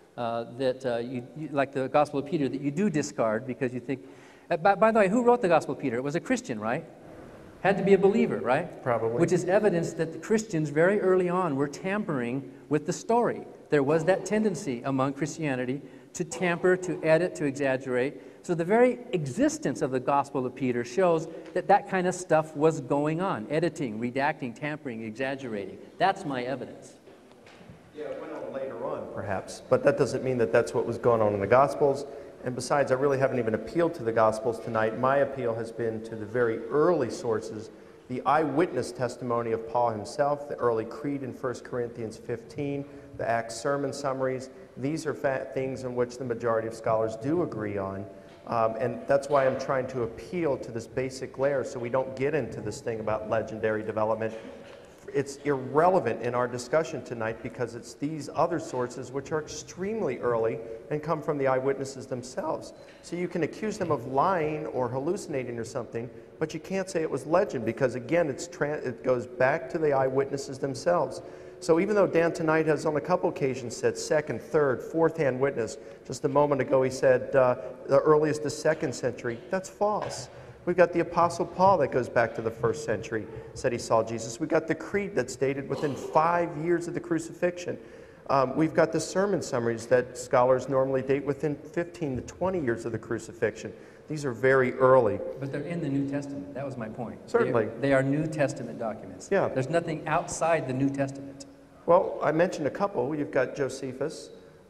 like the Gospel of Peter, that you do discard because you think. By the way, who wrote the Gospel of Peter? It was a Christian, right? Had to be a believer, right? Probably. Which is evidence that the Christians very early on were tampering with the story. There was that tendency among Christianity to tamper, to edit, to exaggerate. So the very existence of the Gospel of Peter shows that that kind of stuff was going on. Editing, redacting, tampering, exaggerating. That's my evidence. Yeah, it went on later on, perhaps. But that doesn't mean that that's what was going on in the Gospels. And besides, I really haven't even appealed to the Gospels tonight. My appeal has been to the very early sources, the eyewitness testimony of Paul himself, the early creed in 1 Corinthians 15, the Acts sermon summaries. These are things in which the majority of scholars do agree on. And that's why I'm trying to appeal to this basic layer so we don't get into this thing about legendary development. It's irrelevant in our discussion tonight because it's these other sources which are extremely early and come from the eyewitnesses themselves. So you can accuse them of lying or hallucinating or something, but you can't say it was legend because, again, it goes back to the eyewitnesses themselves. So even though Dan tonight has on a couple occasions said second, third, fourth-hand witness, just a moment ago he said the earliest is 2nd century, that's false. We've got the Apostle Paul that goes back to the 1st century, said he saw Jesus. We've got the creed that's dated within 5 years of the crucifixion. We've got the sermon summaries that scholars normally date within 15 to 20 years of the crucifixion. These are very early. But they're in the New Testament. That was my point. Certainly. They are New Testament documents. Yeah. There's nothing outside the New Testament. Well, I mentioned a couple. You've got Josephus.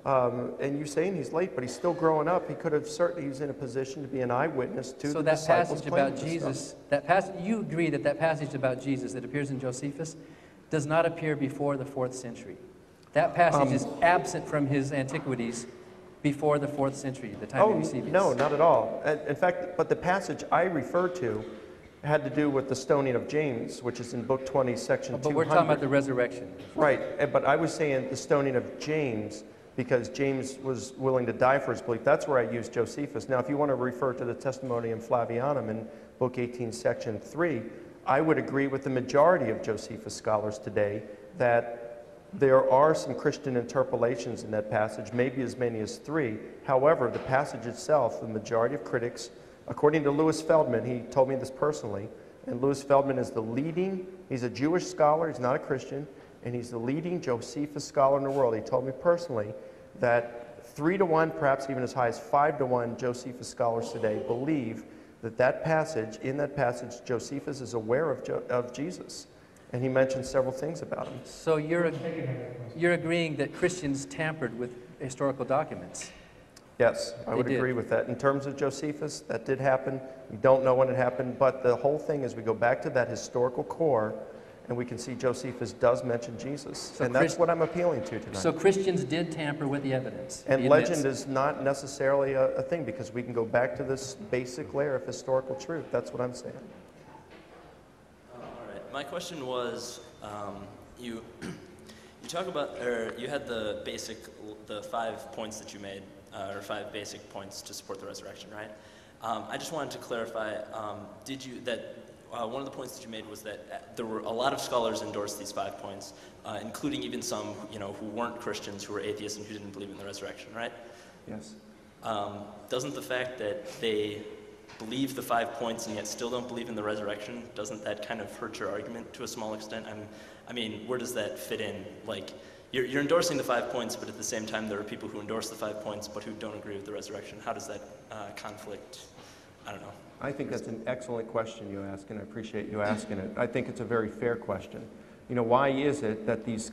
And you're saying he's late, but he's still growing up. He could have certainly, he's in a position to be an eyewitness to the disciples. So that passage about Jesus, you agree that that passage about Jesus that appears in Josephus does not appear before the 4th century. That passage is absent from his antiquities before the 4th century, the time of Eusebius. No, not at all. In fact, but the passage I refer to had to do with the stoning of James, which is in Book 20, Section 200. But we're talking about the resurrection. Right, but I was saying the stoning of James because James was willing to die for his belief. That's where I used Josephus. Now, if you want to refer to the Testimonium Flavianum in Book 18, Section 3, I would agree with the majority of Josephus scholars today that there are some Christian interpolations in that passage, maybe as many as 3. However, the passage itself, the majority of critics, according to Louis Feldman, he told me this personally, and Louis Feldman is he's a Jewish scholar, he's not a Christian, and he's the leading Josephus scholar in the world. He told me personally that 3 to 1, perhaps even as high as 5 to 1, Josephus scholars today believe that passage, Josephus is aware of Jesus. And he mentioned several things about him. So you're agreeing that Christians tampered with historical documents. Yes, I would They did. agree with that. In terms of Josephus, that did happen. We don't know when it happened, but the whole thing is we go back to that historical core, and we can see Josephus does mention Jesus. So And that's what I'm appealing to tonight. So Christians did tamper with the evidence. And he legend admits. is not necessarily a thing, because we can go back to this basic layer of historical truth. That's what I'm saying. All right. My question was, you talk about, or you had the 5 points that you made, or 5 basic points to support the resurrection, right? I just wanted to clarify, one of the points that you made was that there were a lot of scholars endorsed these 5 points, including even some, who weren't Christians, who were atheists and who didn't believe in the resurrection, right? Yes. Doesn't the fact that they believe the 5 points and yet still don't believe in the resurrection, doesn't that kind of hurt your argument to a small extent? I mean, where does that fit in? Like, you're endorsing the 5 points, but at the same time there are people who endorse the 5 points but who don't agree with the resurrection. How does that conflict? I don't know. I think that's an excellent question you ask, and I appreciate you asking it. I think it's a very fair question. Why is it that these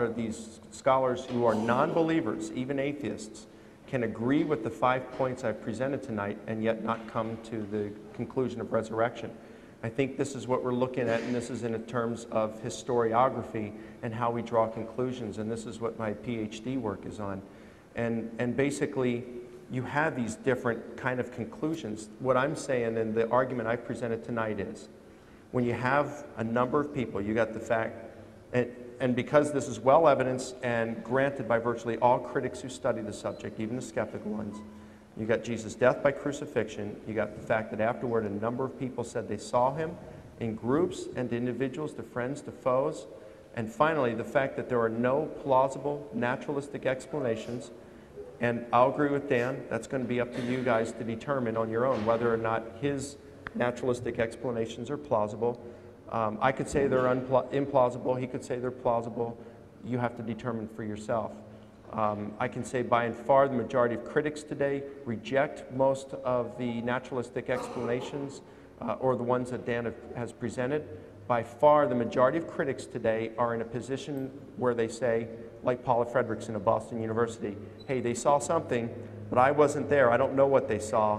scholars who are non-believers, even atheists, can agree with the 5 points I've presented tonight and yet not come to the conclusion of resurrection? I think this is what we're looking at, and this is in terms of historiography and how we draw conclusions, and this is what my PhD work is on. And basically, you have these different kind of conclusions. What I'm saying, and the argument I presented tonight is, when you have a number of people, you got the fact, and because this is well evidenced and granted by virtually all critics who study the subject, even the skeptical ones, you got Jesus' death by crucifixion, you got the fact that afterward a number of people said they saw him in groups and to individuals, to friends, to foes, and finally the fact that there are no plausible naturalistic explanations. And I'll agree with Dan, that's going to be up to you guys to determine on your own whether or not his naturalistic explanations are plausible. I could say they're implausible, he could say they're plausible. You have to determine for yourself. I can say by and far the majority of critics today reject most of the naturalistic explanations or the ones that Dan has presented. By far the majority of critics today are in a position where they say, like Paula Fredrickson of Boston University, hey, they saw something, but I wasn't there. I don't know what they saw.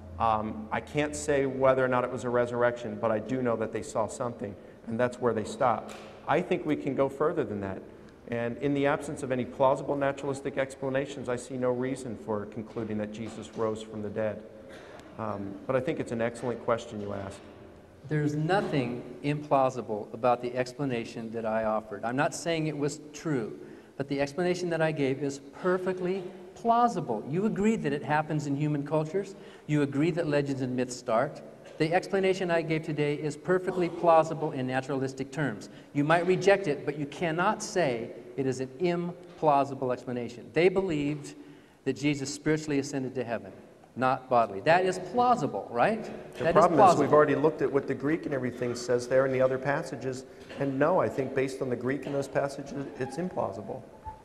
I can't say whether or not it was a resurrection, but I do know that they saw something, and that's where they stop. I think we can go further than that. And in the absence of any plausible naturalistic explanations, I see no reason for concluding that Jesus rose from the dead. But I think it's an excellent question you asked. There's nothing implausible about the explanation that I offered. I'm not saying it was true, but the explanation that I gave is perfectly plausible. You agree that it happens in human cultures. You agree that legends and myths start. The explanation I gave today is perfectly plausible in naturalistic terms. You might reject it, but you cannot say it is an implausible explanation. They believed that Jesus spiritually ascended to heaven, not bodily. That is plausible, right? The problem is we've already looked at what the Greek and everything says there in the other passages, and no, I think based on the Greek in those passages, it's implausible.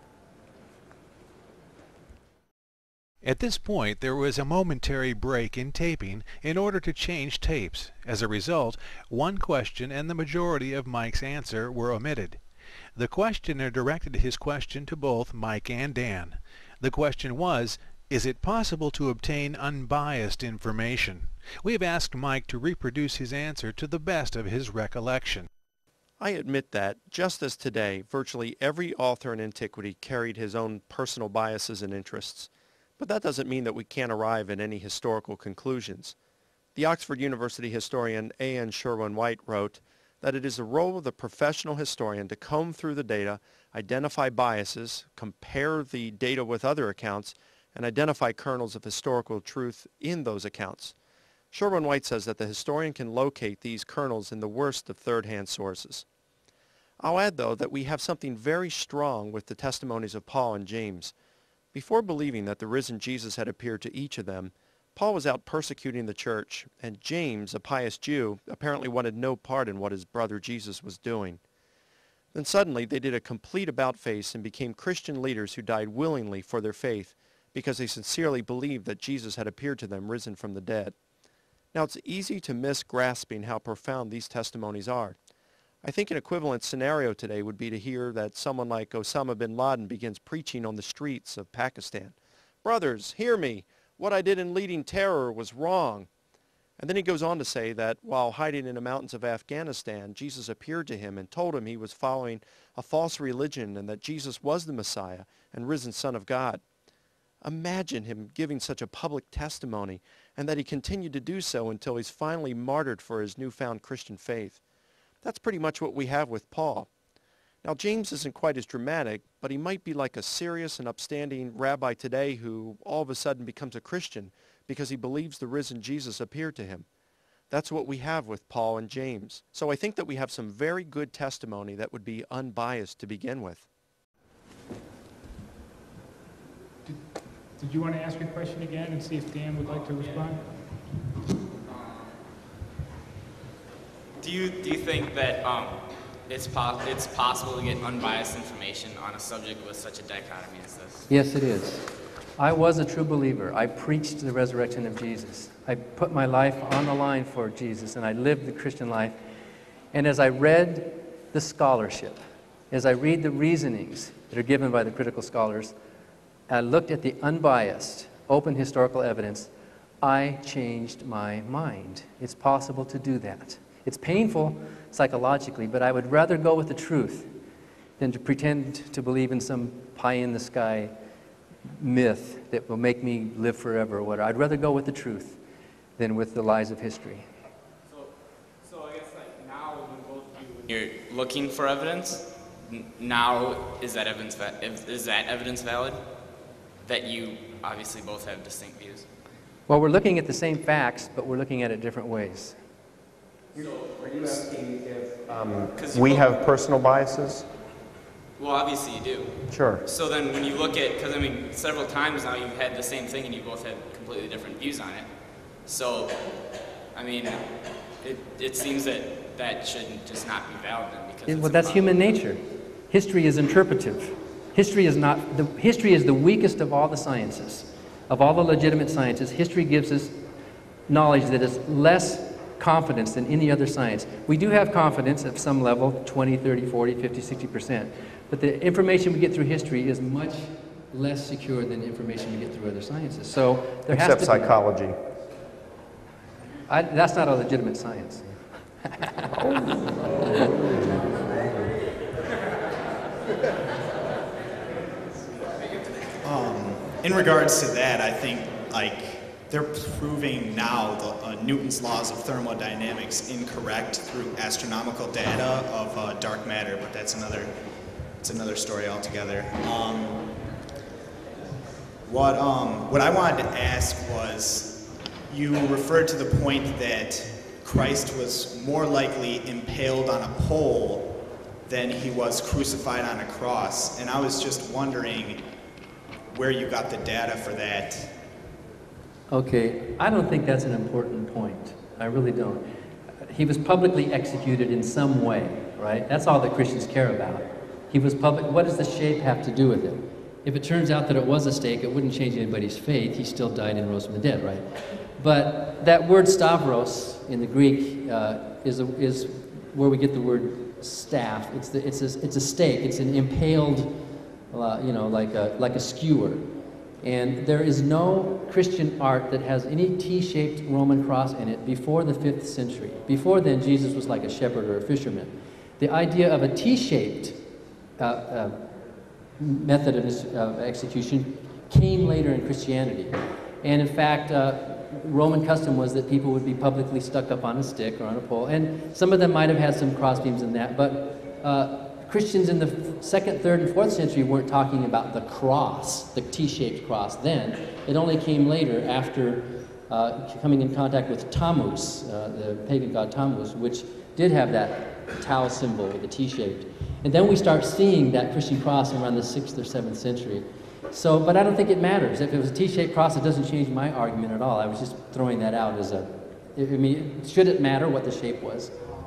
At this point, there was a momentary break in taping in order to change tapes. As a result, one question and the majority of Mike's answer were omitted. The questioner directed his question to both Mike and Dan. The question was, is it possible to obtain unbiased information? We have asked Mike to reproduce his answer to the best of his recollection. I admit that, just as today, virtually every author in antiquity carried his own personal biases and interests. But that doesn't mean that we can't arrive at any historical conclusions. The Oxford University historian A.N. Sherwin-White wrote that it is the role of the professional historian to comb through the data, identify biases, compare the data with other accounts, and identify kernels of historical truth in those accounts. Sherwin-White says that the historian can locate these kernels in the worst of third-hand sources. I'll add, though, that we have something very strong with the testimonies of Paul and James. Before believing that the risen Jesus had appeared to each of them, Paul was out persecuting the church, and James, a pious Jew, apparently wanted no part in what his brother Jesus was doing. Then suddenly they did a complete about-face and became Christian leaders who died willingly for their faith because they sincerely believed that Jesus had appeared to them risen from the dead. Now it's easy to miss grasping how profound these testimonies are. I think an equivalent scenario today would be to hear that someone like Osama bin Laden begins preaching on the streets of Pakistan. Brothers, hear me. What I did in leading terror was wrong. And then he goes on to say that while hiding in the mountains of Afghanistan, Jesus appeared to him and told him he was following a false religion and that Jesus was the Messiah and risen Son of God. Imagine him giving such a public testimony and that he continued to do so until he's finally martyred for his newfound Christian faith. That's pretty much what we have with Paul. Now, James isn't quite as dramatic, but he might be like a serious and upstanding rabbi today who all of a sudden becomes a Christian because he believes the risen Jesus appeared to him. That's what we have with Paul and James. So I think that we have some very good testimony that would be unbiased to begin with. Did you want to ask your question again and see if Dan would like to respond? Do you think that it's possible to get unbiased information on a subject with such a dichotomy as this? Yes, it is. I was a true believer. I preached the resurrection of Jesus. I put my life on the line for Jesus, and I lived the Christian life. And as I read the scholarship, as I read the reasonings that are given by the critical scholars, I looked at the unbiased, open historical evidence, I changed my mind. It's possible to do that. It's painful psychologically, but I would rather go with the truth than to pretend to believe in some pie-in-the-sky myth that will make me live forever or whatever. I'd rather go with the truth than with the lies of history. So I guess like now when both of you, you're looking for evidence, now is that evidence valid? That you obviously both have distinct views? Well, we're looking at the same facts, but we're looking at it different ways. Are you asking if we have personal biases? Well, obviously you do. Sure. So then when you look at, because I mean, several times now you've had the same thing and you both had completely different views on it. So, I mean, it seems that that should just not be valid then because Well, that's human nature. History is interpretive. History is the weakest of all the sciences. Of all the legitimate sciences, history gives us knowledge that is less confidence than any other science. We do have confidence at some level, 20, 30, 40, 50, 60%. But the information we get through history is much less secure than the information we get through other sciences. So there has to be... Except psychology. That's not a legitimate science. In regards to that, I think like they're proving now Newton's laws of thermodynamics incorrect through astronomical data of dark matter, but that's another story altogether. What I wanted to ask was, you referred to the point that Christ was more likely impaled on a pole than he was crucified on a cross, and I was just wondering where you got the data for that. Okay, I don't think that's an important point. I really don't. He was publicly executed in some way, right? That's all that Christians care about. He was public. What does the shape have to do with it? If it turns out that it was a stake, it wouldn't change anybody's faith. He still died and rose from the dead, right? But that word stavros in the Greek is where we get the word staff. It's a stake. It's an impaled, like a skewer. And there is no Christian art that has any T-shaped Roman cross in it before the 5th century. Before then, Jesus was like a shepherd or a fisherman. The idea of a T-shaped method of execution came later in Christianity. And in fact, Roman custom was that people would be publicly stuck up on a stick or on a pole. And some of them might have had some crossbeams in that, but Christians in the 2nd, 3rd, and 4th century weren't talking about the cross, the T-shaped cross then. It only came later after coming in contact with Tammuz, the pagan god Tammuz, which did have that Tau symbol, the T-shaped. And then we start seeing that Christian cross around the 6th or 7th century. So, but I don't think it matters. If it was a T-shaped cross, it doesn't change my argument at all. I was just throwing that out as should it matter what the shape was?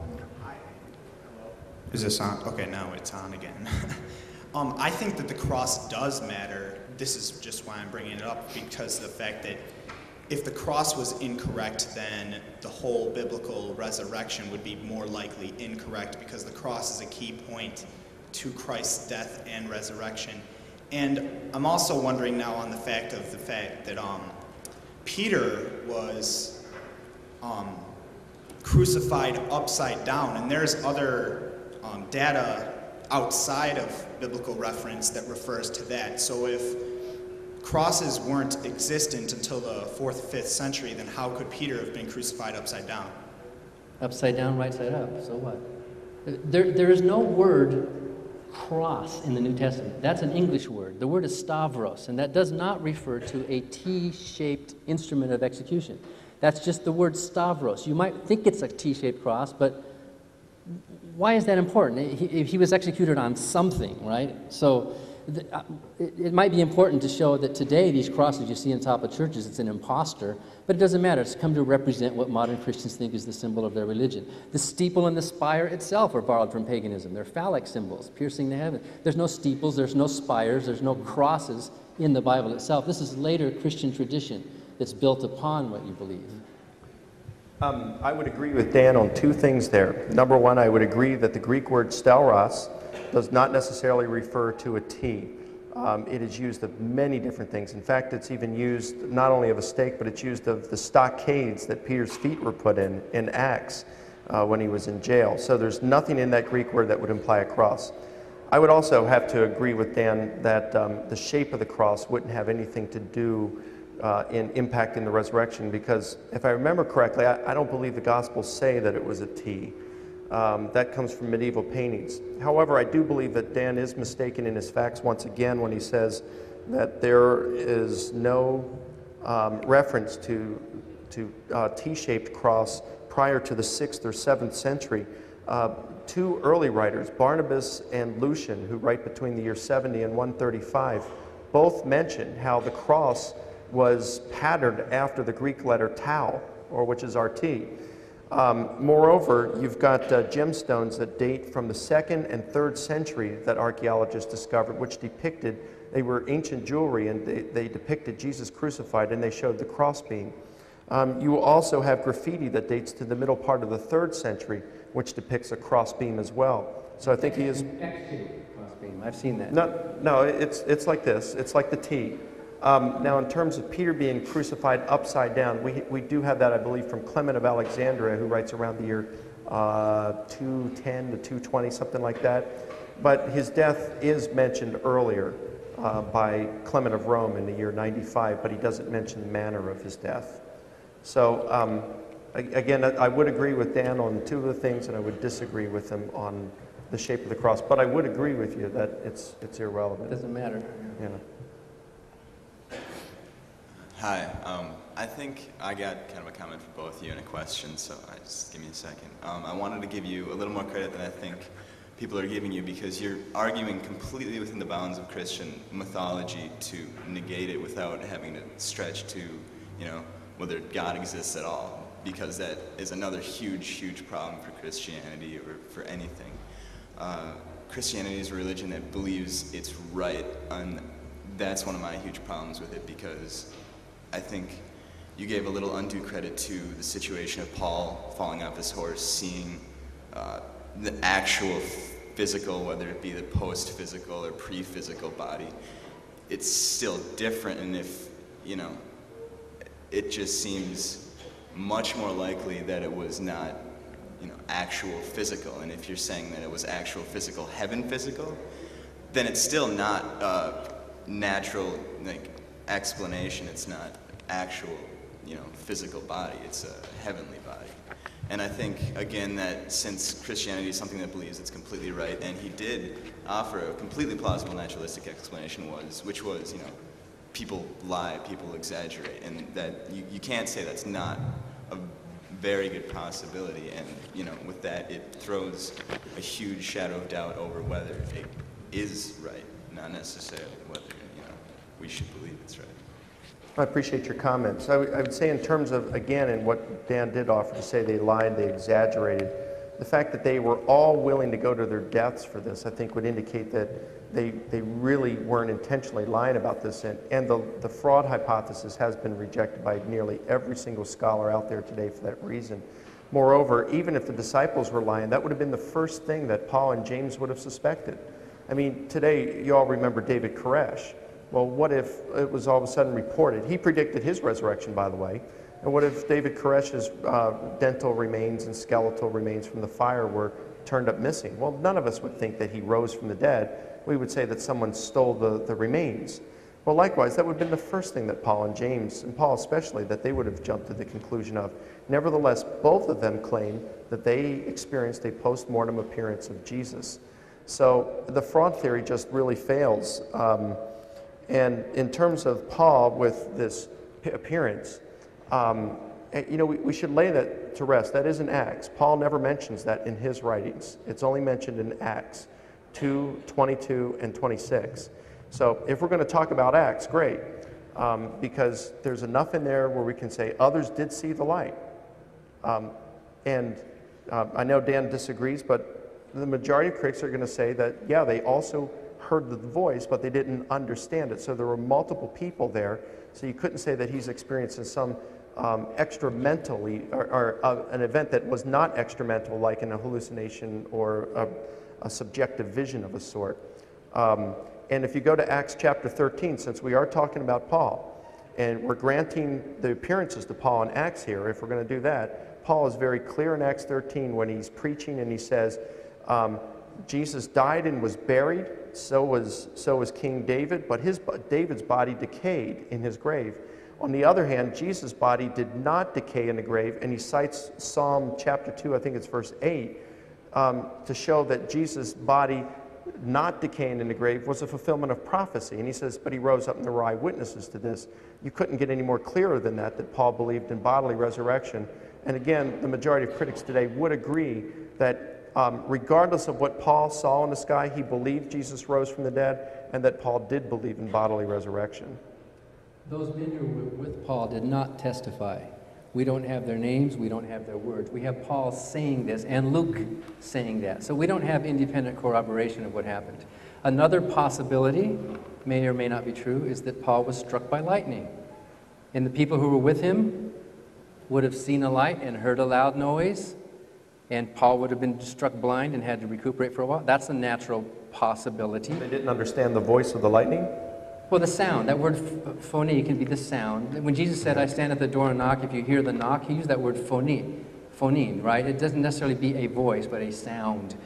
Is this on? Okay, now it's on again. I think that the cross does matter. This is just why I'm bringing it up, because the fact that if the cross was incorrect, then the whole biblical resurrection would be more likely incorrect, because the cross is a key point to Christ's death and resurrection. And I'm also wondering now on the fact that Peter was crucified upside down, and there's other data outside of biblical reference that refers to that. So if crosses weren't existent until the 4th, 5th century, then how could Peter have been crucified upside down? Upside down, right side up, so what? There is no word cross in the New Testament. That's an English word. The word is stavros, and that does not refer to a T-shaped instrument of execution. That's just the word stavros. You might think it's a T-shaped cross, but why is that important? He was executed on something, right? So it might be important to show that today these crosses you see on top of churches, it's an imposter, but it doesn't matter. It's come to represent what modern Christians think is the symbol of their religion. The steeple and the spire itself are borrowed from paganism. They're phallic symbols, piercing the heaven. There's no steeples, there's no spires, there's no crosses in the Bible itself. This is later Christian tradition that's built upon what you believe. I would agree with Dan on two things there. Number one, I would agree that the Greek word stauros does not necessarily refer to a T. It is used of many different things. In fact, it's even used not only of a stake, but it's used of the stockades that Peter's feet were put in Acts when he was in jail. So there's nothing in that Greek word that would imply a cross. I would also have to agree with Dan that the shape of the cross wouldn't have anything to do in impacting the resurrection, because if I remember correctly, I don't believe the Gospels say that it was a T. That comes from medieval paintings. However, I do believe that Dan is mistaken in his facts once again when he says that there is no reference to T-shaped cross prior to the 6th or 7th century. Two early writers, Barnabas and Lucian, who write between the year 70 and 135, both mention how the cross was patterned after the Greek letter tau, or which is RT. Moreover, you've got gemstones that date from the 2nd and 3rd century that archaeologists discovered, which depicted, they were ancient jewelry, and they depicted Jesus crucified, and they showed the crossbeam. You also have graffiti that dates to the middle part of the 3rd century, which depicts a crossbeam as well. So I think he is... Crossbeam, I've seen that. No, it's like this. It's like the T. Now, in terms of Peter being crucified upside down, we do have that, I believe, from Clement of Alexandria, who writes around the year 210 to 220, something like that. But his death is mentioned earlier by Clement of Rome in the year 95, but he doesn't mention the manner of his death. So, again, I would agree with Dan on two of the things, and I would disagree with him on the shape of the cross. But I would agree with you that it's irrelevant. It doesn't matter. Yeah. Hi, I think I got kind of a comment for both of you and a question, so just give me a second. I wanted to give you a little more credit than I think people are giving you, because you're arguing completely within the bounds of Christian mythology to negate it without having to stretch to, whether God exists at all, because that is another huge, huge problem for Christianity or for anything. Christianity is a religion that believes it's right, and that's one of my huge problems with it, because I think you gave a little undue credit to the situation of Paul falling off his horse, seeing the actual physical, whether it be the post-physical or pre-physical body. It's still different, and if, it just seems much more likely that it was not, actual physical. And if you're saying that it was actual physical, heaven physical, then it's still not a natural, explanation. It's not actual, physical body. It's a heavenly body. And I think, again, that since Christianity is something that believes it's completely right, and he did offer a completely plausible naturalistic explanation, which was, people lie, people exaggerate, and that you can't say that's not a very good possibility. And, with that, it throws a huge shadow of doubt over whether it is right, not necessarily whether, we should believe it's right. I appreciate your comments. I would say in terms of, again, and what Dan did offer to say they lied, they exaggerated, The fact that they were all willing to go to their deaths for this, I think, would indicate that they really weren't intentionally lying about this. And the fraud hypothesis has been rejected by nearly every single scholar out there today for that reason. Moreover, even if the disciples were lying, that would have been the first thing that Paul and James would have suspected. I mean, today, you all remember David Koresh. Well, what if it was all of a sudden reported? He predicted his resurrection, by the way. And what if David Koresh's dental remains and skeletal remains from the fire were turned up missing? Well, none of us would think that he rose from the dead. We would say that someone stole the remains. Well, likewise, that would have been the first thing that Paul and James, and Paul especially, that they would have jumped to the conclusion of. Nevertheless, both of them claim that they experienced a post-mortem appearance of Jesus. So the fraud theory just really fails. And in terms of Paul with this appearance, we should lay that to rest. That is in Acts. Paul never mentions that in his writings. It's only mentioned in Acts 2, 22, and 26. So if we're going to talk about Acts, great, because there's enough in there where we can say others did see the light. I know Dan disagrees, but the majority of critics are going to say that, yeah, they also heard the voice, but they didn't understand it. So there were multiple people there, so you couldn't say that he's experiencing some extra mentally, or an event that was not extra mental, like in a hallucination or a subjective vision of a sort. And if you go to Acts chapter 13, since we are talking about Paul, and we're granting the appearances to Paul in Acts here, if we're going to do that, Paul is very clear in Acts 13 when he's preaching and he says, Jesus died and was buried, so was King David, but David's body decayed in his grave. On the other hand, Jesus' body did not decay in the grave, and he cites Psalm chapter 2, I think it's verse 8, to show that Jesus' body not decaying in the grave was a fulfillment of prophecy. And he says, but he rose up and there were eyewitnesses to this. You couldn't get any more clearer than that Paul believed in bodily resurrection. And again, the majority of critics today would agree that regardless of what Paul saw in the sky, he believed Jesus rose from the dead, and that Paul did believe in bodily resurrection. Those men who were with Paul did not testify. We don't have their names, we don't have their words. We have Paul saying this and Luke saying that. So we don't have independent corroboration of what happened. Another possibility, may or may not be true, is that Paul was struck by lightning. And the people who were with him would have seen a light and heard a loud noise, and Paul would have been struck blind and had to recuperate for a while. That's a natural possibility. They didn't understand the voice of the lightning? Well, the sound, that word phone can be the sound. When Jesus said, I stand at the door and knock, if you hear the knock, he used that word phoneme, right? It doesn't necessarily be a voice, but a sound.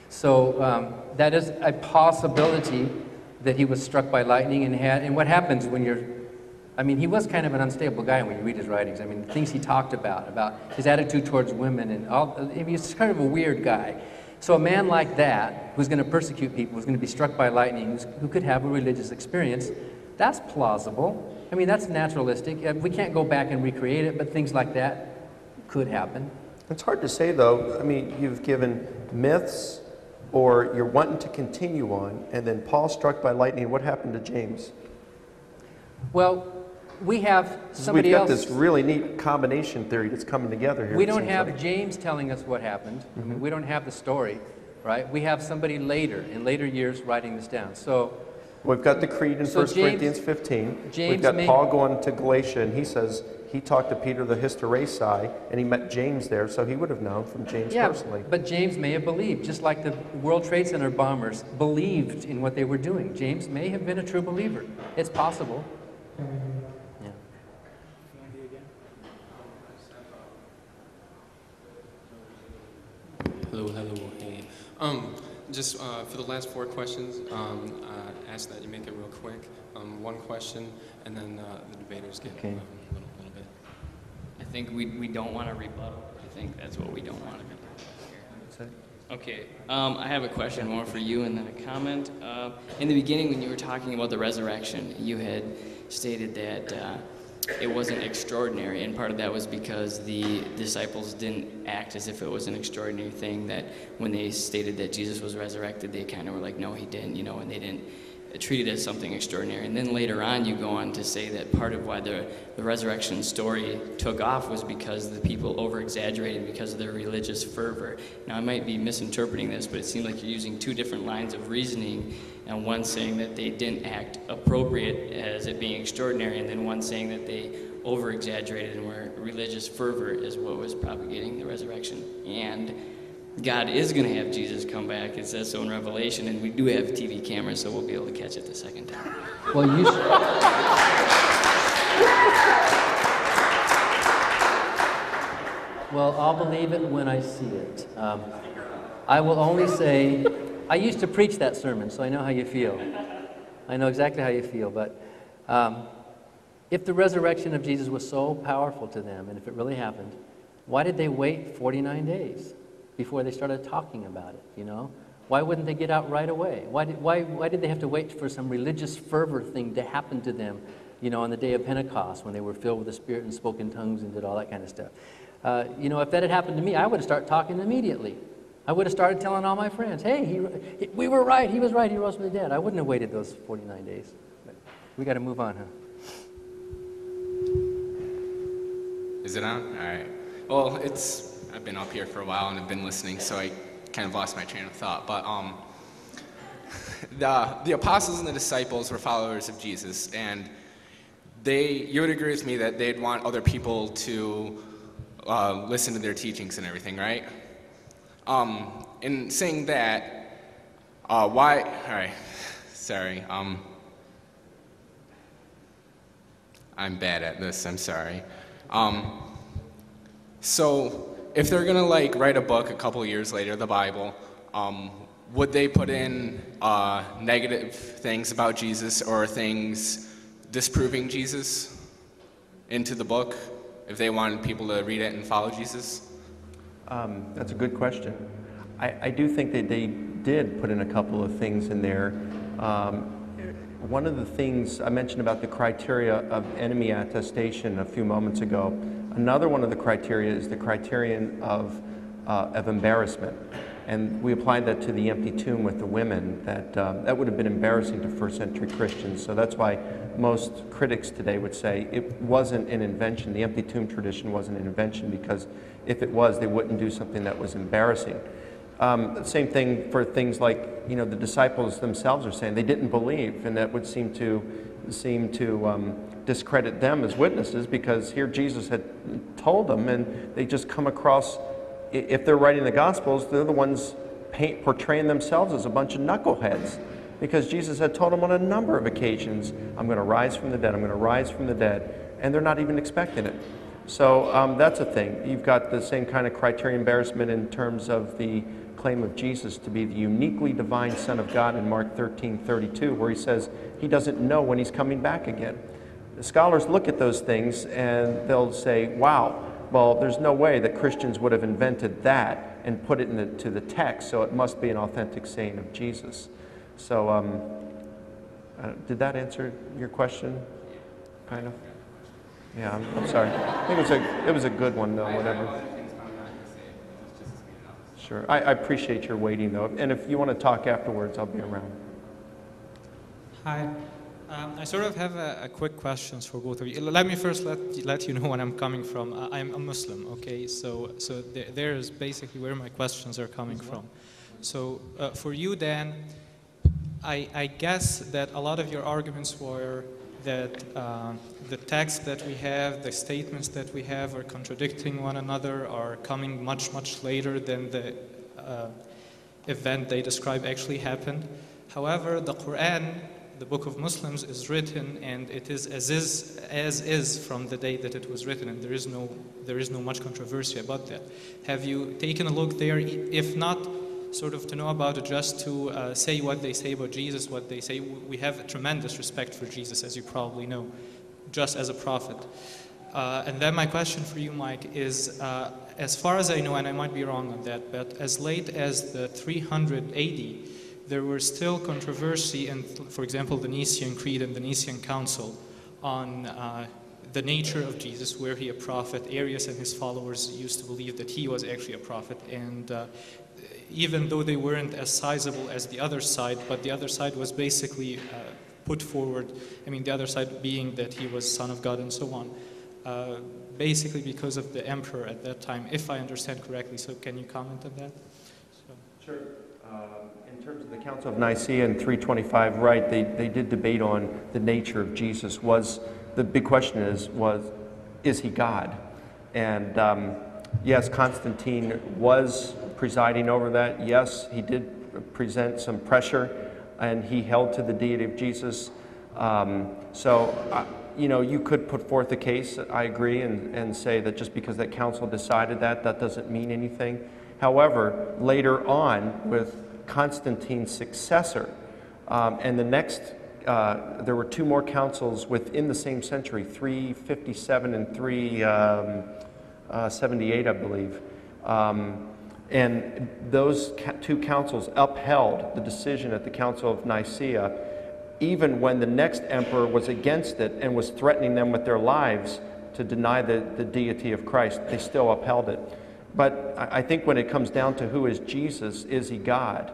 So that is a possibility that he was struck by lightning and what happens when you're, he was kind of an unstable guy when you read his writings. The things he talked about his attitude towards women and all, he's kind of a weird guy. So a man like that, who's going to persecute people, who's going to be struck by lightning, who could have a religious experience, that's plausible. That's naturalistic. We can't go back and recreate it, but things like that could happen. It's hard to say, though. You've given myths, or you're wanting to continue on, and then Paul struck by lightning. What happened to James? Well, we have somebody else. We've got this really neat combination theory that's coming together here. We don't have James telling us what happened. We don't have the story, right? We have somebody later, in later years, writing this down. So we've got the creed in 1 Corinthians 15. We've got Paul going to Galatia, and he says he talked to Peter the Hysteresai, and he met James there, so he would have known from James personally. But James may have believed, just like the World Trade Center bombers believed in what they were doing. James may have been a true believer. It's possible. Hello, hey. Just for the last 4 questions, I ask that you make it real quick. One question, and then the debaters get a little bit. I think we don't want to rebuttal. I think that's what we don't want to do. Okay, I have a question more for you and then a comment. In the beginning, when you were talking about the resurrection, you had stated that it wasn't extraordinary, and part of that was because the disciples didn't act as if it was an extraordinary thing, that when they stated that Jesus was resurrected, they kind of were like, no, he didn't, and they didn't treat it as something extraordinary. And then later on, you go on to say that part of why the resurrection story took off was because the people over-exaggerated because of their religious fervor. Now, I might be misinterpreting this, but it seems like you're using two different lines of reasoning, and one saying that they didn't act appropriate as it being extraordinary, and then one saying that they over-exaggerated and where religious fervor is what was propagating the resurrection. And God is going to have Jesus come back. It says so in Revelation, and we do have TV cameras, so we'll be able to catch it the second time. Well, you Well, I'll believe it when I see it. I will only say, I used to preach that sermon, so I know how you feel. I know exactly how you feel, but if the resurrection of Jesus was so powerful to them, and if it really happened, why did they wait 49 days before they started talking about it, you know? Why wouldn't they get out right away? Why did they have to wait for some religious fervor thing to happen to them, you know, on the day of Pentecost when they were filled with the Spirit and spoke in tongues and did all that kind of stuff? You know, if that had happened to me, I would have started talking immediately. I would have started telling all my friends, hey, we were right, he was right, he rose from the dead. I wouldn't have waited those 49 days. But we got to move on, huh? Is it on? All right. Well, I've been up here for a while and I've been listening, so I kind of lost my train of thought. But the apostles and the disciples were followers of Jesus, and you would agree with me that they'd want other people to listen to their teachings and everything, right? In saying that, why? All right. Sorry. I'm bad at this. I'm sorry. So if they're gonna write a book a couple of years later, the Bible, would they put in negative things about Jesus or things disproving Jesus into the book if they wanted people to read it and follow Jesus? That's a good question. I do think that they did put in a couple of things in there. One of the things I mentioned about the criteria of enemy attestation a few moments ago, another one of the criteria is the criterion of embarrassment. And we applied that to the empty tomb with the women, that would have been embarrassing to first century Christians. So that's why most critics today would say it wasn't an invention. The empty tomb tradition wasn't an invention, because if it was, they wouldn't do something that was embarrassing. Same thing for things like, you know, the disciples themselves are saying they didn't believe, and that would seem to discredit them as witnesses, because here Jesus had told them, and they just come across, if they're writing the Gospels, they're the ones portraying themselves as a bunch of knuckleheads, because Jesus had told them on a number of occasions, I'm going to rise from the dead, I'm going to rise from the dead, and they're not even expecting it. So that's a thing. You've got the same kind of criteria embarrassment in terms of the claim of Jesus to be the uniquely divine Son of God in Mark 13:32, where he says he doesn't know when he's coming back again. The scholars look at those things and they'll say, wow, well, there's no way that Christians would have invented that and put it into the text, so it must be an authentic saying of Jesus. So did that answer your question, kind of? Yeah, I'm sorry. I think it was a good one, though, whatever. Sure. I appreciate your waiting, though. And if you want to talk afterwards, I'll be around. Hi. I sort of have a quick questions for both of you. Let me first let you know where I'm coming from. I'm a Muslim, okay? So there's basically where my questions are coming from. So for you, Dan, I guess that a lot of your arguments were that the text that we have, the statements that we have are contradicting one another, are coming much, much later than the event they describe actually happened. However, the Quran, the book of Muslims, is written, and it is as is from the day that it was written, and there is no much controversy about that. Have you taken a look there? If not, sort of to know about it, just to say what they say about Jesus, what they say. We have a tremendous respect for Jesus, as you probably know, just as a prophet. And then my question for you, Mike, is as far as I know, and I might be wrong on that, but as late as the 300 AD, there were still controversy in, for example, the Nicene Creed and the Nicene Council on the nature of Jesus. Were he a prophet? Arius and his followers used to believe that he was actually a prophet, and even though they weren't as sizable as the other side, but the other side was basically put forward, I mean, the other side being that he was Son of God and so on, basically because of the emperor at that time, if I understand correctly. So can you comment on that? Sure. In terms of the Council of Nicaea in 325, right, they did debate on the nature of Jesus. The big question is he God? And yes, Constantine was presiding over that. Yes, he did present some pressure, and he held to the deity of Jesus. You could put forth a case, I agree, and say that just because that council decided that doesn't mean anything. However, later on, with Constantine's successor, and the next, there were two more councils within the same century, 357 and 378, I believe. And those two councils upheld the decision at the Council of Nicaea, even when the next emperor was against it and was threatening them with their lives to deny the deity of Christ. They still upheld it. But I think when it comes down to who is Jesus, is he God?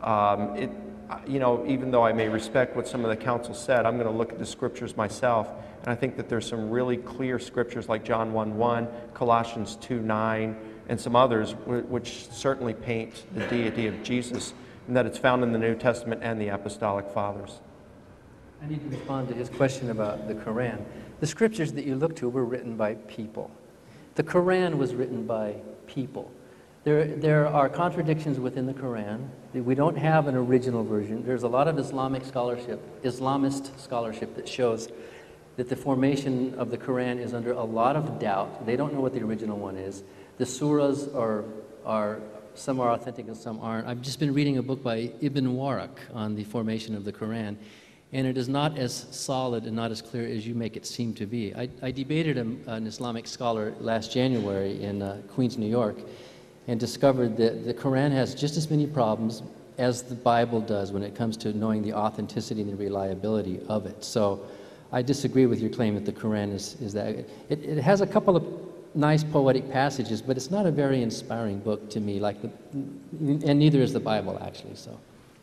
Even though I may respect what some of the council said, I'm going to look at the scriptures myself, and I think that there's some really clear scriptures like John 1:1, Colossians 2:9, and some others which certainly paint the deity of Jesus, and that it's found in the New Testament and the Apostolic Fathers. I need to respond to his question about the Quran. The scriptures that you look to were written by people. The Quran was written by people. There are contradictions within the Quran. We don't have an original version. There's a lot of Islamist scholarship that shows that the formation of the Quran is under a lot of doubt. They don't know what the original one is. The surahs are some are authentic and some aren't. I've just been reading a book by Ibn Warraq on the formation of the Quran, and it is not as solid and not as clear as you make it seem to be. I debated an Islamic scholar last January in Queens, New York, and discovered that the Quran has just as many problems as the Bible does when it comes to knowing the authenticity and the reliability of it. So I disagree with your claim that the Quran is that. It has a couple of nice poetic passages, but it's not a very inspiring book to me, and neither is the Bible, actually. So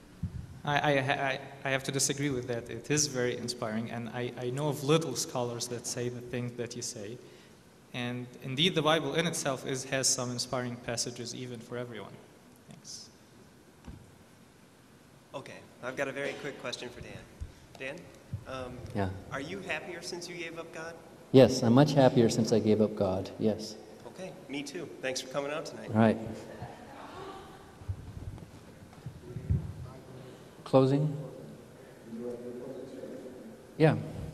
I have to disagree with that. It is very inspiring, and I know of little scholars that say the things that you say. And indeed, the Bible in itself has some inspiring passages even for everyone. Thanks. Okay, I've got a very quick question for Dan. Dan, yeah. Are you happier since you gave up God? Yes, I'm much happier since I gave up God, yes. Okay, me too. Thanks for coming out tonight. Right. Closing? Yeah.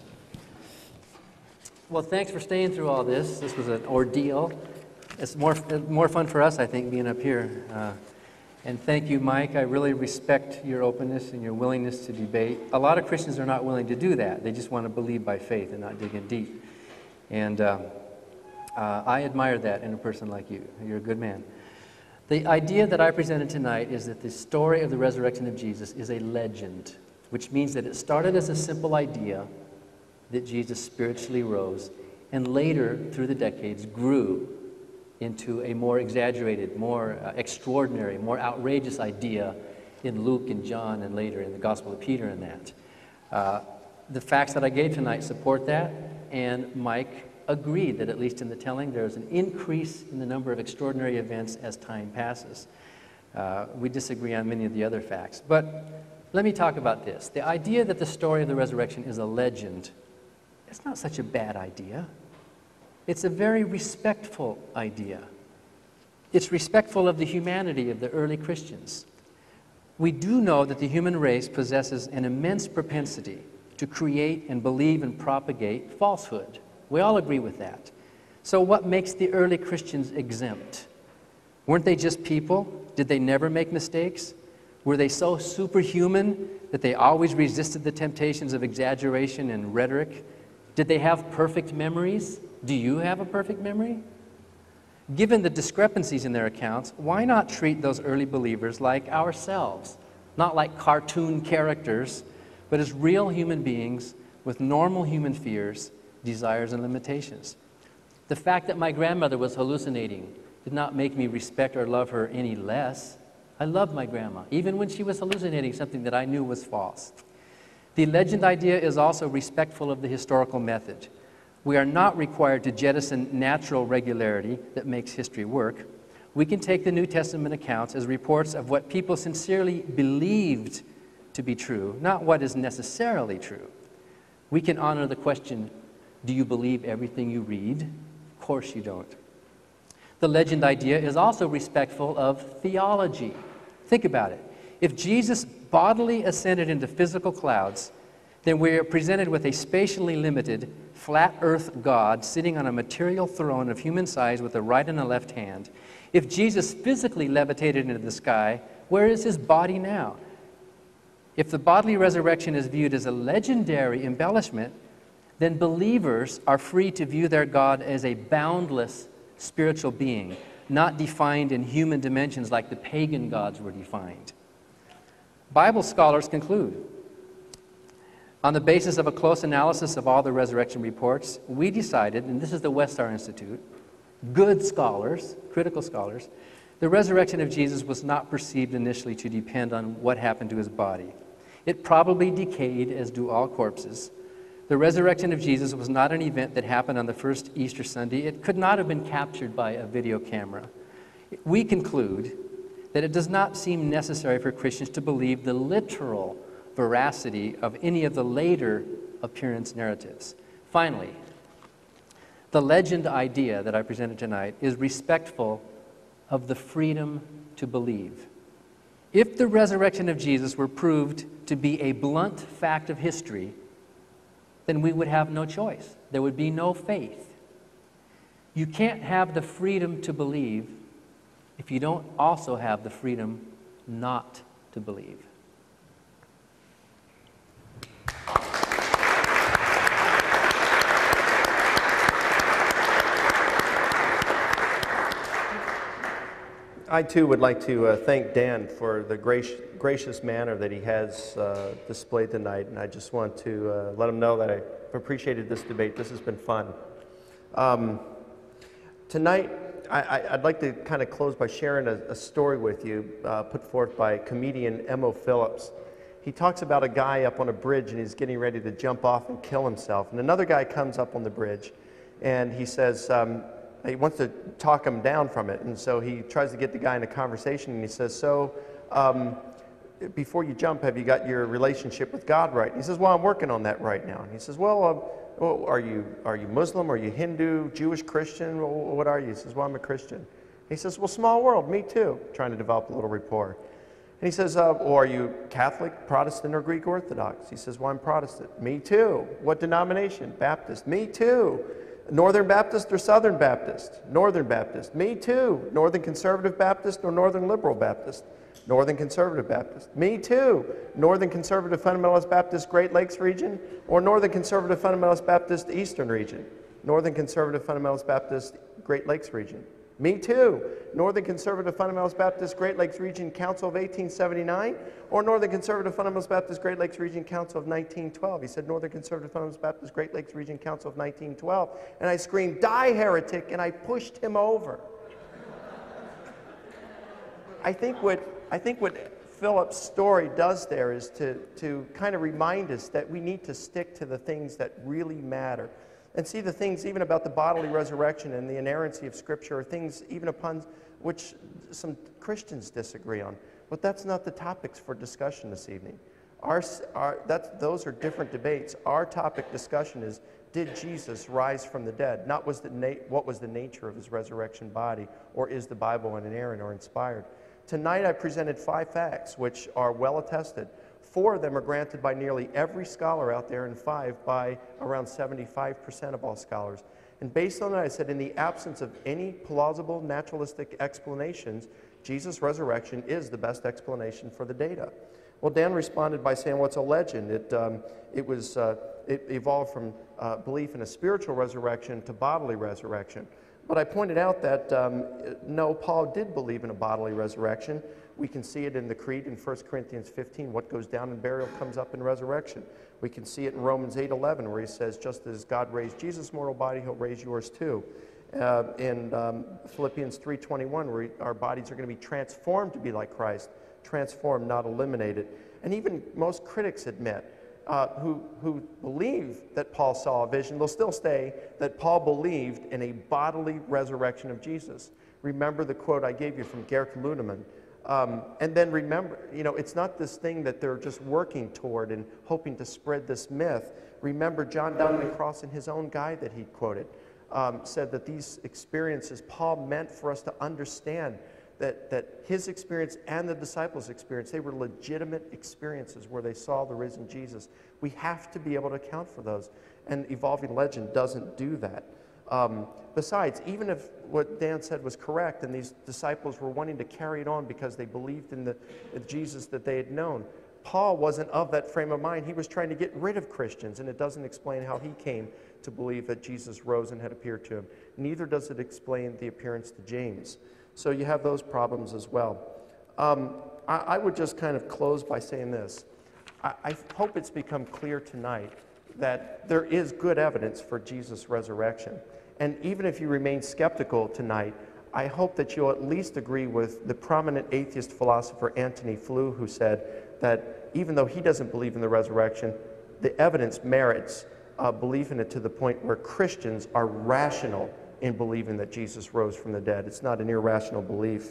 Well, thanks for staying through all this. This was an ordeal. It's more fun for us, I think, being up here. And thank you, Mike. I really respect your openness and your willingness to debate. A lot of Christians are not willing to do that. They just want to believe by faith and not dig in deep. And I admire that in a person like you. You're a good man. The idea that I presented tonight is that the story of the resurrection of Jesus is a legend, which means that it started as a simple idea that Jesus spiritually rose, and later, through the decades, grew into a more exaggerated, more extraordinary, more outrageous idea in Luke and John and later in the Gospel of Peter and that. The facts that I gave tonight support that, and Mike agreed that at least in the telling there's an increase in the number of extraordinary events as time passes. We disagree on many of the other facts. But let me talk about this. The idea that the story of the resurrection is a legend, it's not such a bad idea. It's a very respectful idea. It's respectful of the humanity of the early Christians. We do know that the human race possesses an immense propensity to create and believe and propagate falsehood. We all agree with that. So what makes the early Christians exempt? Weren't they just people? Did they never make mistakes? Were they so superhuman that they always resisted the temptations of exaggeration and rhetoric? Did they have perfect memories? Do you have a perfect memory? Given the discrepancies in their accounts, why not treat those early believers like ourselves? Not like cartoon characters, but as real human beings with normal human fears, desires, and limitations. The fact that my grandmother was hallucinating did not make me respect or love her any less. I loved my grandma, even when she was hallucinating something that I knew was false. The legend idea is also respectful of the historical method. We are not required to jettison natural regularity that makes history work. We can take the New Testament accounts as reports of what people sincerely believed to be true, not what is necessarily true. We can honor the question, do you believe everything you read? Of course you don't. The legend idea is also respectful of theology. Think about it. If Jesus bodily ascended into physical clouds, then we are presented with a spatially limited, flat earth God sitting on a material throne of human size with a right and a left hand. If Jesus physically levitated into the sky, where is his body now? If the bodily resurrection is viewed as a legendary embellishment, then believers are free to view their God as a boundless spiritual being, not defined in human dimensions like the pagan gods were defined. Bible scholars conclude, on the basis of a close analysis of all the resurrection reports, we decided, and this is the Westar Institute, good scholars, critical scholars, the resurrection of Jesus was not perceived initially to depend on what happened to his body. It probably decayed, as do all corpses. The resurrection of Jesus was not an event that happened on the first Easter Sunday. It could not have been captured by a video camera. We conclude that it does not seem necessary for Christians to believe the literal veracity of any of the later appearance narratives. Finally, the legend idea that I presented tonight is respectful of the freedom to believe. If the resurrection of Jesus were proved to be a blunt fact of history, then we would have no choice. There would be no faith. You can't have the freedom to believe if you don't also have the freedom not to believe. I too would like to thank Dan for the gracious manner that he has displayed tonight, and I just want to let him know that I've appreciated this debate. This has been fun. Tonight, I'd like to kind of close by sharing a story with you put forth by comedian Emo Phillips. He talks about a guy up on a bridge and he's getting ready to jump off and kill himself, and another guy comes up on the bridge and he says, he wants to talk him down from it, and so he tries to get the guy in a conversation, and he says, so before you jump, have you got your relationship with God right? And he says, well, I'm working on that right now. And he says, well, are you Muslim? Are you Hindu, Jewish, Christian? What are you? He says, well, I'm a Christian. He says, well, small world, me too, trying to develop a little rapport. And he says, well, are you Catholic, Protestant, or Greek Orthodox? He says, well, I'm Protestant. Me too. What denomination? Baptist. Me too. Northern Baptist or Southern Baptist? Northern Baptist. Me too. Northern Conservative Baptist or Northern Liberal Baptist? Northern Conservative Baptist. Me too. Northern Conservative Fundamentalist Baptist Great Lakes region or Northern Conservative Fundamentalist Baptist Eastern region? Northern Conservative Fundamentalist Baptist Great Lakes region. Me too. Northern Conservative Fundamentalist Baptist Great Lakes Region Council of 1879 or Northern Conservative Fundamentalist Baptist Great Lakes Region Council of 1912. He said Northern Conservative Fundamentalist Baptist Great Lakes Region Council of 1912. And I screamed, die heretic, and I pushed him over. I think what Philip's story does there is to kind of remind us that we need to stick to the things that really matter. And see the things even about the bodily resurrection and the inerrancy of Scripture are things even upon which some Christians disagree on. But that's not the topics for discussion this evening. Those are different debates. Our topic discussion is, did Jesus rise from the dead? Not what was the nature of his resurrection body, or is the Bible inerrant or inspired? Tonight I presented 5 facts which are well attested. 4 of them are granted by nearly every scholar out there, and 5 by around 75% of all scholars. And based on that, I said, in the absence of any plausible naturalistic explanations, Jesus' resurrection is the best explanation for the data. Well, Dan responded by saying, well, it's a legend. It evolved from belief in a spiritual resurrection to bodily resurrection. But I pointed out that, no, Paul did believe in a bodily resurrection. We can see it in the Creed in 1 Corinthians 15. What goes down in burial comes up in resurrection. We can see it in Romans 8:11, where he says, just as God raised Jesus' mortal body, he'll raise yours too. in Philippians 3:21, where our bodies are going to be transformed to be like Christ, transformed, not eliminated. And even most critics admit, who believe that Paul saw a vision, they'll still say that Paul believed in a bodily resurrection of Jesus. Remember the quote I gave you from Gerd Ludemann. And then remember, it's not this thing that they're just working toward and hoping to spread this myth. Remember, John Dominic Cross, in his own guide that he quoted, said that these experiences Paul meant for us to understand that his experience and the disciples' experience, they were legitimate experiences where they saw the risen Jesus. We have to be able to account for those, and evolving legend doesn't do that. Besides, even if what Dan said was correct and these disciples were wanting to carry it on because they believed in the Jesus that they had known, Paul wasn't of that frame of mind. He was trying to get rid of Christians, and it doesn't explain how he came to believe that Jesus rose and had appeared to him. Neither does it explain the appearance to James. So you have those problems as well. I would just kind of close by saying this. I hope it's become clear tonight that there is good evidence for Jesus' resurrection. And even if you remain skeptical tonight, I hope that you'll at least agree with the prominent atheist philosopher Antony Flew, who said that even though he doesn't believe in the resurrection, the evidence merits belief in it to the point where Christians are rational in believing that Jesus rose from the dead. It's not an irrational belief.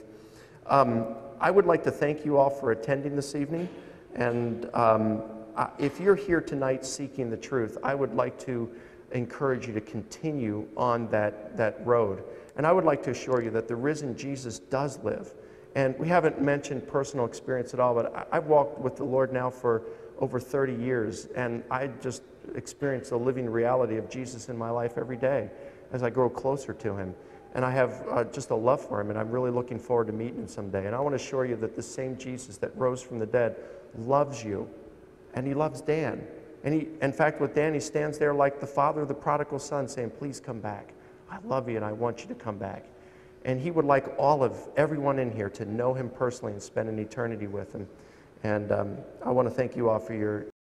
I would like to thank you all for attending this evening. And if you're here tonight seeking the truth, I would like to encourage you to continue on that road. And I would like to assure you that the risen Jesus does live. And we haven't mentioned personal experience at all, but I've walked with the Lord now for over 30 years, and I just experience the living reality of Jesus in my life every day as I grow closer to him. And I have just a love for him, and I'm really looking forward to meeting him someday. And I want to assure you that the same Jesus that rose from the dead loves you, and he loves Dan. And in fact, with Dan, he stands there like the father of the prodigal son saying, please come back. I love you, and I want you to come back. And he would like everyone in here to know him personally and spend an eternity with him. And I want to thank you all for your